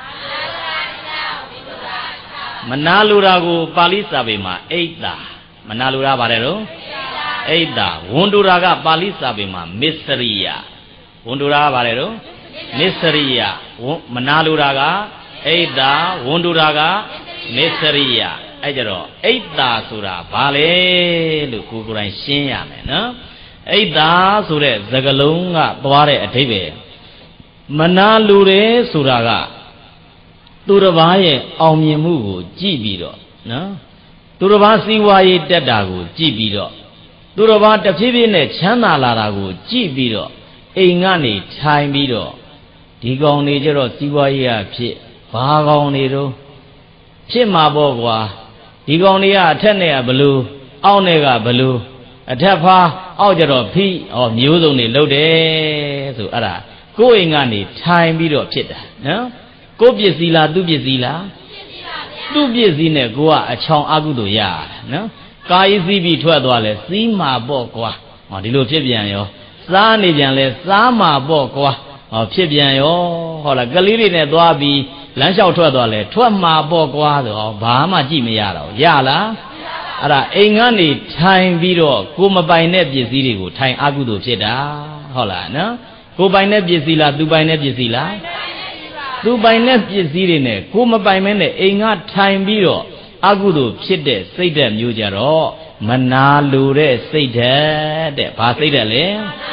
မနာလိုတာကိုပါဠိစာပေမှာအိတ်တာမနာလိုတာပါတယ်တော့အိတ်တာဝန်တူတာကပါဠိစာပေမှာမစ္စရိယဝန်တူတာကပါတယ်တော့မစ္စရိယမနာလိုတာကအိတ်တာဝန်တူတာကမစ္စရိယအဲ့ကြတော့အိတ်တာဆိုတာဘာလဲလို့ကိုယ်ကိုယ်တိုင်ရှင်းရမယ်နော်အိတ်တာဆိုတဲ့စကားလုံးကသွားတဲ့အဓိပ္ပာယ်မနာလိုတယ်ဆိုတာကသူတစ်ပါးရဲ့အောင်မြင်မှုကိုကြည့်ပြီးတော့နော်သူတစ်ပါးစီးပွားရေးတက်တာကိုကြည့်ပြီးတော့သူတစ်ပါးတဖြည်းဖြည်းနဲ့ချမ်းသာလာတာကိုကြည့်ပြီးတော့အိမ်ကနေထိုင်ပြီးတော့ဒီကောင်တွေကျတော့စီးပွားရေးရဖြစ်ဘာကောင်တွေတော့ဖြစ်မှာပေါ့ကွာဒီကောင်တွေကအထက်နဲ့ကဘလို့အောက်နဲ့ကဘလို့အထက်ဖားအောက်ကျတော့ဖိမျိုးစုံတွေလှုပ်တယ်ဆိုအဲ့ဒါကိုယ်အိမ်ကနေထိုင်ပြီးတော့ဖြစ်တာနော်ကိုယ်ပစ္စည်းလားသူ့ပစ္စည်းလားသူ့ပစ္စည်းနဲ့ကိုကအချောင်အကုသို့ရတာနော်ကာယစီးပြီးထွက်သွားလဲစီးမှာပေါ့ကွာဒီလိုဖြစ်ပြန်ရောစားနေပြန်လဲစားမှာပေါ့ကွာဖြစ်ပြန်ရောဟုတ်လားကလေးတွေနဲ့သွားပြီးလမ်းလျှောက်ထွက်သွားလဲထွက်မှာပေါ့ကွာဆိုတော့ဘာမှကြည့်မရတော့ရလားအဲ့ဒါအိမ်ကနေထိုင်ပြီးတော့ကိုမပိုင်တဲ့ပစ္စည်းတွေကိုထိုင်အကုသို့ဖြစ်တာဟုတ်လားနော်ကိုပိုင်တဲ့ပစ္စည်းလားသူပိုင်တဲ့ပစ္စည်းလားသူပိုင်တဲ့ပစ္စည်းတွေနဲ့ကိုမပိုင်မဲနဲ့အိမ်ကထိုင်ပြီးတော့အကုသို့ဖြစ်တဲ့စိတ်ဓာတ်မျိုးကြတော့မနာလိုတဲ့စိတ်ဓာတ်တဲ့ဘာစိတ်ဓာတ်လဲ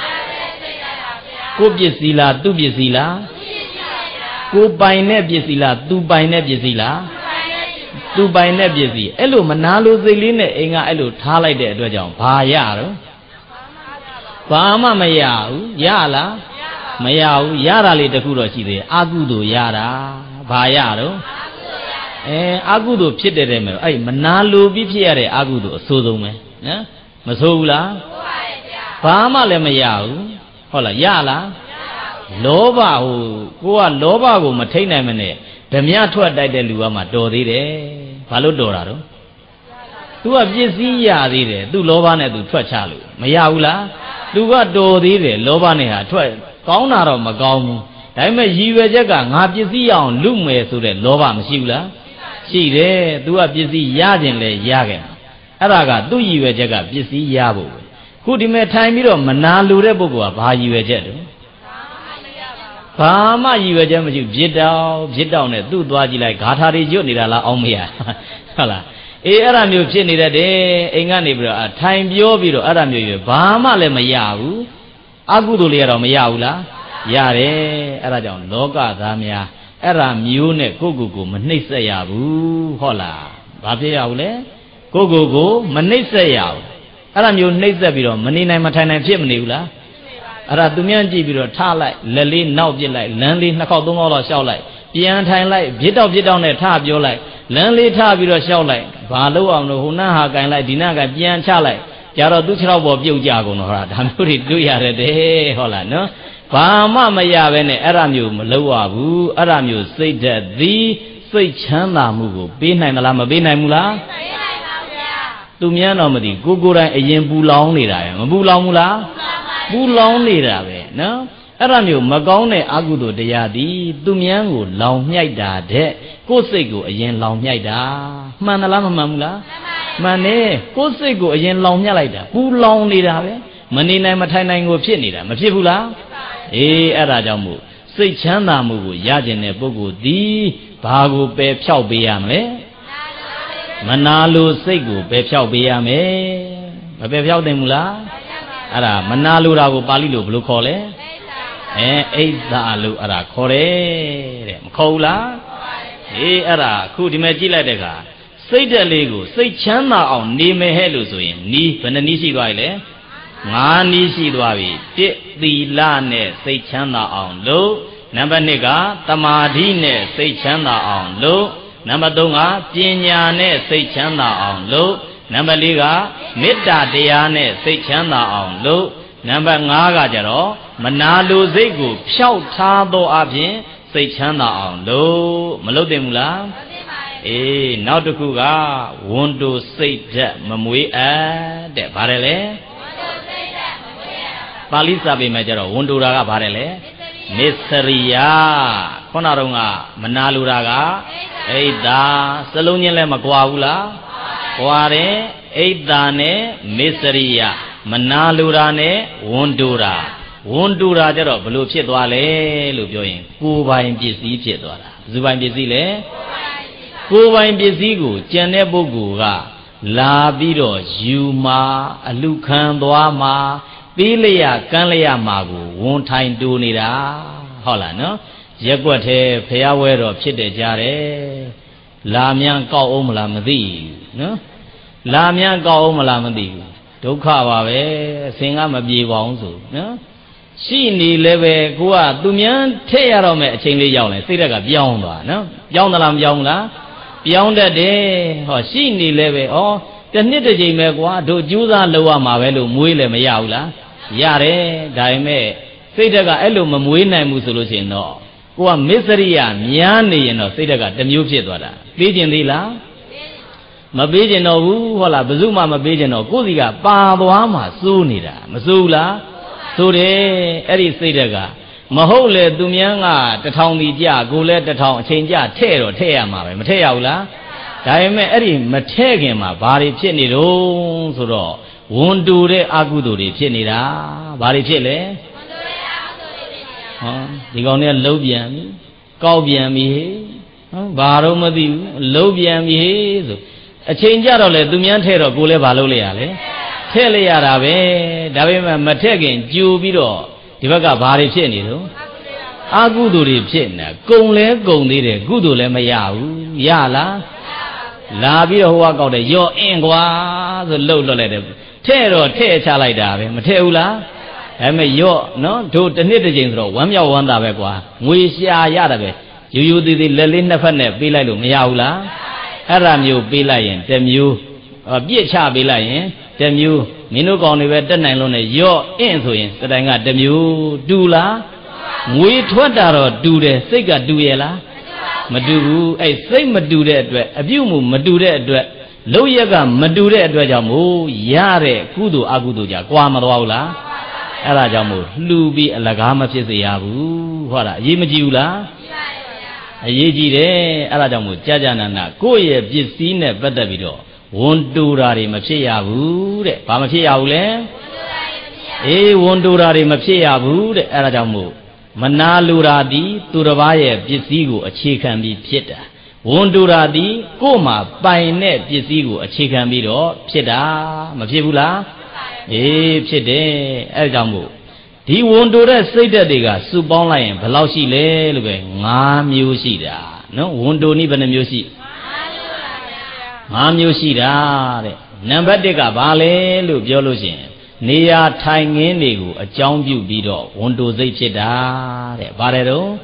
ကိုပစ္စည်းလားသူပစ္စည်းလားကိုပိုင်တဲ့ပစ္စည်းလားသူပိုင်တဲ့ပစ္စည်းလားသူပိုင်တဲ့ပစ္စည်းအဲ့လိုမနာလိုစိတ်လေးနဲ့အိမ်ကအဲ့လိုထားလိုက်တဲ့အတွက်ကြောင့်ဘာရတော့ဘာမှမရဘူးရလားမရဘူးရတာလေးတခုတော့ရှိသေးတယ်အကုသို့ရတာဘာရတော့အကုသို့ဖြစ်တဲ့မယ်အဲ့မနာလိုပြီးဖြစ်ရတဲ့အကုသို့အဆိုးဆုံးပဲနော်မဆိုးဘူးလားဘာမှလည်းမရဘူးဟုတ်လားရလားလောဘကိုကလောဘကိုမထိတ်နိုင်မနဲ့ဓမြထွက်တိုက်တဲ့လူကမှတော်သေးတယ်ဘာလို့တော်တာတော့သူကပစ္စည်းရသေးတယ်သူလောဘနဲ့သူထွက်ချလို့မရဘူးလားသူကတော်သေးတယ်လောဘနဲ့ဟာထွက်ကောင်းတာတော့မကောင်းဘူးဒါပေမဲ့ရည်ရွယ်ချက်ကငါပစ္စည်းရအောင်လူမယ်ဆိုတဲ့လောဘမရှိဘူးလားရှိတယ်သူကပစ္စည်းရခြင်းလဲရခဲ့အဲ့ဒါကသူ့ရည်ရွယ်ချက်ကပစ္စည်းရဖို့ပဲခုဒီမဲ့ထိုင်ပြီးတော့မနာလိုတဲ့ပုဂ္ဂိုလ်ကဘာရည်ရွယ်ချက်တုန်းဘာမှရည်ရွယ်ချက်မရှိဘူးပြစ်တောင်နဲ့သူ့သွားကြည့်လိုက်ဂါထာတွေကျွတ်နေတာလားအောင်းမရဟုတ်လားအဲ့ဒါမျိုးဖြစ်နေတတ်တယ်အိမ်ကနေပြီးတော့ထိုင်ပြောပြီးတော့အဲ့ဒါမျိုးရွယ်ဘာမှလည်းမရဘူးအကုသိုလ်လေးကတော့မရဘူးလားရတယ်အဲ့ဒါကြောင့်လောကသားများအဲ့ဒါမျိုးနဲ့ကိုယ့်ကိုယ်ကိုမနှိပ်စက်ရဘူးဟုတ်လားဘာဖြစ်ရဘူးလဲကိုမနှိမ့်ဆက်ရအောင်အဲ့ဒါမျိုးနှိမ့်ဆက်ပြီးတော့မနေနိုင်မထိုင်နိုင်ဖြစ်မနေဘူးလားအဲ့ဒါသူများကြည့်ပြီးတော့ထားလိုက်လက်လေးနောက်ပြစ်လိုက်လမ်းလေး2ခေါက်3ခေါက်လောက်ရှောက်လိုက်ပြန်ထိုင်လိုက်ပြစ်တော့နဲ့ထားပြောလိုက်လမ်းလေးထားပြီးတော့ရှောက်လိုက်ဘာလို့အောင်လို့ဟိုနာဟာကင်လိုက်ဒီနာကပြန်ချလိုက်ကြတော့သူ့6ပေါ်ပြုတ်ကြကုန်တော့ဟာဒါမျိုးတွေတွေ့ရတယ်တဲ့ဟုတ်လားနော်ဘာမှမရပဲနဲ့အဲ့ဒါမျိုးမလုပ်ရဘူးအဲ့ဒါမျိုးစိတ်ဓာတ်သည်စိတ်ချမ်းသာမှုကိုပေးနိုင်သလားမပေးနိုင်ဘူးလားပေးနိုင်ပါဗျာသူများတော့မသိကိုယ်တိုင်အရင်ပူလောင်နေတာရမပူလောင်ဘူးလားပူလောင်နေတာပဲနော်အဲ့ဒါမျိုးမကောင်းတဲ့အကုသိုလ်တရားသည်သူများကိုလောင်မြိုက်တာတဲ့ကိုယ်စိတ်ကိုအရင်လောင်မြိုက်တာမှန်သလားမမှန်ဘူးလားမှန်တယ်ကိုယ်စိတ်ကိုအရင်လောင်မြတ်လိုက်တာပူလောင်နေတာပဲမနေနိုင်မထိုင်နိုင်ကိုဖြစ်နေတာမဖြစ်ဘူးလားအေးအဲ့ဒါကြောင့်မို့စိတ်ချမ်းသာမှုကိုရကျင်တဲ့ပုဂ္ဂိုလ်သည်ဘာကိုပယ်ဖြောက်ပေးရမလဲမနာလိုစိတ်ကိုပယ်ဖြောက်ပေးရမယ်မပယ်ဖြောက်နိုင်ဘူးလားအဲ့ဒါမနာလိုတာကိုပါဠိလိုဘယ်လိုခေါ်လဲအိဋ္ဌာလို့အဲ့ဒါခေါ်တယ်တဲ့မခေါ်ဘူးလားအေးအဲ့ဒါခုဒီမဲ့ကြည့်လိုက်တဲ့အခါစိတ်တက်လေးကိုစိတ်ချမ်းသာအောင်နေမယ်ဟဲ့လို့ဆိုရင်နီးဘယ်နှနည်းရှိသွားပြီလဲ5နည်းရှိသွားပြီ1သီလနဲ့စိတ်ချမ်းသာအောင်လို့နံပါတ်2ကတမာဓိနဲ့စိတ်ချမ်းသာအောင်လို့နံပါတ်3ကပညာနဲ့စိတ်ချမ်းသာအောင်လို့နံပါတ်4ကမေတ္တာတရားနဲ့စိတ်ချမ်းသာအောင်လို့နံပါတ်5ကကြတော့မနာလိုစိတ်ကိုဖျောက်ထားသောအပြင်စိတ်ချမ်းသာအောင်လို့မလုပ်သင့်ဘူးလားအေးနောက်တစ်ခုကဝန်တိုစိတ်ဓာတ်မမွေးအပ်တဲ့ဗါတယ်လေပါဠိစာပေမှာကျတော့ဝန်တိုတာကဗါတယ်လေမစ္စရိယခုနတော့ကမနာလိုတာကအိဋ္ဌာစလုံးချင်းလည်းမကွာဘူးလားကွာတယ်အိဋ္ဌာနဲ့မစ္စရိယမနာလိုတာနဲ့ဝန်တိုတာကျတော့ဘလို့ဖြစ်သွားလဲလို့ပြောရင်ကိုယ်ပိုင်ပစ္စည်းဖြစ်သွားတာဘယ်သူပိုင်ပစ္စည်းလဲကိုယ်ပိုင်ပစ္စည်းကိုကျန်တဲ့ပုဂ္ဂိုလ်ကလာပြီးတော့ယူမှာအလူခံသွားမှာပေးလျက်ကမ်းလျက်မှာကိုဝန်ထိုင်တူနေတာဟုတ်လားနော်ရက်ွက်သေးဖျားဝဲတော့ဖြစ်တယ်ကြားတယ်လာမြန်ကောက်အောင်မလားမသိဘူးနော်လာမြန်ကောက်အောင်မလားမသိဘူးဒုက္ခပါပဲအစင်ကမပြေပါဘူးဆိုနော်ရှိနေလည်းပဲကိုကသူများထည့်ရတော့မယ်အချိန်လေးရောက်လဲစိတ်ဓာတ်ကပြောင်းသွားနော်ပြောင်းသလားမပြောင်းဘူးလားပြောင်းတတ်တယ်ဟောရှိနေလည်းပဲဩတစ်နှစ်တစ်ချိန်ပဲကွာတို့ကြိုးစားလုပ်ရမှာပဲလို့မွေးလည်းမရဘူးလားရတယ်ဒါပေမဲ့စိတ်ဓာတ်ကအဲ့လိုမမွေးနိုင်ဘူးဆိုလို့ရှိရင်တော့ကိုကမစ္စရိယများနေရင်တော့စိတ်ဓာတ်ကတစ်မျိုးဖြစ်သွားတာပေးခြင်းသေးလားမပေးခြင်းတော့ဘူးဟုတ်လားဘယ်သူမှမပေးခြင်းတော့ကိုယ်စီကပါသွားမှစိုးနေတာမစိုးဘူးလားဆိုတယ်အဲ့ဒီစိတ်ဓာတ်ကမဟုတ်လေသူများက1000ဒီကြကိုလည်း1000အချိန်ကြထဲ့တော့ထဲ့ရမှာပဲမထဲ့ရဘူးလားဒါပေမဲ့အဲ့ဒီမထဲ့ခင်မှာဘာတွေဖြစ်နေတော့ဆိုတော့ဝန်တူတဲ့အကုသိုလ်တွေဖြစ်နေတာဘာတွေဖြစ်လဲဟောဒီကောင်တွေကလှုပ်ပြန်ပြီကောက်ပြန်ပြီဟောဘာတော့မသိဘူးလှုပ်ပြန်ပြီဆိုအချိန်ကြတော့လေသူများထဲ့တော့ကိုလည်းဘာလုပ်လိုက်ရလဲထဲ့လိုက်ရတာပဲဒါပေမဲ့မထဲ့ခင်ကြိုပြီးတော့ဒီဘက်ကဘာတွေဖြစ်နေတော့အကုသိုလ်တွေဖြစ်နေကုံလဲကုံသေးတယ်ကုသိုလ်လည်းမရဘူးရလားလာပြီးတော့ဟိုကကောက်တယ်ရော့အင်းကွာဆိုလှုပ်လွတ်လိုက်တယ်ထဲ့တော့ထဲ့ချလိုက်တာပဲမထဲ့ဘူးလားဒါပေမဲ့ရော့နော်တို့တစ်နှစ်တစ်ချိန်ဆိုတော့ဝမ်းမြောက်ဝမ်းသာပဲကွာငွေရှာရတယ်ပဲယူယူသေးသေးလက်လေးနှစ်ဖက်နဲ့ပေးလိုက်လို့မရဘူးလားအဲ့ဒါမျိုးပေးလိုက်ရင်တစ်မျိုးပြစ်ချပေးလိုက်ရင်တစ်မျိုးမင်းတို့ကောင်တွေပဲတက်နိုင်လို့နဲ့ရော့အင်းဆိုရင်တတိုင်ကတစ်မျိုးတူလားငွေထွက်တာတော့တူတယ်စိတ်ကတူရဲ့လားမတူဘူးအဲ့စိတ်မတူတဲ့အတွက်အပြုမှုမတူတဲ့အတွက်လုပ်ရက်ကမတူတဲ့အတွက်ကြောင့်မို့ရတဲ့ကုသိုလ်အကုသိုလ်ကြကွာမသွားဘူးလားအဲ့ဒါကြောင့်မို့လှူပြီးအလကားမဖြစ်စေရဘူးဟုတ်လားအရေးမကြီးဘူးလားအရေးကြီးတယ်အဲ့ဒါကြောင့်မို့ကြာကြာနာနာကိုယ့်ရဲ့ပစ္စည်းနဲ့ပတ်သက်ပြီးတော့ဝန်တူတာတွေမဖြစ်ရဘူးတဲ့ဘာမဖြစ်ရဘူးလဲအေးဝန်တူတာတွေမဖြစ်ရဘူးတဲ့အဲ့ဒါကြောင့်မို့မနာလိုတာဒီသူတစ်ပါးရဲ့ပစ္စည်းကိုအခြေခံပြီးဖြစ်တာဝန်တူတာဒီကို့မှာပိုင်တဲ့ပစ္စည်းကိုအခြေခံပြီးတော့ဖြစ်တာမဖြစ်ဘူးလားအေးဖြစ်တယ်အဲ့ဒါကြောင့်မို့ဒီဝန်တူတဲ့စိတ်ဓာတ်တွေကစုပေါင်းလိုက်ရင်ဘယ်လောက်ရှိလဲလို့ပဲ5မျိုးရှိတာနော်ဝန်တူနည်းဘယ်နှမျိုးရှိ5 Mamushida, Nambadika Valley, Lubiolusin, Nia Tanginegu, a Jambu Bido, Wundu Zechida, Barredo.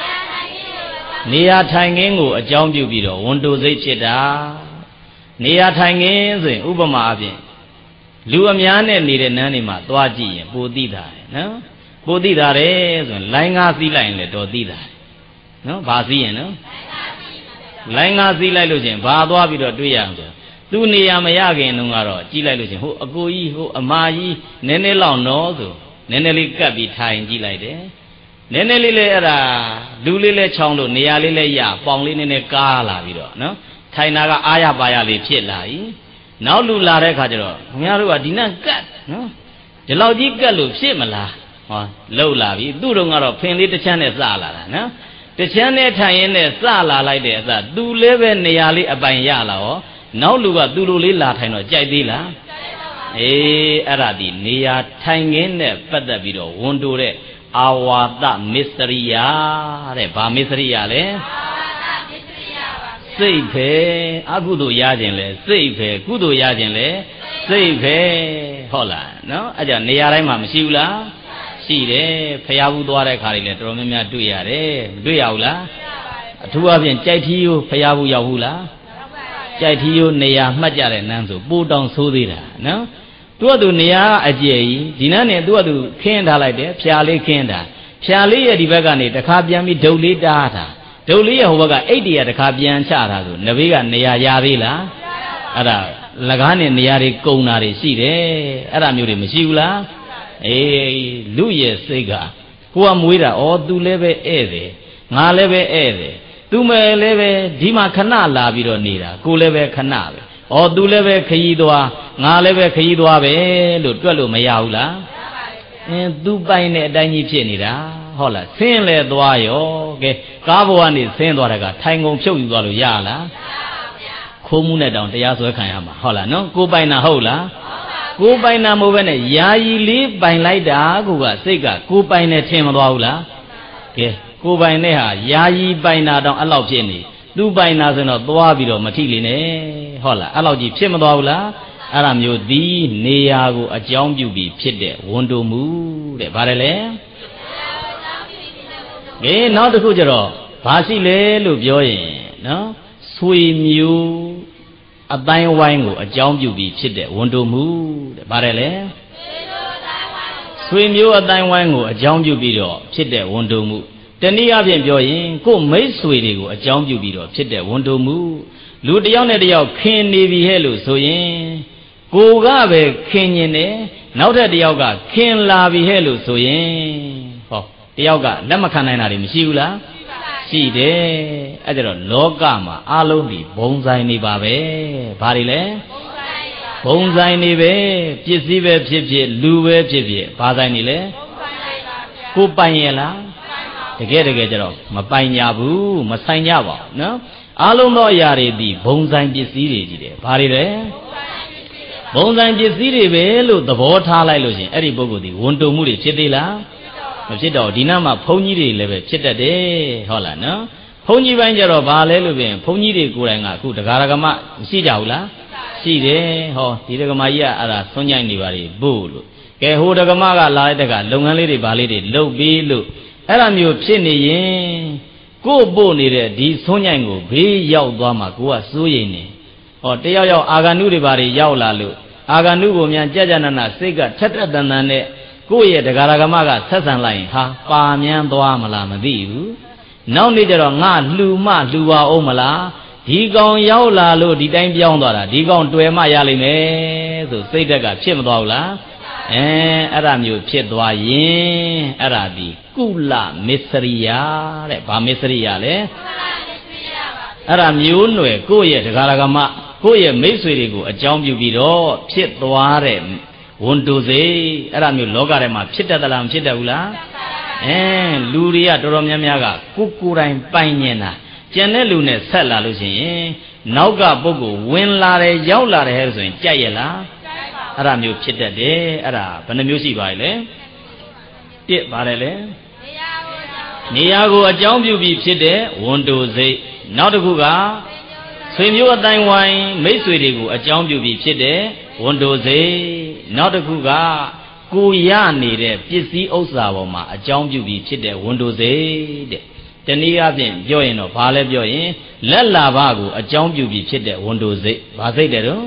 Nia Tangingu, a Jambu Bido, Wundu Zechida. Nia Tangin, Ubama. Luamiane needed Nanima, Dwaji, Budida, no? Budida is Langa Zila or Dida. No, Bazi, no? Langa Zila Lucian, Badwa Bido Duyanga. Duni Yamayagi Nungaro, Gila Lucian, who a Gui, who a Mai, Nene Long Nozo, Neneli Gabi Time Gila. Neneli Lera, Dulile Chondo, Nialile Ya, Ponglin in a Gala Vido, no? Tainaga Aya Bayali Pielai. Now Lula Recadero, Yaru Dina Gat, no? The logical loop, Simala, or Lola, Durungaro, Penly the Channel Zala, no? The Channel Tayan Zala like this, that do live in Niali Abayala, or now Luga Dululi Latin or Jaidila. Aradi, Nia Tangin, Padavido, won't do it. Our that mystery, Ba mystery, Save Agudu Yajinle, save Gudu Yajinle, save Hola, no? Aja Niarama Shula, see there, Payabu Dware Karile, Romania Duyare, Duyaula, two of them, Jaitiu, Payabu Yahula, Jaitiu, Nea, Majare, Nanzo, Budon Sudira, no? Duadu Nea, Ajay, Dinane, Duadu, Kenda like that, Piali Kenda, Piali, the Vegani, the Kabiami, Doli Data. Doli Hoga 80 at the Kabian Chara, Naviga Nea Yarila, Ada Lagani Niari Konari Side, Aramuri Mishula, Louis Sega, who am with or do leve ede, Naleve ede, Dume leve, Dima Canala Vironira, Kuleve Canal, or do leve Kaidua, Naleve Kaiduave, Lutwelu Mayaula, and Dubaine Dani Genida. Hola, Saint Dwayo, Gavoan is Saint Waraga, Tango Show Yala, Comune down the Yasu Kayama, Hola, no, go by Nahola, go by Namovene, Yayi live by Laida, Guga, Sega, go by Netem Waula, go by Neha, Yayi by Nadon, allow Jenny, do by Nazan or Dwabido, Matiline, Hola, allow the Chemadola, Aram you the Neago, a John Bubi, Pide, Wondo Moo, the Barele. Not the Kujaro, Basile, Lubioy, no? Swim you a dime wango, a jump you be chid, Wondo Moo, the Barele. Swim you a dime wango, a jump you be chid, Wondo Moo. The Nia Joy, go make sweetie, a jump you be chid, Wondo Moo. Ludion at your king navy hello, so yen. Go gabe, king in there. Now that the yoga, king lavi hello, so yen. Yoga, Lamakanana in Shula, see there, Adero Logama, Aloni, Bonsai Nibabe, Parile, Bonsai Nibe, Pisive, Pipie, Luve, Pipie, Pasanile, Kupanyela, the Gedegero, Mapanyabu, Masanyava, no? Alono Yari, the Bonsai Pisiri, Parile, Bonsai Pisiri, the Vota Illusion, Eddie Bogudi, Wunto Muri, Chidila. Dinama Pony level, Chitade, Hola, no? Pony Ranger of Valelubin, Pony Guranga, Good Garagama, Sidaula, Side, Ho, Tidagamaya, Ara, Sonia Nivari, Bull, Gehudagamaga, Lidaga, Longality Validi, Low Bilu, Aramu Chini, Go Boni, D. Sonyango, B. Yaubama, Gua Suyini, or Teo Aganuri Bari Yaulalu, Aganugo, Jajana, Sega, Chatranane. Go ye the Garagamaga, Sassan line, ha, Pamian Doamala Madiu. Now neither on Luma, Lua Omala, Digon Yaula, Lo, the Dame Yondora, Digon to Emayaline, to say the Chimdola, Aramu Chedwa Yin, Aradi, Kula, Misria, Pa Misriale, Aramu, go ye the Garagama, go ye Mesrigo, a jump you below, Chedware. Won't do they, Aramu Logarema, Chita the Lam Chitaula, Luria Doromyamaga, Kukura Pinena, Janelune Sala Lucy, Nauga Bogo, Winlare, Yaulare Herzo, Jayela, Aramu Chita de, Ara, Panamusi Baile, Tip Barele, Niago, a jump you be chide, won't do they, not a Guga, ဆွေမျိုးအတိုင်းဝိုင်းမိတ်ဆွေတွေကိုအကြောင်းပြုပြီးဖြစ်တဲ့ဝန်တိုစေနောက်တစ်ခုကကိုရနေတဲ့ပစ္စည်းဥစ္စာပေါ်မှာအကြောင်းပြုပြီးဖြစ်တဲ့ဝန်တိုစေတဲ့တနည်းအားဖြင့်ပြောရင်တော့ဘာလဲပြောရင်လက်လာဘကိုအကြောင်းပြုပြီးဖြစ်တဲ့ဝန်တိုစေဘာစိတ်တယ်တော့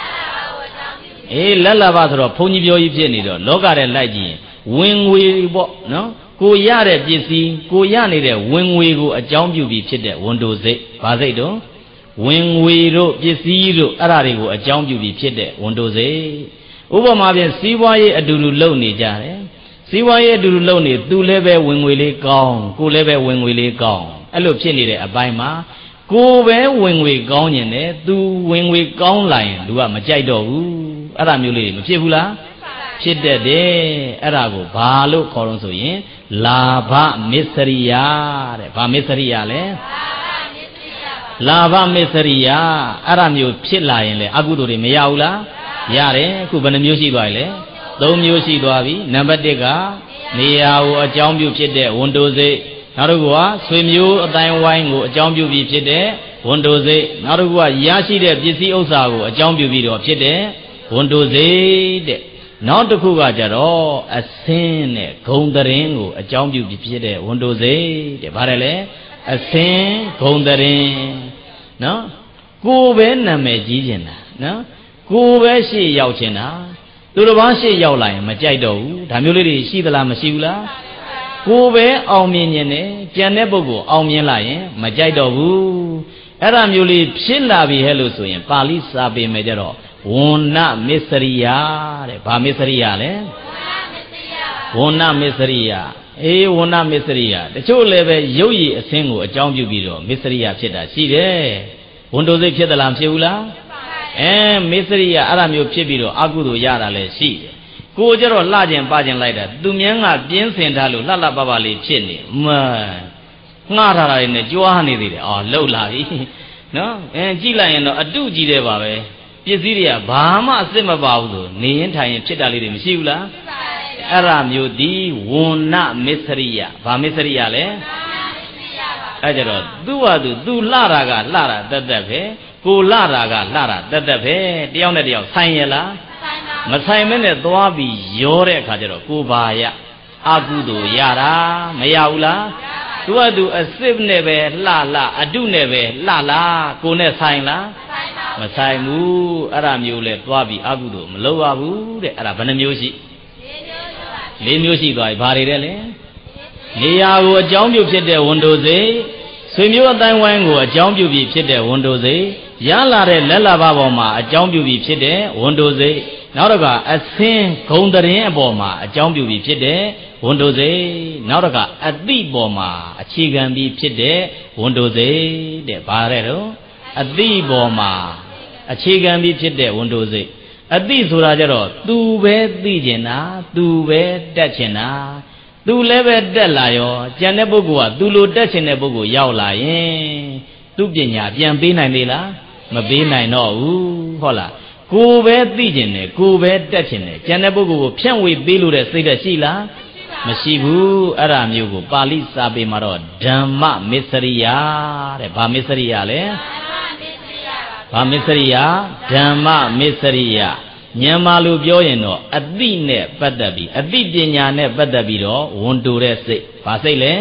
လက်လာဘဆိုတော့ဘုန်းကြီးပြောကြီးဖြစ်နေတော့လောကထဲလိုက်ကြည့်ရင်ဝင်ငွေပေါ့နော်ကိုရတဲ့ပစ္စည်းကိုရနေတဲ့ဝင်ငွေကိုအကြောင်းပြုပြီးဖြစ်တဲ့ဝန်တိုစိတ်ဘာစိတ်တော့ဝင်ငွေတို့ပစ္စည်းတို့အဲ့ဒါတွေကိုအကြောင်းပြုပြီးဖြစ်တဲ့ဝန်တိုစိတ်ဥပမာဖြင့်စီးပွားရေးအတူတူလုပ်နေကြတယ်စီးပွားရေးအတူတူလုပ်နေသူလည်းပဲဝင်ငွေလေးကောင်းကိုလည်းပဲဝင်ငွေလေးကောင်းအဲ့လိုဖြစ်နေတဲ့အပိုင်းမှာကိုပဲဝင်ငွေကောင်းရင်လည်းသူဝင်ငွေကောင်းလာရင်လူကမကြိုက်တော့ဘူးအဲ့ဒါမျိုးလေးမဖြစ်ဘူးလားဖြစ်တတ်တယ်အဲ့ဒါကိုဘာလို့ခေါ်လို့ဆိုရင်လာဘမစ္စရိယတဲ့ဘာမစ္စရိယလဲလာဘမစ္စရိယအဲ့ဒါမျိုးဖြစ်လာရင်လေအကုသိုလ်တွေမရဘူးလားရတယ်အခုဘယ်နှမျိုးရှိသွားပြီလဲ၃မျိုးရှိသွားပြီနံပါတ်1ကနေရာကိုအကြောင်းပြုဖြစ်တဲ့ဝန်တိုစိတ်နောက်တစ်ခုကဆွေမျိုးအတိုင်းဝိုင်းကိုအကြောင်းပြုပြီးဖြစ်တဲ့ဝန်တိုစိတ်နောက်တစ်ခုကရရှိတဲ့ပစ္စည်းဥစ္စာကိုအကြောင်းပြုပြီးတော့ဖြစ်တဲ့ဝန်တိုစိတ်တဲ့နောက်တစ်ခုကကြတော့အစင်းနဲ့ဂုံတရင်ကိုအကြောင်းပြုပြီးဖြစ်တဲ့ဝန်တိုစိတ်တဲ့ဗါတယ်လေအစင်းဂုံတရင်နော်ကိုယ်ပဲနာမည်ကြီးကျင်တာနော်ကိုယ်ပဲရှေ့ရောက်ချင်တာသူတစ်ပါးရှေ့ရောက်လာရင်မကြိုက်တော့ဘူးဒါမျိုးလေးတွေရှိသလားမရှိဘူးလားကိုယ်ပဲအောင်မြင်နေတယ်ကြံတဲ့ပုဂ္ဂိုလ်အောင်မြင်လာရင်မကြိုက်တော့ဘူးအဲ့ဒါမျိုးလေးဖြစ်လာပြီဟဲ့လို့ဆိုရင်ပါဠိစာပေမှာကြတော့ဝဏ္ဏမစ္စရိယတဲ့ဘာမစ္စရိယလဲဝဏ္ဏမစ္စရိယဝဏ္ဏမစ္စရိယတချို့လည်းပဲရုပ်ရည်အစင်းကိုအကြောင်းပြုပြီးတော့မစ္စရိယဖြစ်တာရှိတယ်ဝန်တိုစိတ်ဖြစ်သလားမဖြစ်ဘူးလားမစ္စရိယအဲ့ဒါမျိုးဖြစ်ပြီးတော့အကုသိုလ်ရတာလည်းရှိတယ်ကိုကြတော့လှကျင်ပကျင်လိုက်တာသူမြန်းကပြင်းစင်ထားလို့လှလှပပလေးဖြစ်နေငှားထားတာတွေနဲ့ကြွားနေသေးတယ်လှုပ်လာပြီနော်ကြည့်လိုက်ရင်တော့အတုကြီးတယ်ပါပဲပစ္စည်းတွေကဘာမှအစ်မပါဘူးဆိုနေရင်ထိုင်ရင်ဖြစ်တာလေးတွေမရှိဘူးလားအဲ့ဒါမျိုးဒီဝဏ္ဏမစ္စရိယဘာမစ္စရိယလဲအဲ့ကြတော့သူ့ဟာသူလှတာကလှတာတက်တက်ပဲကိုလှတာကလှတာတက်တက်ပဲတယောက်နဲ့တယောက်ဆိုင်ရလားမဆိုင်မနဲ့သွားပြီးရောတဲ့အခါကျတော့ကိုပါရအကုသိုလ်ရတာမရဘူးလားသူအစစ်နဲ့ပဲလှအတုနဲ့ပဲလှကိုနဲ့ဆိုင်လားမဆိုင်ဘူးအဲ့ဒါမျိုးလဲသွားပြီးအကုသိုလ်မလုပ်ရဘူးတဲ့အဲ့ဒါဘယ်နှမျိုးရှိ၄မျိုးရှိသွားပြီဘာတွေတဲ့လဲနေရာကိုအကြောင်းပြုဖြစ်တဲ့ဝန်တိုစိတ်ဆွေမျိုးအတိုင်းဝိုင်းကိုအကြောင်းပြုပြီးဖြစ်တဲ့ဝန်တိုစိတ်ရလာတဲ့လက်လာဘပေါ်မှာအကြောင်းပြုပြီးဖြစ်တဲ့ဝန်တိုစိတ်နောက်တော့ကအစင်းဂုံတရင်အပေါ်မှာအကြောင်းပြုပြီးဖြစ်တဲ့ဝန်တိုစိတ်နောက်တော့ကအတိပေါ်မှာအခြေခံပြီးဖြစ်တဲ့ဝန်တိုစိတ်တဲ့ဘာတဲ့တော့အတိပေါ်မှာအခြေခံပြီးဖြစ်တဲ့ဝန်တိုစိတ်အတိဆိုတာကြတော့သူပဲသိကျင်တာသူပဲတက်ကျင်တာသူလည်းပဲတက်လာရောကြံတဲ့ပုဂ္ဂိုလ်ကသူလိုတက်ကျင်တဲ့ပုဂ္ဂိုလ်ရောက်လာရင်သူပညာပြန်ပေးနိုင်သေးလားမပေးနိုင်တော့ဘူးဟုတ်လားကိုပဲသိကျင်တယ်ကိုပဲတက်ကျင်တယ်ကြံတဲ့ပုဂ္ဂိုလ်ကိုဖြန့်ဝေပေးလို့တဲ့စိတ်ဓာတ်ရှိလားမရှိဘူးအဲ့ဒါမျိုးကိုပါဠိစာပေမှာတော့ဓမ္မမစ္စရိယတဲ့ဘာမစ္စရိယလဲဘာမစ္စရိယဓမ္မမစ္စရိယမြန်မာလိုပြောရင်တော့အတိနဲ့ပတ်သက်ပြီးအတိပညာနဲ့ပတ်သက်ပြီးတော့ဝန်တိုတဲ့စိတ်ဘာစိတ်လဲ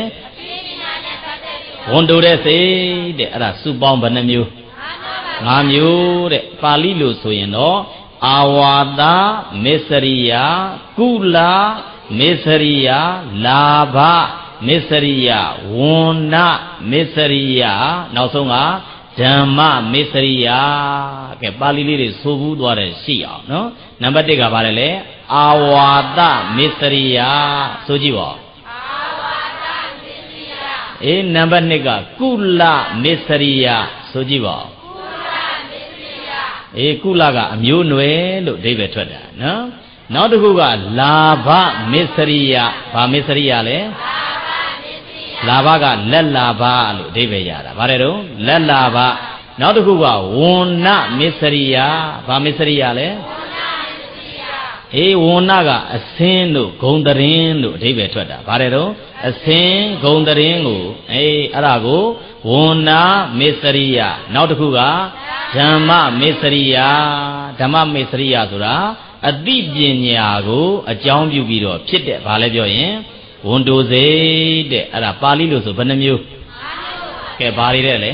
ဝန်တိုတဲ့စိတ်တဲ့အဲ့ဒါစုပေါင်းဘယ်နှမျိုး၅မျိုးတဲ့ပါဠိလိုဆိုရင်တော့အာဝါဒမစ္စရိယကုလမစ္စရိယလာဘမစ္စရိယဝဏ္ဏမစ္စရိယနောက်ဆုံးကဓမ္မမစ္စရိယကဲပါဠိလေးတွေဆိုဘူးသွားတယ်ရှိအောင်နော်နံပါတ်1ကဘာလဲအာဝါဒမစ္စရိယဆိုကြည့်ပါအာဝါဒမစ္စရိယနံပါတ်2ကကုလမစ္စရိယဆိုကြည့်ပါကုလမစ္စရိယကုလကအမျိုးနွယ်လို့အဓိပ္ပာယ်ထွက်တာနော်နောက်တစ်ခုကလာဘမစ္စရိယဘာမစ္စရိယလဲလာဘကလက်လာဘလို့အဓိပ္ပာယ်ရတာဗါတယ်တော့လက်လာဘနောက်တစ်ခုကဝဏ္ဏမစ္စရိယဘာမစ္စရိယလဲ Wonaga a sin lo gondarin lo David Twada. Barero a sin gondaringo Arago Wona Miseria Nautakuga Dhamma Miseria Sura a deep Jinyago a John Bubiro Pit Valebioin Wondo Zade Ara Pali Luso Panamu Ke Barile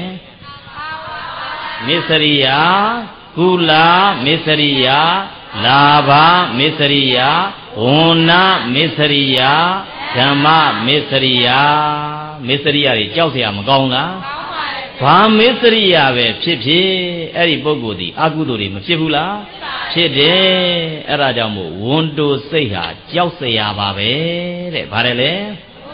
Miseria Kula Miseria Lava Miseria, Ona Miseria, Dhamma Miseria, Jausia Magonga, Ba Miseria, Pipi, Eri Bogudi, Aguduri, Machibula, Chede, Eradamu, Wondo Seha, Jausia Babe, Parele,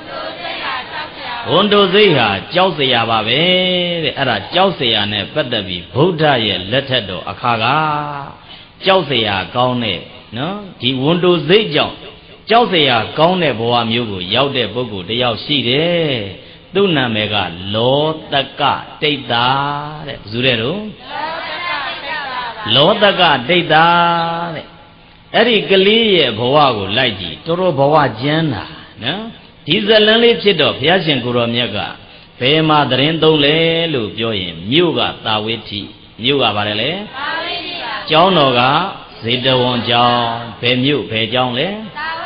Wondo Seha, Jausia Babe, Era Jausia ne Padavi, Buddha ye Letedo, Akaga. Cháu sẽ con này nó thì muốn đồ dễ dàng cháu sẽ con này bỏ am yêu của giáo đệ bố của để giáo sĩ đấy tu nam mẹ cả lỗ tất cả tây ta đấy dù đấy đúng lỗ tất cả tây ta đấy ấy thì cái lý bỏ của lại gì tôi bỏ chén à nó thì giờ lần này chết đó phía trên củaเราmẹ cả về mà đến đâu lẽ lúc cho em nhiều cả ta biết thì nhiều cả bà đấy cháu nó cả gì đâu cháu về miêu về cháu lẽ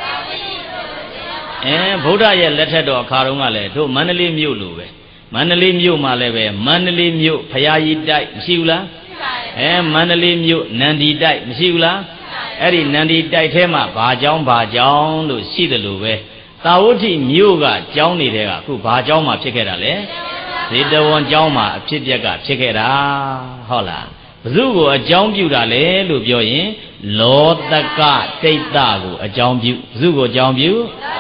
Buddha ye let hết đó khá đúng là thôi Manali miêu luôn vậy Manali miêu mà lại về Manali miêu phải ai đại siêu lá Manali miêu Nandi đại siêu lá ấy Nandi đại thế mà bà cháu luôn xí được luôn vậy tao thì miêu cả cháu này đấy cả cứ bà cháu mà chết cái đó lẽ gì đâu cháu mà chết cái đó họ là dù của cháu biểu ra lẽ lúc biểu hiện lỗ tất cả tây ta của cháu biểu dù của cháu biểu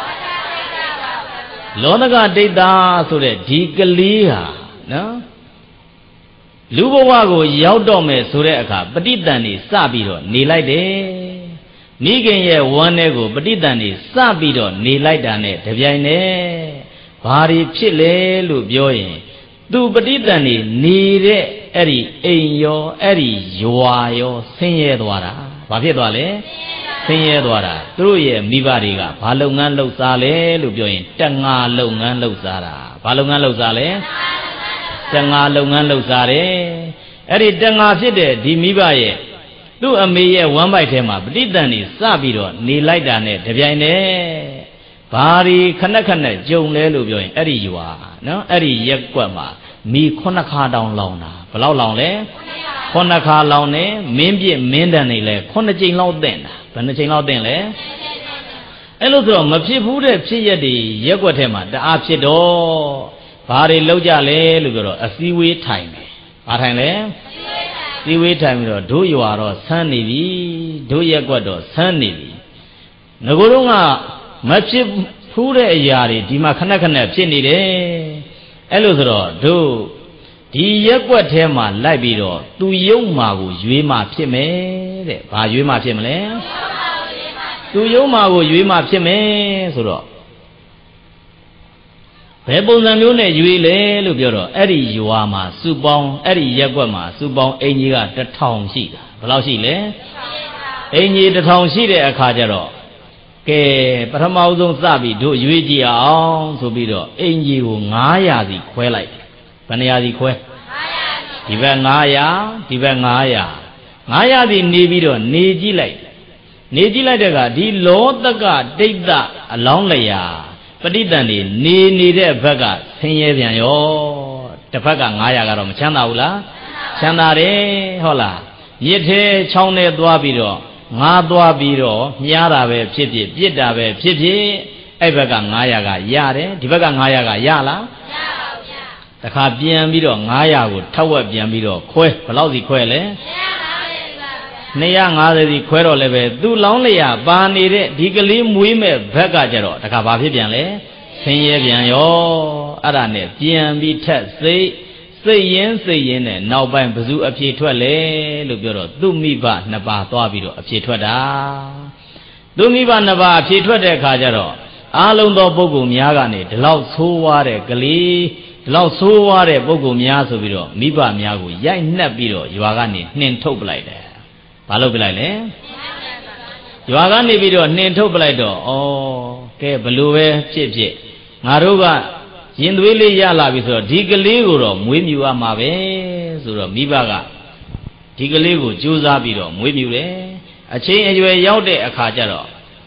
lỗ tất cả tây ta số đấy đi cái lý à nó lúc bao của giáo đồ mẹ số đấy cả bất đi tận đi xa bị rồi nị lại đấy nị cái gì quan này của bất đi tận đi xa bị rồi nị lại đàn này thế vậy nè bà đi chết lẽ lúc biểu hiện tu bất đi tận đi nị đấy Eri Eyo Eri Yoayo Senye Dwara Bà phía đó lẽ Senye Dwara Tôi ye Mibariga Bà lâu ngăn lâu xa lẽ lúc biểu hiện Trăng ngà lâu ngăn lâu xa ra Bà lâu ngăn lâu xa lẽ Trăng ngà lâu ngăn lâu xa lẽ Eri trăng ngà phía đệ Đi Miba ye Tu ame ye Wan bài thế mà Bà đi tàn đi xa bì đó Ni lại đàn nè Thế biên nè Bà đi khăn nè Dông lẽ lúc biểu hiện Eri Yoa Nó Eri ye quả mà Mi khona kha down lòng na Bao lòng lẽ khona kha lòng nè Miên biết miên đàn này lẽ khona chênh lâu tên à Bạn chênh lâu tên lẽ ấy lúc đó mà phía phú đệ phía đi Yết quả thế mà đã áp phía đó Bà đi lâu ra lẽ lúc đó A si way time Bà thành lẽ Si way time đó Đô yòa đó sân này đi Đô yết quả đó sân này đi Nó có đúng à Mà phía phú đệ giả đi Đi mà khana phía này đấy ấy lúc đó Đô Đi yết quả thế mà lại bị đó Tu yếu mà của duy mà phía mẹ Bà duy mà phía mẹ lẽ Tu yếu mà của duy mà phía mẹ Số đó Bé bông dân miếu này duy lẽ lúc đó ấy đi dùa mà sư bông ấy đi yết quả mà sư bông ấy như là đất thòng xị Bà lao xị lẽ ấy như đất thòng xị đấy khá chả đó Cái bà thầm áo dung xa bị đổ duy gì áo Số bị đó ấy như của ngá ya gì khoe lại Bạn này gì khoe Đi về ngá ya Đi về ngá ya Ngá ya thì nì bị đó nì chí lại Nì chí lại đó Đi lỗ tất cả đích ta Lòng lại ya Bà đi tàn đi nì đấy phát cả Sinh nhé phiền yo Đã phát cả ngá ya cả rồi Chẳng đào là Chẳng đào đấy Hô là Nhiệt thế trong này đoà bị đó Ngá đoà bị đó Nhá ra về phía phía Biết ra về phía phía Ấy phát cả ngá ya cả ya đấy Đi phát cả ngá ya cả ya là Tất cả biến bị đó ngã ya của thâu ở biến bị đó khoe, bao lâu gì khoe lẽ? Này ya ngã gì khoe rồi lẽ về, tu long lẽ ya, ba này đấy, đi cái lý mũi mẹ vẽ cả chứ rồi, tất cả ba phía biến lẽ, sinh ye biến yo, ở đây này biến bị thất xây yên này, nào bạn bây giờ áp chế thoát lẽ, lúc đó tu mi ba nạp ba toa bị đó áp chế thoát đã, tu mi ba nạp ba áp chế thoát đấy cả chứ rồi, long đó bố cùng nhà cái này, để lâu xua qua đấy cái lý Lão số hóa đấy bố của mía số bị rồi, mi ba mía của giải nắp bị rồi, yêu cái này nên thâu lại đấy, bao lâu bị lại đấy? Yuaga ni bido ninto blaido. Oh, ke beluwe chip. Ngaruga yindwili yala biso dikali guro muimiwa mabe suro mibaga dikali gu juza bido muimiwe. Achain ajwe yaude akha jaro.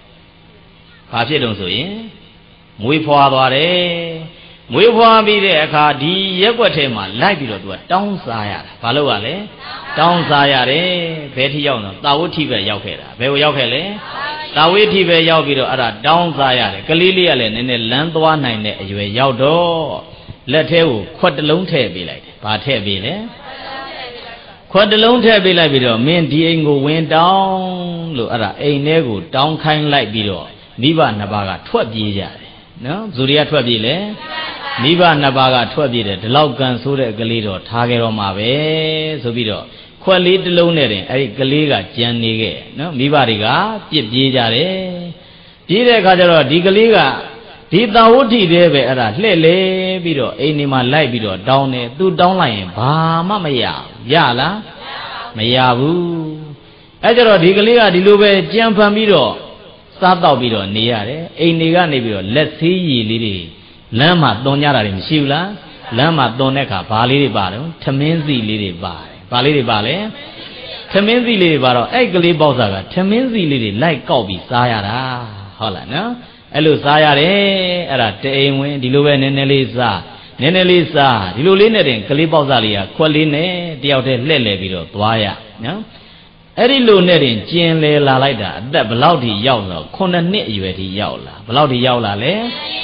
Ba phit dong so yin mui phwa twa de. Mui phwa bi de akha di yakwat the ma lai bido tu taung sa ya da. Ba lo wa le? Taung sa ya de. Bhe thi yauk no Tawu thi be yauk khe da. Bhe ko yauk khe le? Tawu thi be yauk bido ara taung sa ya de. Kali li ya le nene lan twa nai ne ajwe yauk do. Let the ko khwat talong the pi lai de. Ba the pi le? Khwat talong the pi lai bido min di ain ko win taung lo ara ain ne ko taung khain lai bido Miba nabaga twatပြေးကြတယ်နော်ဇူရီကထွက်ပြေးလေမိဘနှစ်ပါးကထွက်ပြေးတယ်ဒီလောက်ကန်ဆိုးတဲ့ကလေးတော့ထားခဲ့တော့မှာပဲဆိုပြီးတော့ခွက်လေးတစ်လုံးနဲ့တင်အဲ့ဒီကလေးကကြံနေခဲ့နော်မိဘတွေကပြစ်ပြေးကြတယ်ပြေးတဲ့အခါကျတော့ဒီကလေးကဒီတာဝဋ္ဌိတဲ့ပဲအဲ့ဒါလှဲ့လေပြီးတော့အိမ်ဒီမှာလိုက်ပြီးတော့တောင်းတယ်သူတောင်းလိုက်ရင်ဘာမှမရရလားမရဘူးအဲ့ကျတော့ဒီကလေးကဒီလိုပဲကြံဖန်ပြီးတော့စားတော့ပြီးတော့နေရတယ်အိမ်တွေကနေပြီးတော့လက်သေးရည်လေးတွေလမ်းမှာသွန်ကြတာတွေမရှိဘူးလားလမ်းမှာသွန်တဲ့အခါဘာလေးတွေပါတော့ထမင်းစီလေးတွေပါတယ်ဘာလေးတွေပါလဲထမင်းစီလေးတွေပါတော့အဲ့ကလေးပေါက်စားကထမင်းစီလေးတွေလိုက်ကောက်ပြီးစားရတာဟုတ်လားနော်အဲ့လိုစားရတယ်အဲ့ဒါတအိမ်ဝင်ဒီလိုပဲနည်းနည်းလေးစားနည်းနည်းလေးစားဒီလိုလေးနဲ့တင်ကလေးပေါက်စားလေးကခွက်လေးနဲ့တယောက်တည်းလှည့်လှည့်ပြီးတော့သွားရနော်အဲ့ဒီလိုနဲ့တင်ကျင်လေလာလိုက်တာအသက်ဘလောက်ထိရောက်တော့9နှစ်အရွယ်ထိရောက်လာဘလောက်ထိရောက်လာလဲ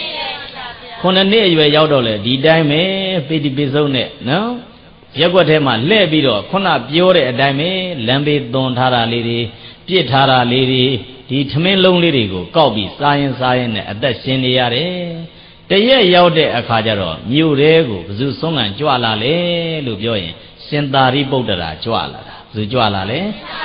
9နှစ်အရွယ်ရောက်တော့လေဒီတိုင်းပဲပိဋိပိစုံနဲ့နော်ရက်ွက်ထဲမှာလှည့်ပြီးတော့ခုနပြောတဲ့အတိုင်းပဲလမ်းဘေးသွန်ထားတာလေးတွေပြစ်ထားတာလေးတွေဒီထမင်းလုံးလေးတွေကိုကောက်ပြီးစားရင်နဲ့အသက်ရှင်နေရတယ်တရက်ရောက်တဲ့အခါကျတော့မြို့တဲကိုဘယ်သူဆုံးခံကြွလာလဲလို့ပြောရင်ရှင်သာရိပုတ္တရာကြွလာတာဘယ်သူကြွလာလဲ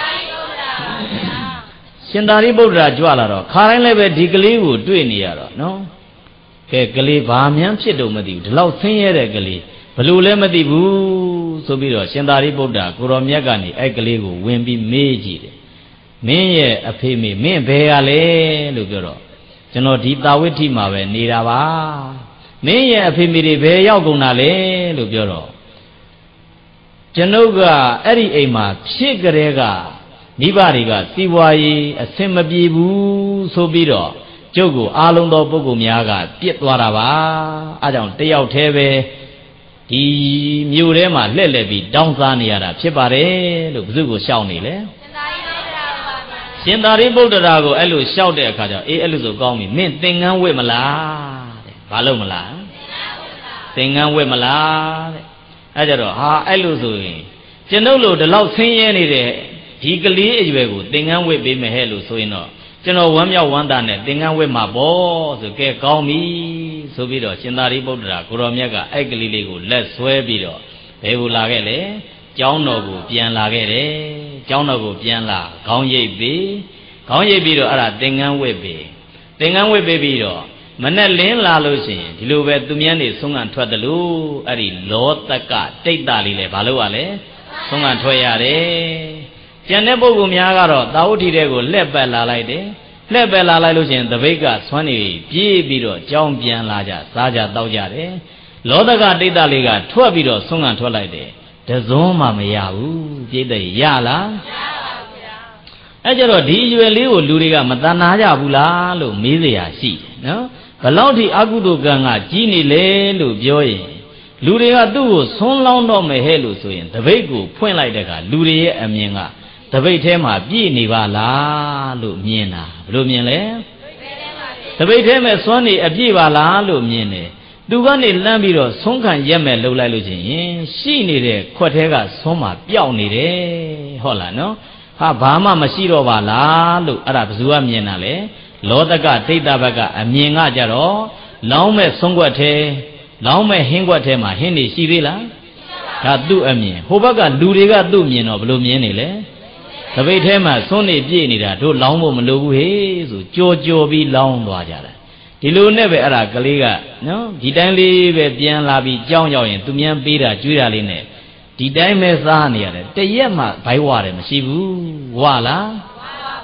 ရှင်သာရိပုတ္တရာကြွလာတော့ခါတိုင်းလည်းပဲဒီကလေးကိုတွေ့နေရတော့နော်ကဲကလေးဘာမှန်းဖြစ်တော့မသိဘူးဒီလောက်ဆင်းရဲတဲ့ကလေးဘလို့လည်းမသိဘူးဆိုပြီးတော့ရှင်သာရိပုတ္တရာကိုရောမြတ်ကနေအဲ့ကလေးကိုဝင်ပြီးမေးကြည့်တယ်မင်းရဲ့အဖေမေမင်းဘယ်ကလဲလို့ပြောတော့ကျွန်တော်ဒီတာဝိဋ္ဌိမှာပဲနေတာပါမင်းရဲ့အဖေမေတွေဘယ်ရောက်ကုန်တာလဲလို့ပြောတော့ကျွန်ုပ်ကအဲ့ဒီအိမ်မှာဖြစ်ကြတဲ့ကမိဘတွေကစီးပွားရေးအဆင်မပြေဘူးဆိုပြီးတော့ကျုပ်ကိုအားလုံးသောပုဂ္ဂိုလ်များကပြစ်သွားတာပါအားကြောင့်တယောက်တည်းပဲဒီမြို့ထဲမှာလှည့်လည်ပြီးတောင်းစားနေရတာဖြစ်ပါတယ်လို့ဘုသူကိုရှောက်နေလေရှင်သာရိပုတ္တရာကိုအဲ့လိုရှောက်တဲ့အခါကျတော့အေးအဲ့လိုဆိုကောင်းပြီမင်းသင်္ကန်းဝတ်မလားတဲ့ဘာလို့မလားသင်္ကန်းဝတ်မလားတဲ့အဲ့ကြတော့ဟာအဲ့လိုဆိုရင်ကျွန်ုပ်လိုဒီလောက်ဆင်းရဲနေတဲ့ဒီကလေးအရွယ်ကိုသင်္ကန်းဝတ်ပေးမယ်ဟဲ့လို့ဆိုရင်တော့ကျွန်တော်ဝမ်းမြောက်ဝမ်းသာနဲ့သင်္ကန်းဝတ်မှာပေါ့ဆိုကဲကောင်းပြီဆိုပြီးတော့ရှင်သာရိပုတ္တရာကိုရောမြတ်ကအဲ့ကလေးလေးကိုလက်ဆွဲပြီးတော့ဘယ်ကိုလာခဲ့လဲကျောင်းတော်ကိုပြန်လာခဲ့တယ်ကျောင်းတော်ကိုပြန်လာခေါင်းရိပ်ပြီးတော့အဲ့ဒါသင်္ကန်းဝတ်ပြီးသင်္ကန်းဝတ်ပေးပြီးတော့မနဲ့လင်းလာလို့ရှိရင်ဒီလိုပဲသူမြန်းနေဆုံးခံထွက်တယ်လို့အဲ့ဒီလောတကတိတ်တာလေးလေဘာလို့ ਆ လဲဆုံးခံထွက်ရတယ်ကျန်တဲ့ပုဂ္ဂိုလ်များကတော့တာဝဋ္ဌိတဲ့ကိုလှက်ပတ်လာလိုက်တယ်လှက်ပတ်လာလိုက်လို့ရှိရင်တပိတ်ကဆွမ်းနေပြေးပြီးတော့ကြောင်းပြန်လာကြစားကြတောက်ကြတယ်လောတကတိတ်တာလေးကထွက်ပြီးတော့ဆုံးခံထွက်လိုက်တယ်တစုံမှမရဘူးပြိတ္တရလားမရပါဘူးဗျာအဲ့ကြတော့ဒီအရွယ်လေးကိုလူတွေကမတန်နာကြဘူးလားလို့မေးเสียရှိတယ်နော်ဘလောက်ထိအကုသိုလ်ကံကကြီးနေလေလို့ပြောရင်လူတွေကသူ့ကိုဆွန်းလောင်းတော့မယ်ဟဲ့လို့ဆိုရင်တပိတ်ကိုဖွင့်လိုက်တဲ့အခါလူတွေရဲ့အမြင်ကတပိတ်ထဲမှာပြည့်နေပါလားလို့မြင်တာဘယ်လိုမြင်လဲတပိတ်ထဲမှာဆွမ်းနေအပြည့်ပါလားလို့မြင်တယ်သူကနေလှမ်းပြီးတော့ဆုံးခံရက်မဲ့လှုပ်လိုက်လို့ချင်းရှိနေတဲ့ခွက်ထဲကဆွမ်းမှာပျောက်နေတယ်ဟုတ်လားနော်ဟာဘာမှမရှိတော့ပါလားလို့အဲ့ဒါဘယ်သူကမြင်တာလဲလောတကဒိဋ္ဌဘက်ကအမြင်ကကြတော့လောင်းမဲ့ဆုံးခွက်ထဲလောင်းမဲ့ဟင်းခွက်ထဲမှာဟင်းနေရှိသေးလားဒါသူ့အမြင်ဟိုဘက်ကလူတွေကသူ့မြင်တော့ဘယ်လိုမြင်နေလဲတပိတ်ထဲမှာစွန်းနေပြည့်နေတာတို့လောင်းဖို့မလိုဘူးဟေးဆိုကြော်ပြီးလောင်းသွားကြတာဒီလိုနဲ့ပဲအဲ့ဒါကလေးကနော်ဒီတိုင်းလေးပဲပြန်လာပြီးကြောင်းရောက်ရင်သူမြန်ပေးတာကျွေးတာလေးနဲ့ဒီတိုင်းပဲစားနေရတယ်တရက်မှဘိုက်ဝတယ်မရှိဘူးဝါလားဝါပါပါ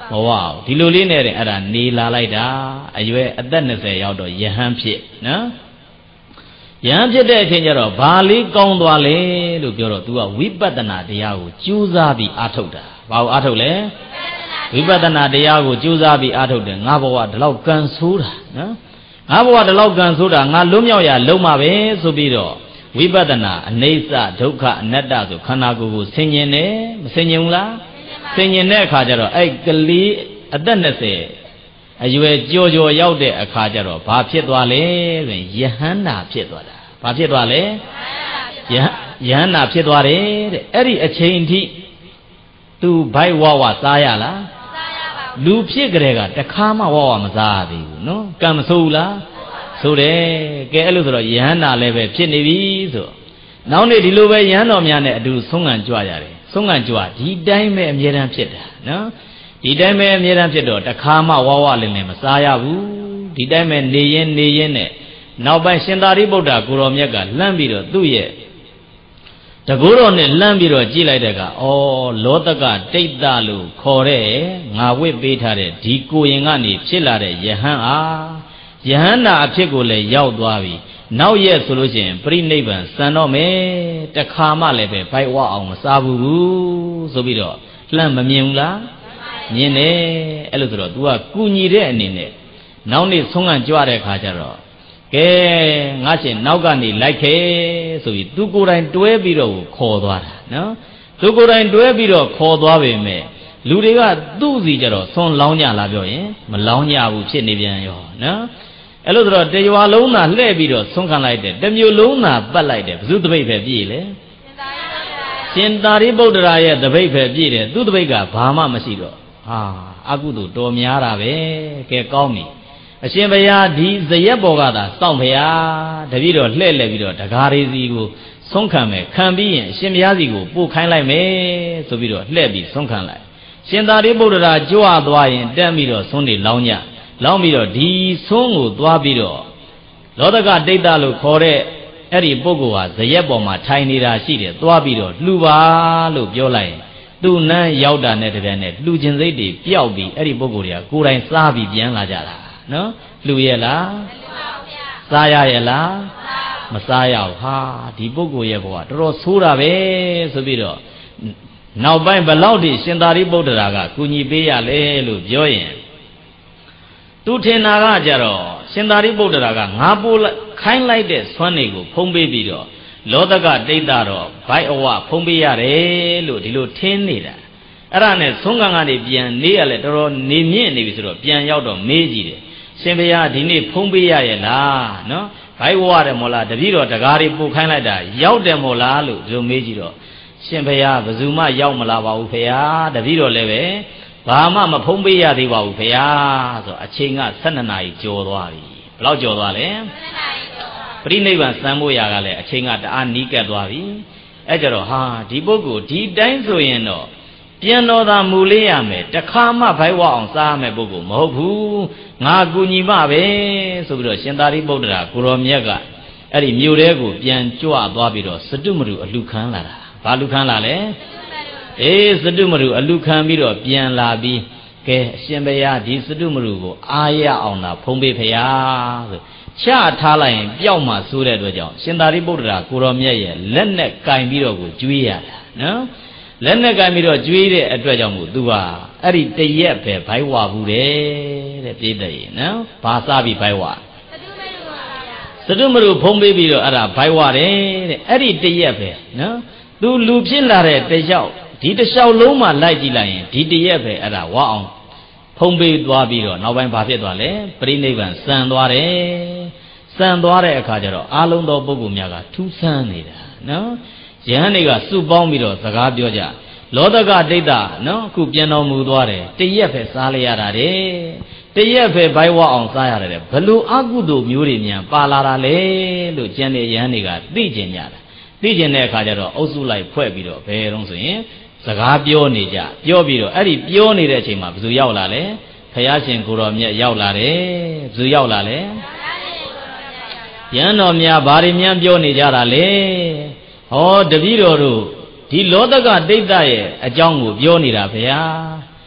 wow di lu lin này ada nila lại đã ayue ada nese yao do yahan phi na yahan phi để trên giờ bali công toa le lu biểu rồi tu vipassanaတရားကိုကြိုးစားပြီးအားထုတ်တာဘာကိုအားထုတ်လဲဝိပဿနာတရားကိုကြိုးစားပြီးအားထုတ်တယ်ငါဘဝဒီလောက်ကံဆိုးတာနော်ငါဘဝဒီလောက်ကံဆိုးတာငါလွတ်မြောက်ရလုံးမှာပဲဆိုပြီးတော့ဝိပဿနာအနိစ္စဒုက္ခအနတ္တဆိုခန္ဓာကိုယ်ကိုဆင်ញင်တယ်မဆင်ញင်ဘူးလားဆင်ញင်တဲ့အခါကျတော့အဲ့ကလေးအသက်20အရွယ်ကြော်ကြော်ရောက်တဲ့အခါကျတော့ဘာဖြစ်သွားလဲဆိုရင်ယဟန္တာဖြစ်သွားတာဘာဖြစ်သွားလဲယဟန္တာဖြစ်သွားတယ်တဲ့အဲ့ဒီအချိန်ထိသူဘိုက်ဝဝစားရလားလူဖြစ်ကြတဲ့ကတခါမှဝဝမစားသေးဘူးနော်ကံမဆိုးဘူးလားဆိုတယ်ကဲအဲ့လိုဆိုတော့ယဟန္တာလည်းပဲဖြစ်နေပြီဆိုနောက်နေ့ဒီလိုပဲယဟန်တော်များနဲ့အတူဆုံးခံကြွရတယ်ဆုံးခံကြွဒီတိုင်းပဲအမြဲတမ်းဖြစ်တာနော်ဒီတိုင်းပဲအမြဲတမ်းဖြစ်တော့တခါမှဝဝလင်းလင်းမစားရဘူးဒီတိုင်းပဲနေရင်နဲ့နောက်ပိုင်းရှင်သာရိပုတ္တရာကိုရောမြတ်ကလှမ်းပြီးတော့သူ့ရဲ့တကူတော်နဲ့လှမ်းပြီးတော့ကြည့်လိုက်တဲ့ကဩလောတကတိတ်တလို့ခေါ်တဲ့ငါဝိပေးထားတဲ့ဒီကိုရင်ကနေဖြစ်လာတဲ့ယဟန်အားယဟန္တာအဖြစ်ကိုလည်းရောက်သွားပြီနောက်ရက်ဆိုလို့ရှိရင်ပြိနိဗ္ဗာန်စံတော့မယ်တခါမှလည်းပဲဘိုက်ဝအောင်မစားဘူးဆိုပြီးတော့လှမ်းမမြင်ဘူးလားမြင်တယ်အဲ့လိုဆိုတော့ तू ကကူညီတဲ့အနေနဲ့နောက်နေ့ဆုံးခံကြွတဲ့ခါကျတော့ကဲငါရှင်နောက်ကနေလိုက်ခဲ့ဆိုပြီး तू ကိုယ်တိုင်တွဲပြီးတော့ခေါ်သွားတာနော် तू ကိုယ်တိုင်တွဲပြီးတော့ခေါ်သွားပေမဲ့လူတွေကသူ့စီကြတော့ဆွန်လောင်းကြလားပြောရင်မလောင်းကြဘူးဖြစ်နေပြန်ရောနော်အဲ့လိုဆိုတော့တရွာလုံးသာလှဲ့ပြီးတော့ဆုံးခံလိုက်တယ်တစ်မျိုးလုံးသာပတ်လိုက်တယ်ဘယ်သူတပိတ်ပဲပြည့်လေရှင်သာရိပုတ္တရာရဲ့တပိတ်ပဲပြည့်တယ်သူ့တပိတ်ကဘာမှမရှိတော့ဟာအကုသို့တော်များတာပဲကဲကောင်းပြီအရှင်ဘုရားဒီဇရက်ပေါ်ကသာစောင့်ဘုရားတပည့်တော်လှဲ့ပြီးတော့တကားလေးစီကိုဆုံးခံမယ်ခံပြီးရင်အရှင်ဘုရားစီကိုပို့ခိုင်းလိုက်မယ်ဆိုပြီးတော့လှဲ့ပြီးဆုံးခံလိုက်ရှင်သာရိပုတ္တရာကြွသွားရင်တက်ပြီးတော့ဆုံးနေလောင်းညလောင်းပြီးတော့ဒီဆုံးကိုသွားပြီးတော့လောတကတိတ်တလို့ခေါ်တဲ့အဲ့ဒီပုဂ္ဂိုလ်ဟာဇရက်ပေါ်မှာထိုင်နေတာရှိတယ်သွားပြီးတော့လှူပါလို့ပြောလိုက်ရင်သူ့နန်းရောက်တာနဲ့တပြိုင်နက်လှူခြင်းစိတ်တွေပျောက်ပြီးအဲ့ဒီပုဂ္ဂိုလ်တွေကကိုယ်တိုင်စားပြီးပြန်လာကြတာနော်လှူရဲ့လားစားရရဲ့လားမစားရဘူးဟာဒီပုဂ္ဂိုလ်ရဲ့ဘဝတော်တော်ဆိုးတာပဲဆိုပြီးတော့နောက်ပိုင်းဘလောက်ထိရှင်သာရိပုတ္တရာကကူညီပေးရလဲလို့ပြောရင်သူထင်တာကကြတော့ရှင်သာရိပုတ္တရာကငါပို့ခိုင်းလိုက်တဲ့ဆွမ်းတွေကိုဖုံးပေးပြီးတော့လောတကတိတ်တာတော့ဘိုက်အဝဖုံးပေးရတယ်လို့ဒီလိုထင်းနေတာအဲ့ဒါနဲ့ဆုံးခံကနေပြန်နေရလဲတော်တော်နေမြင့်နေပြီဆိုတော့ပြန်ရောက်တော့မေးကြည့်တယ်ရှင်ဘုရားဒီနေ့ဖုံးပေးရရဲ့လားနော်ဘိုက်ဝတယ်မို့လားတပည့်တော်တကားတွေပို့ခိုင်းလိုက်တာရောက်တယ်မို့လားလို့ဒီလိုမေးကြည့်တော့ရှင်ဘုရားဘယ်သူမှရောက်မလာပါဘူးဖေဟာတပည့်တော်လည်းပဲဘာမှမဖုံးပေးရသေးပါဘူးဖေဟာဆိုအချိန်က12နာရီကျော်သွားပြီဘယ်လောက်ကျော်သွားလဲ12နာရီကျော်သွားပြိနိဗ္ဗာန်စံဖို့ရကလည်းအချိန်ကတအားနီးကပ်သွားပြီအဲ့ကြတော့ဟာဒီပုဂ္ဂိုလ်ဒီတိုင်းဆိုရင်တော့ပြန်တော်သာမူလေးရမယ်တခါမှဘိုက်ဝအောင်စားရမယ်ပုဂ္ဂိုလ်မဟုတ်ဘူးငါကူညီမပဲဆိုပြီးတော့ရှင်သာရိပုတ္တရာကိုရောမြတ်ကအဲ့ဒီမြို့တဲကိုပြန်ကြွသွားပြီးတော့စတုမရုအလူခံလာတာဘာလူခံလာလဲအေးစတုမရုအလူခံပြီးတော့ပြန်လာပြီးကဲအရှင်ဘုရားဒီစတုမရုကိုအားရအောင်သာဖုံးပေးဖရာဆိုချထားလိုက်ရင်ပျောက်မှဆိုးတဲ့အတွက်ကြောင့်ရှင်သာရိပုတ္တရာကိုရောမြတ်ရဲ့လက်နဲ့ကင်ပြီးတော့ကိုကျွေးရတာနော်လက်နဲ့ကင်ပြီးတော့ကျွေးတဲ့အတွက်ကြောင့်မို့သူကအဲ့ဒီတရက်ပဲဘိုက်ဝဘူးတဲ့ပြည့်တဲ့ရေနော်ဘာစားပြီးဘိုက်ဝစတုမရုဖုံးပေးပြီးတော့အဲ့ဒါဘိုက်ဝတယ်တဲ့အဲ့ဒီတရက်ပဲနော်သူလူဖြစ်လာတဲ့တယောက်ဒီတစ်လျှောက်လုံးမှလိုက်ကြည့်လိုက်ရင်ဒီတရက်ပဲအဲ့ဒါဝအောင်ဖုံးပေးသွားပြီးတော့နောက်ပိုင်းဘာဖြစ်သွားလဲပြိနိဗ္ဗာန်စံသွားတယ်စံသွားတဲ့အခါကျတော့အာလုံးသောပုဂ္ဂိုလ်များကထူးဆန်းနေတာနော်ယဟန်တွေကစုပေါင်းပြီးတော့စကားပြောကြလောတကဒိဋ္ဌနော်အခုပြန်တော်မူသွားတယ်တရက်ပဲစားလိုက်ရတာတဲ့တရက်ပဲဘိုက်ဝအောင်စားရတယ်ဘလို့အကုသိုလ်မျိုးတွေမြန်ပါလာတာလေလို့ကျန်တဲ့ယဟန်တွေကသိကျင်ကြတာသိကျင်တဲ့အခါကျတော့အုပ်စုလိုက်ဖွဲ့ပြီးတော့ဘယ်တော့ဆိုရင်စကားပြောနေကြပြောပြီးတော့အဲ့ဒီပြောနေတဲ့အချိန်မှာဘယ်သူရောက်လာလဲဘုရားရှင်ကိုတော်မြတ်ရောက်လာတယ်ဘယ်သူရောက်လာလဲယဟန်တော်များဘာတွေများပြောနေကြတာလဲဟောတပည့်တော်တို့ဒီလောတကဒိဋ္ဌရဲ့အကြောင်းကိုပြောနေတာဗျာ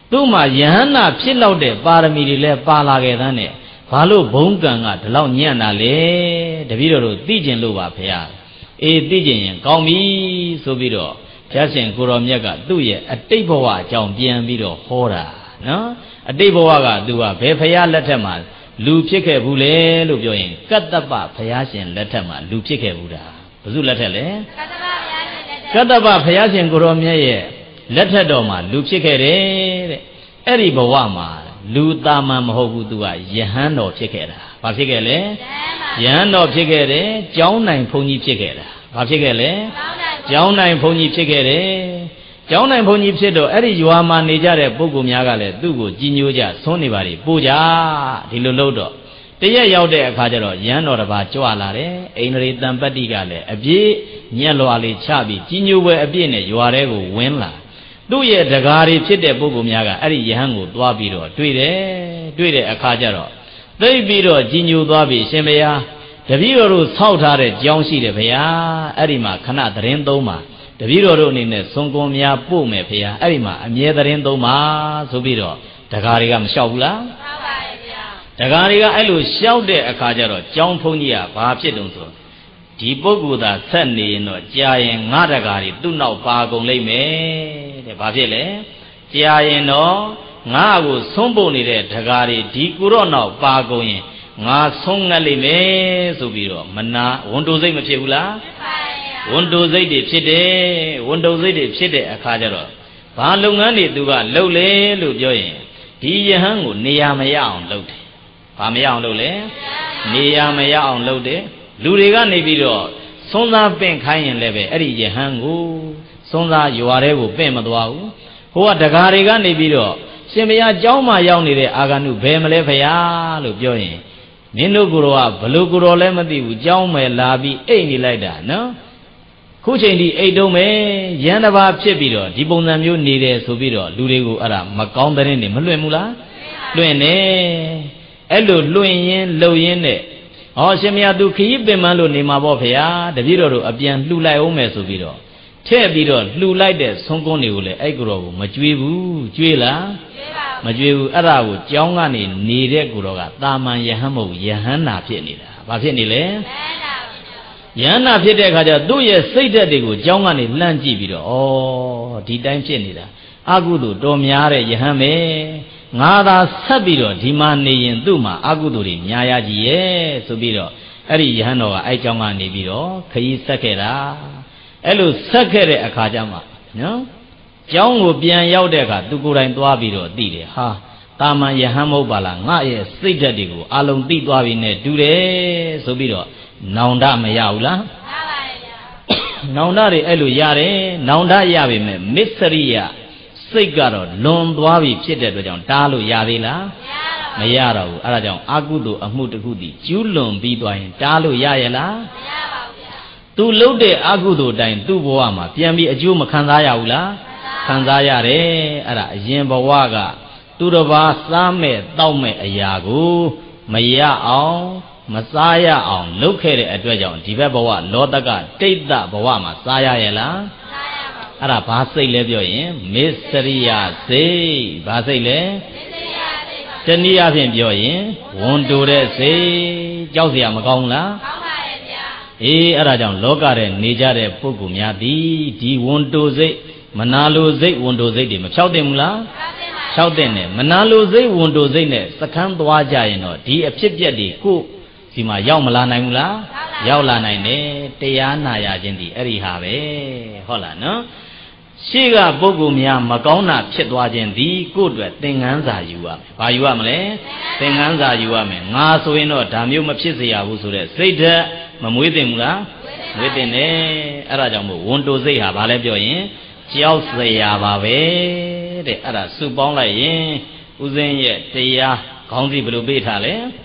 သူ့မှာယဟန္တာဖြစ်လောက်တဲ့ပါရမီတွေလည်းပါလာခဲ့တဲ့နဲ့ဘာလို့ဘုံကံကဒီလောက်ညံ့တာလဲတပည့်တော်တို့သိကျင်လို့ပါဖေဟာအေးသိကျင်ရင်ကောင်းပြီဆိုပြီးတော့ဘုရားရှင်ကိုရောမြတ်ကသူ့ရဲ့အတိတ်ဘဝအကြောင်းပြန်ပြီးတော့ဟောတာနော်အတိတ်ဘဝကသူကဘယ်ဖရာလက်ထက်မှာလူဖြစ်ခဲ့ဘူးလေလို့ပြောရင်ကတ္တပဘုရားရှင်လက်ထက်မှာလူဖြစ်ခဲ့ဘူးတာဘယ်သူလက်ထက်လဲကတ္တပဘုရားရှင်ကိုရောမြတ်ရဲ့လက်ထက်တော်မှာလူဖြစ်ခဲ့တယ်တဲ့အဲ့ဒီဘဝမှာလူတာမန်မဟုတ်ဘူးသူကယဟန်တော်ဖြစ်ခဲ့တာဘာဖြစ်ခဲ့လဲယဟန်တော်ဖြစ်ခဲ့တယ်ကျောင်းနိုင်ဘုန်းကြီးဖြစ်ခဲ့တာဘာဖြစ်ခဲ့လဲကျောင်းနိုင်ဘုန်းကြီးဖြစ်ခဲ့တယ်ကျောင်းနိုင်ဘုန်းကြီးဖြစ်တော့အဲ့ဒီရွာမှာနေကြတဲ့ပုဂ္ဂိုလ်များကလည်းသူ့ကိုကြီးညိုကြသွန်းနေပါလေပို့ကြဒီလိုလုပ်တော့တရက်ရောက်တဲ့အခါကျတော့ယဟန်တော်တစ်ပါးကြွလာတယ်အိန္ဒြေတံပတ္တိကလည်းအပြည့်ညက်လွာလေးချပြီးကြီးညိုပွဲအပြည့်နဲ့ရွာထဲကိုဝင်လာသူ့ရဲ့တကားတွေဖြစ်တဲ့ပုဂ္ဂိုလ်များကအဲ့ဒီယဟန်ကိုသွားပြီးတော့တွေ့တဲ့အခါကျတော့သိပြီးတော့ကြီးညိုသွားပြီးရှင်ဘုရားတပည့်တော်တို့ဆောက်ထားတဲ့ကျောင်းရှိတယ်ဘုရားအဲ့ဒီမှာခဏသတင်းသုံးပါတပည့်တော်တို့အနေနဲ့စွန်ကွန်များပို့မယ်ဘုရားအဲ့ဒီမှာအမြဲသတင်းသုံးပါဆိုပြီးတော့တကားတွေကမလျှောက်ဘူးလားမှန်ပါတယ်ဗျာတကားတွေကအဲ့လိုလျှောက်တဲ့အခါကျတော့ကျောင်းဘုန်းကြီးကဘာဖြစ်တုံဆိုဒီပုဂ္ဂိုလ်သာဆက်နေရင်တော့ကြာရင်ငါတကားတွေသူ့နောက်ပါကုန်လိမ့်မယ်တဲ့ဘာဖြစ်လဲကြာရင်တော့ငါ့ကိုဆုံးပုတ်နေတဲ့တကားတွေဒီကိုတော့နောက်ပါကုန်ရင်ငါဆုံးငတ်လိမ့်မယ်ဆိုပြီးတော့မနာဝန်တိုစိတ်မဖြစ်ဘူးလားဖြစ်ပါရဲ့ဝန်တိုစိတ်တွေဖြစ်တယ်ဝန်တိုစိတ်တွေဖြစ်တဲ့အခါကျတော့ဘာလုပ်ငန်းတွေသူကလုပ်လေလို့ပြောရင်ဒီယဟန်ကိုနေရာမရအောင်လုပ်တယ်ဘာမရအောင်လုပ်လဲနေရာမရအောင်လုပ်တယ်လူတွေကနေပြီးတော့စွန်းစားပင့်ခိုင်းရင်လည်းပဲအဲ့ဒီယဟန်ကိုစွန်းစားရွာထဲကိုပင့်မသွားဘူးဟိုကတကားတွေကနေပြီးတော့ရှင်ဘုရားကျောင်းမှာရောက်နေတဲ့အာဂန္တုဘယ်မလဲဖရာလို့ပြောရင်မင်းတို့ကိုယ်တော်ကဘလို့ကိုယ်တော်လည်းမသိဘူးကျောင်းမယ်လာပြီးအိတ်နေလိုက်တာနော်ခုချိန်ဒီအိတ်တုံးမယ်ရန်တစ်ပါးဖြစ်ပြီးတော့ဒီပုံစံမျိုးနေတယ်ဆိုပြီးတော့လူတွေကိုအဲ့ဒါမကောင်းတဲ့နေမလွှင့်ဘူးလားလွှင့်နေအဲ့လိုလွှင့်ရင်းလှုပ်ရင်းနဲ့ဟောရှင်မယားသူခရီးပင်မလို့နေမှာပေါ့ဖေဟာတပည့်တော်တို့အပြန်လှူလိုက်အောင်မယ်ဆိုပြီးတော့ထည့်ပြီးတော့လှူလိုက်တဲ့ဆုံးကုန်းတွေကိုလည်းအဲ့ကိုယ်တော်ကိုမကြွေးဘူးကြွေးလားမကြွေးဘူးအဲ့ဒါကိုကြောင်းကနေနေတဲ့ကိုယ်တော်ကတာမန်ယဟန်မဟုတ်ယဟန်နာဖြစ်နေတာဘာဖြစ်နေလဲယဟန်နာဖြစ်တဲ့အခါကျသူ့ရဲ့စိတ်ဓာတ်တွေကိုကြောင်းကနေလှမ်းကြည့်ပြီးတော့ဩဒီတိုင်းဖြစ်နေတာအကုသို့တော်များတဲ့ယဟန်ပဲငါသာဆက်ပြီးတော့ဒီမှာနေရင်သူ့မှာအကုသိုလ်တွေများရကြီးရဲ့ဆိုပြီးတော့အဲ့ဒီယဟန်တော်ကအဲ့ကြောင်းကနေပြီးတော့ခရီးဆက်ခဲ့တာအဲ့လိုဆက်ခဲ့တဲ့အခါကျမှနော်ကျောင်းကိုပြန်ရောက်တဲ့အခါသူကိုယ်တိုင်သွားပြီးတော့သိတယ်ဟာတာမန်ယဟန်မဟုတ်ပါလားငါရဲ့စိတ်ဓာတ်တွေကိုအလုံးသိသွားပြီနဲ့တူတယ်ဆိုပြီးတော့နောင်တမရဘူးလားရပါတယ်ဗျာနောင်တတွေအဲ့လိုရတယ်နောင်တရပြီမဲ့မစ္စရိယစိတ်ကတော့လွန်သွားပြီဖြစ်တဲ့အတွက်ကြောင့်တားလို့ရသေးလားမရတော့ဘူးအဲ့ဒါကြောင့်အကုသိုလ်အမှုတစ်ခုတည်းကျူးလွန်ပြီးသွားရင်တားလို့ရရဲ့လားမရပါဘူးဗျာသူလှုပ်တဲ့အကုသိုလ်တိုင်းသူ့ဘဝမှာပြန်ပြီးအကျိုးမခံစားရဘူးလားခံစားရတယ်အဲ့ဒါအရင်ဘဝကသူတစ်ပါးစားမဲ့တောက်မဲ့အရာကိုမရအောင်မစားရအောင်လုပ်ခဲ့တဲ့အတွက်ကြောင့်ဒီဘက်ဘဝလောတကတိတ်တဘဝမှာစားရရဲ့လားအဲ့ဒါဘာစိတ်လဲပြောရင်မစ္စရိယစိတ်ဘာစိတ်လဲတနည်းအားဖြင့်ပြောရင်ဝန်တိုတဲ့စိတ်ကြောက်เสียမကောင်းလားကောင်းပါရဲ့ဗျာအေးအဲ့ဒါကြောင့်လောကထဲနေကြတဲ့ပုဂ္ဂိုလ်များသည်ဒီဝန်တိုစိတ်မနာလိုစိတ်ဝန်တိုစိတ်တွေမဖြောက်တင်ဘူးလားဖြောက်တင်တယ်မနာလိုစိတ်ဝန်တိုစိတ်နဲ့စခန်းသွားကြရင်တော့ဒီအဖြစ်ပြက်တွေကိုဒီမှာရောက်မလာနိုင်ဘူးလားရောက်လာနိုင်တယ်တရားနာရခြင်းဒီအဲ့ဒီဟာပဲဟုတ်လားနော်ရှေ့ကပုဂ္ဂိုလ်များမကောင်းတာဖြစ်သွားခြင်းဒီကိုယ့်အတွက်သင်္ကန်းစာယူရမယ်။ဘာယူရမလဲ။သင်္ကန်းစာယူရမယ်။ငါဆိုရင်တော့ဒါမျိုးမဖြစ်စေရဘူးဆိုတဲ့စိတ်ဓာတ်မမွေးသင့်ဘူးလား။မွေးသင့်တယ်။အဲ့ဒါကြောင့်မို့ဝန်တိုစိတ်ဟာဘာလဲပြောရင်ကြောက်စရာပါပဲတဲ့။အဲ့ဒါစုပေါင်းလိုက်ရင်ဥစဉ်ရဲ့တရားခေါင်းစည်းဘယ်လိုပေးထားလဲ။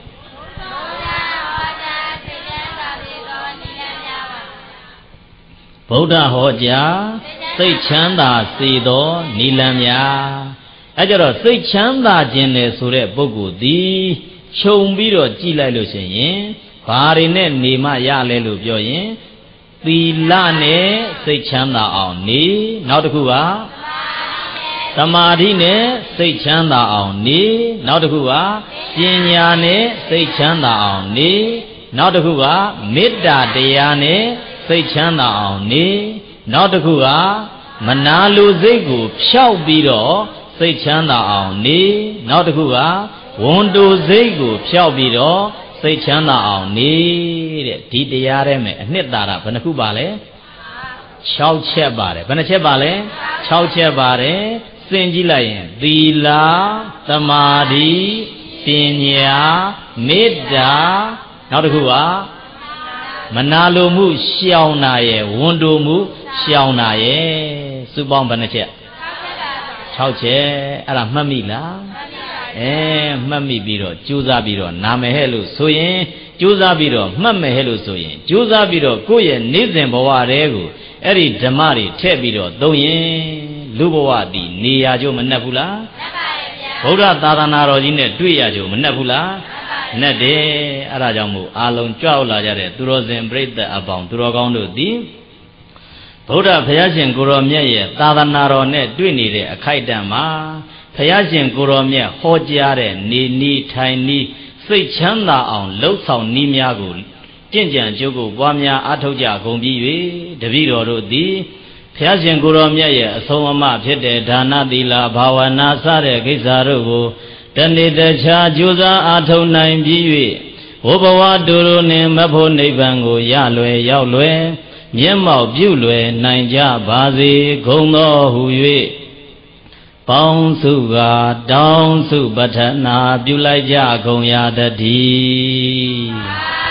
ဗုဒ္ဓဟောကြားစိတ်ချမ်းသာစေသောနိလန်းများအဲကြတော့စိတ်ချမ်းသာခြင်းလေဆိုတဲ့ပုဂ္ဂိုလ်သည်ခြုံပြီးတော့ကြည်လိုက်လို့ရှိရင်ဘာတွေနဲ့နေမှရလဲလို့ပြောရင်သီလနဲ့စိတ်ချမ်းသာအောင်နေနောက်တစ်ခုကသသမာဓိနဲ့စိတ်ချမ်းသာအောင်နေနောက်တစ်ခုကပညာနဲ့စိတ်ချမ်းသာအောင်နေနောက်တစ်ခုကမေတ္တာတရားနဲ့စိတ်ချမ်းသာအောင်နေနောက်တစ်ခုကမနာလိုစိတ်ကိုဖြောက်ပြီးတော့စိတ်ချမ်းသာအောင်နေနောက်တစ်ခုကဝန်တိုစိတ်ကိုဖြောက်ပြီးတော့စိတ်ချမ်းသာအောင်နေတဲ့ဒီတရားထဲမှာအနှစ်သာရဘယ်နှခုပါလဲ6ချက်ပါတယ်ဘယ်နှချက်ပါလဲ6ချက်ပါတယ်စဉ်ကြည့်လိုက်ရင်သီလသမာဓိပညာမေတ္တာနောက်တစ်ခုကမနာလိုမှုရှောင်တာရဲ့ဝန်တိုမှုရှောင်တာရဲ့စုပေါင်းဘယ်နှချက်6ချက်အဲ့ဒါမှတ်မိလားမှတ်မိပြီးတော့ကြိုးစားပြီးတော့နာမယ်ဟဲ့လို့ဆိုရင်ကြိုးစားပြီးတော့မှတ်မယ်ဟဲ့လို့ဆိုရင်ကြိုးစားပြီးတော့ကိုယ့်ရဲ့နေ့စဉ်ဘဝတွေကိုအဲ့ဒီဓမ္မတွေထည့်ပြီးတော့သုံးရင်လူဘဝတည်နေရကြမနှက်ဘူးလားမှတ်ပါရဲ့ဗျာဗုဒ္ဓသာသနာတော်ကြီးနဲ့တွေ့ရကြမနှက်ဘူးလားမှတ်ပါရဲ့နှက်တယ်အဲ့ဒါကြောင့်မို့အာလုံးကြွလာကြတဲ့သူတော်စင်ပြိဿအပေါင်းသူတော်ကောင်းတို့သည်ဗုဒ္ဓဘုရားရှင်ကိုရောမြတ်ရဲ့သာသနာတော်နဲ့တွေ့နေတဲ့အခိုက်အတန့်မှာဘုရားရှင်ကိုရောမြတ်ဟောကြားတဲ့နေနီးထိုင်နီးစိတ်ချမ်းသာအောင်လှုပ်ဆောင်နည်းများကိုကြင်ကြံကြိုးကိုပွားများအားထုတ်ကြကုန်ပြီး၍တပည့်တော်တို့သည်ဘုရားရှင်ကိုရောမြတ်ရဲ့အဆုံးအမဖြစ်တဲ့ဒါနသီလဘာဝနာစတဲ့ကိစ္စတို့ကိုတနေ့တခြားကြိုးစားအားထုတ်နိုင်ပြီး၍ဘဝဘဝတူတူနှင့်မဖို့နိဗ္ဗာန်ကိုရလွယ်ရောက်လွယ်မျက်မှောက်ပြုလွယ်နိုင်ကြပါစေကုန်သောဟု၍ပေါင်းစုကတောင်းစုပဋ္ဌနာပြုလိုက်ကြကုန်ရတည်း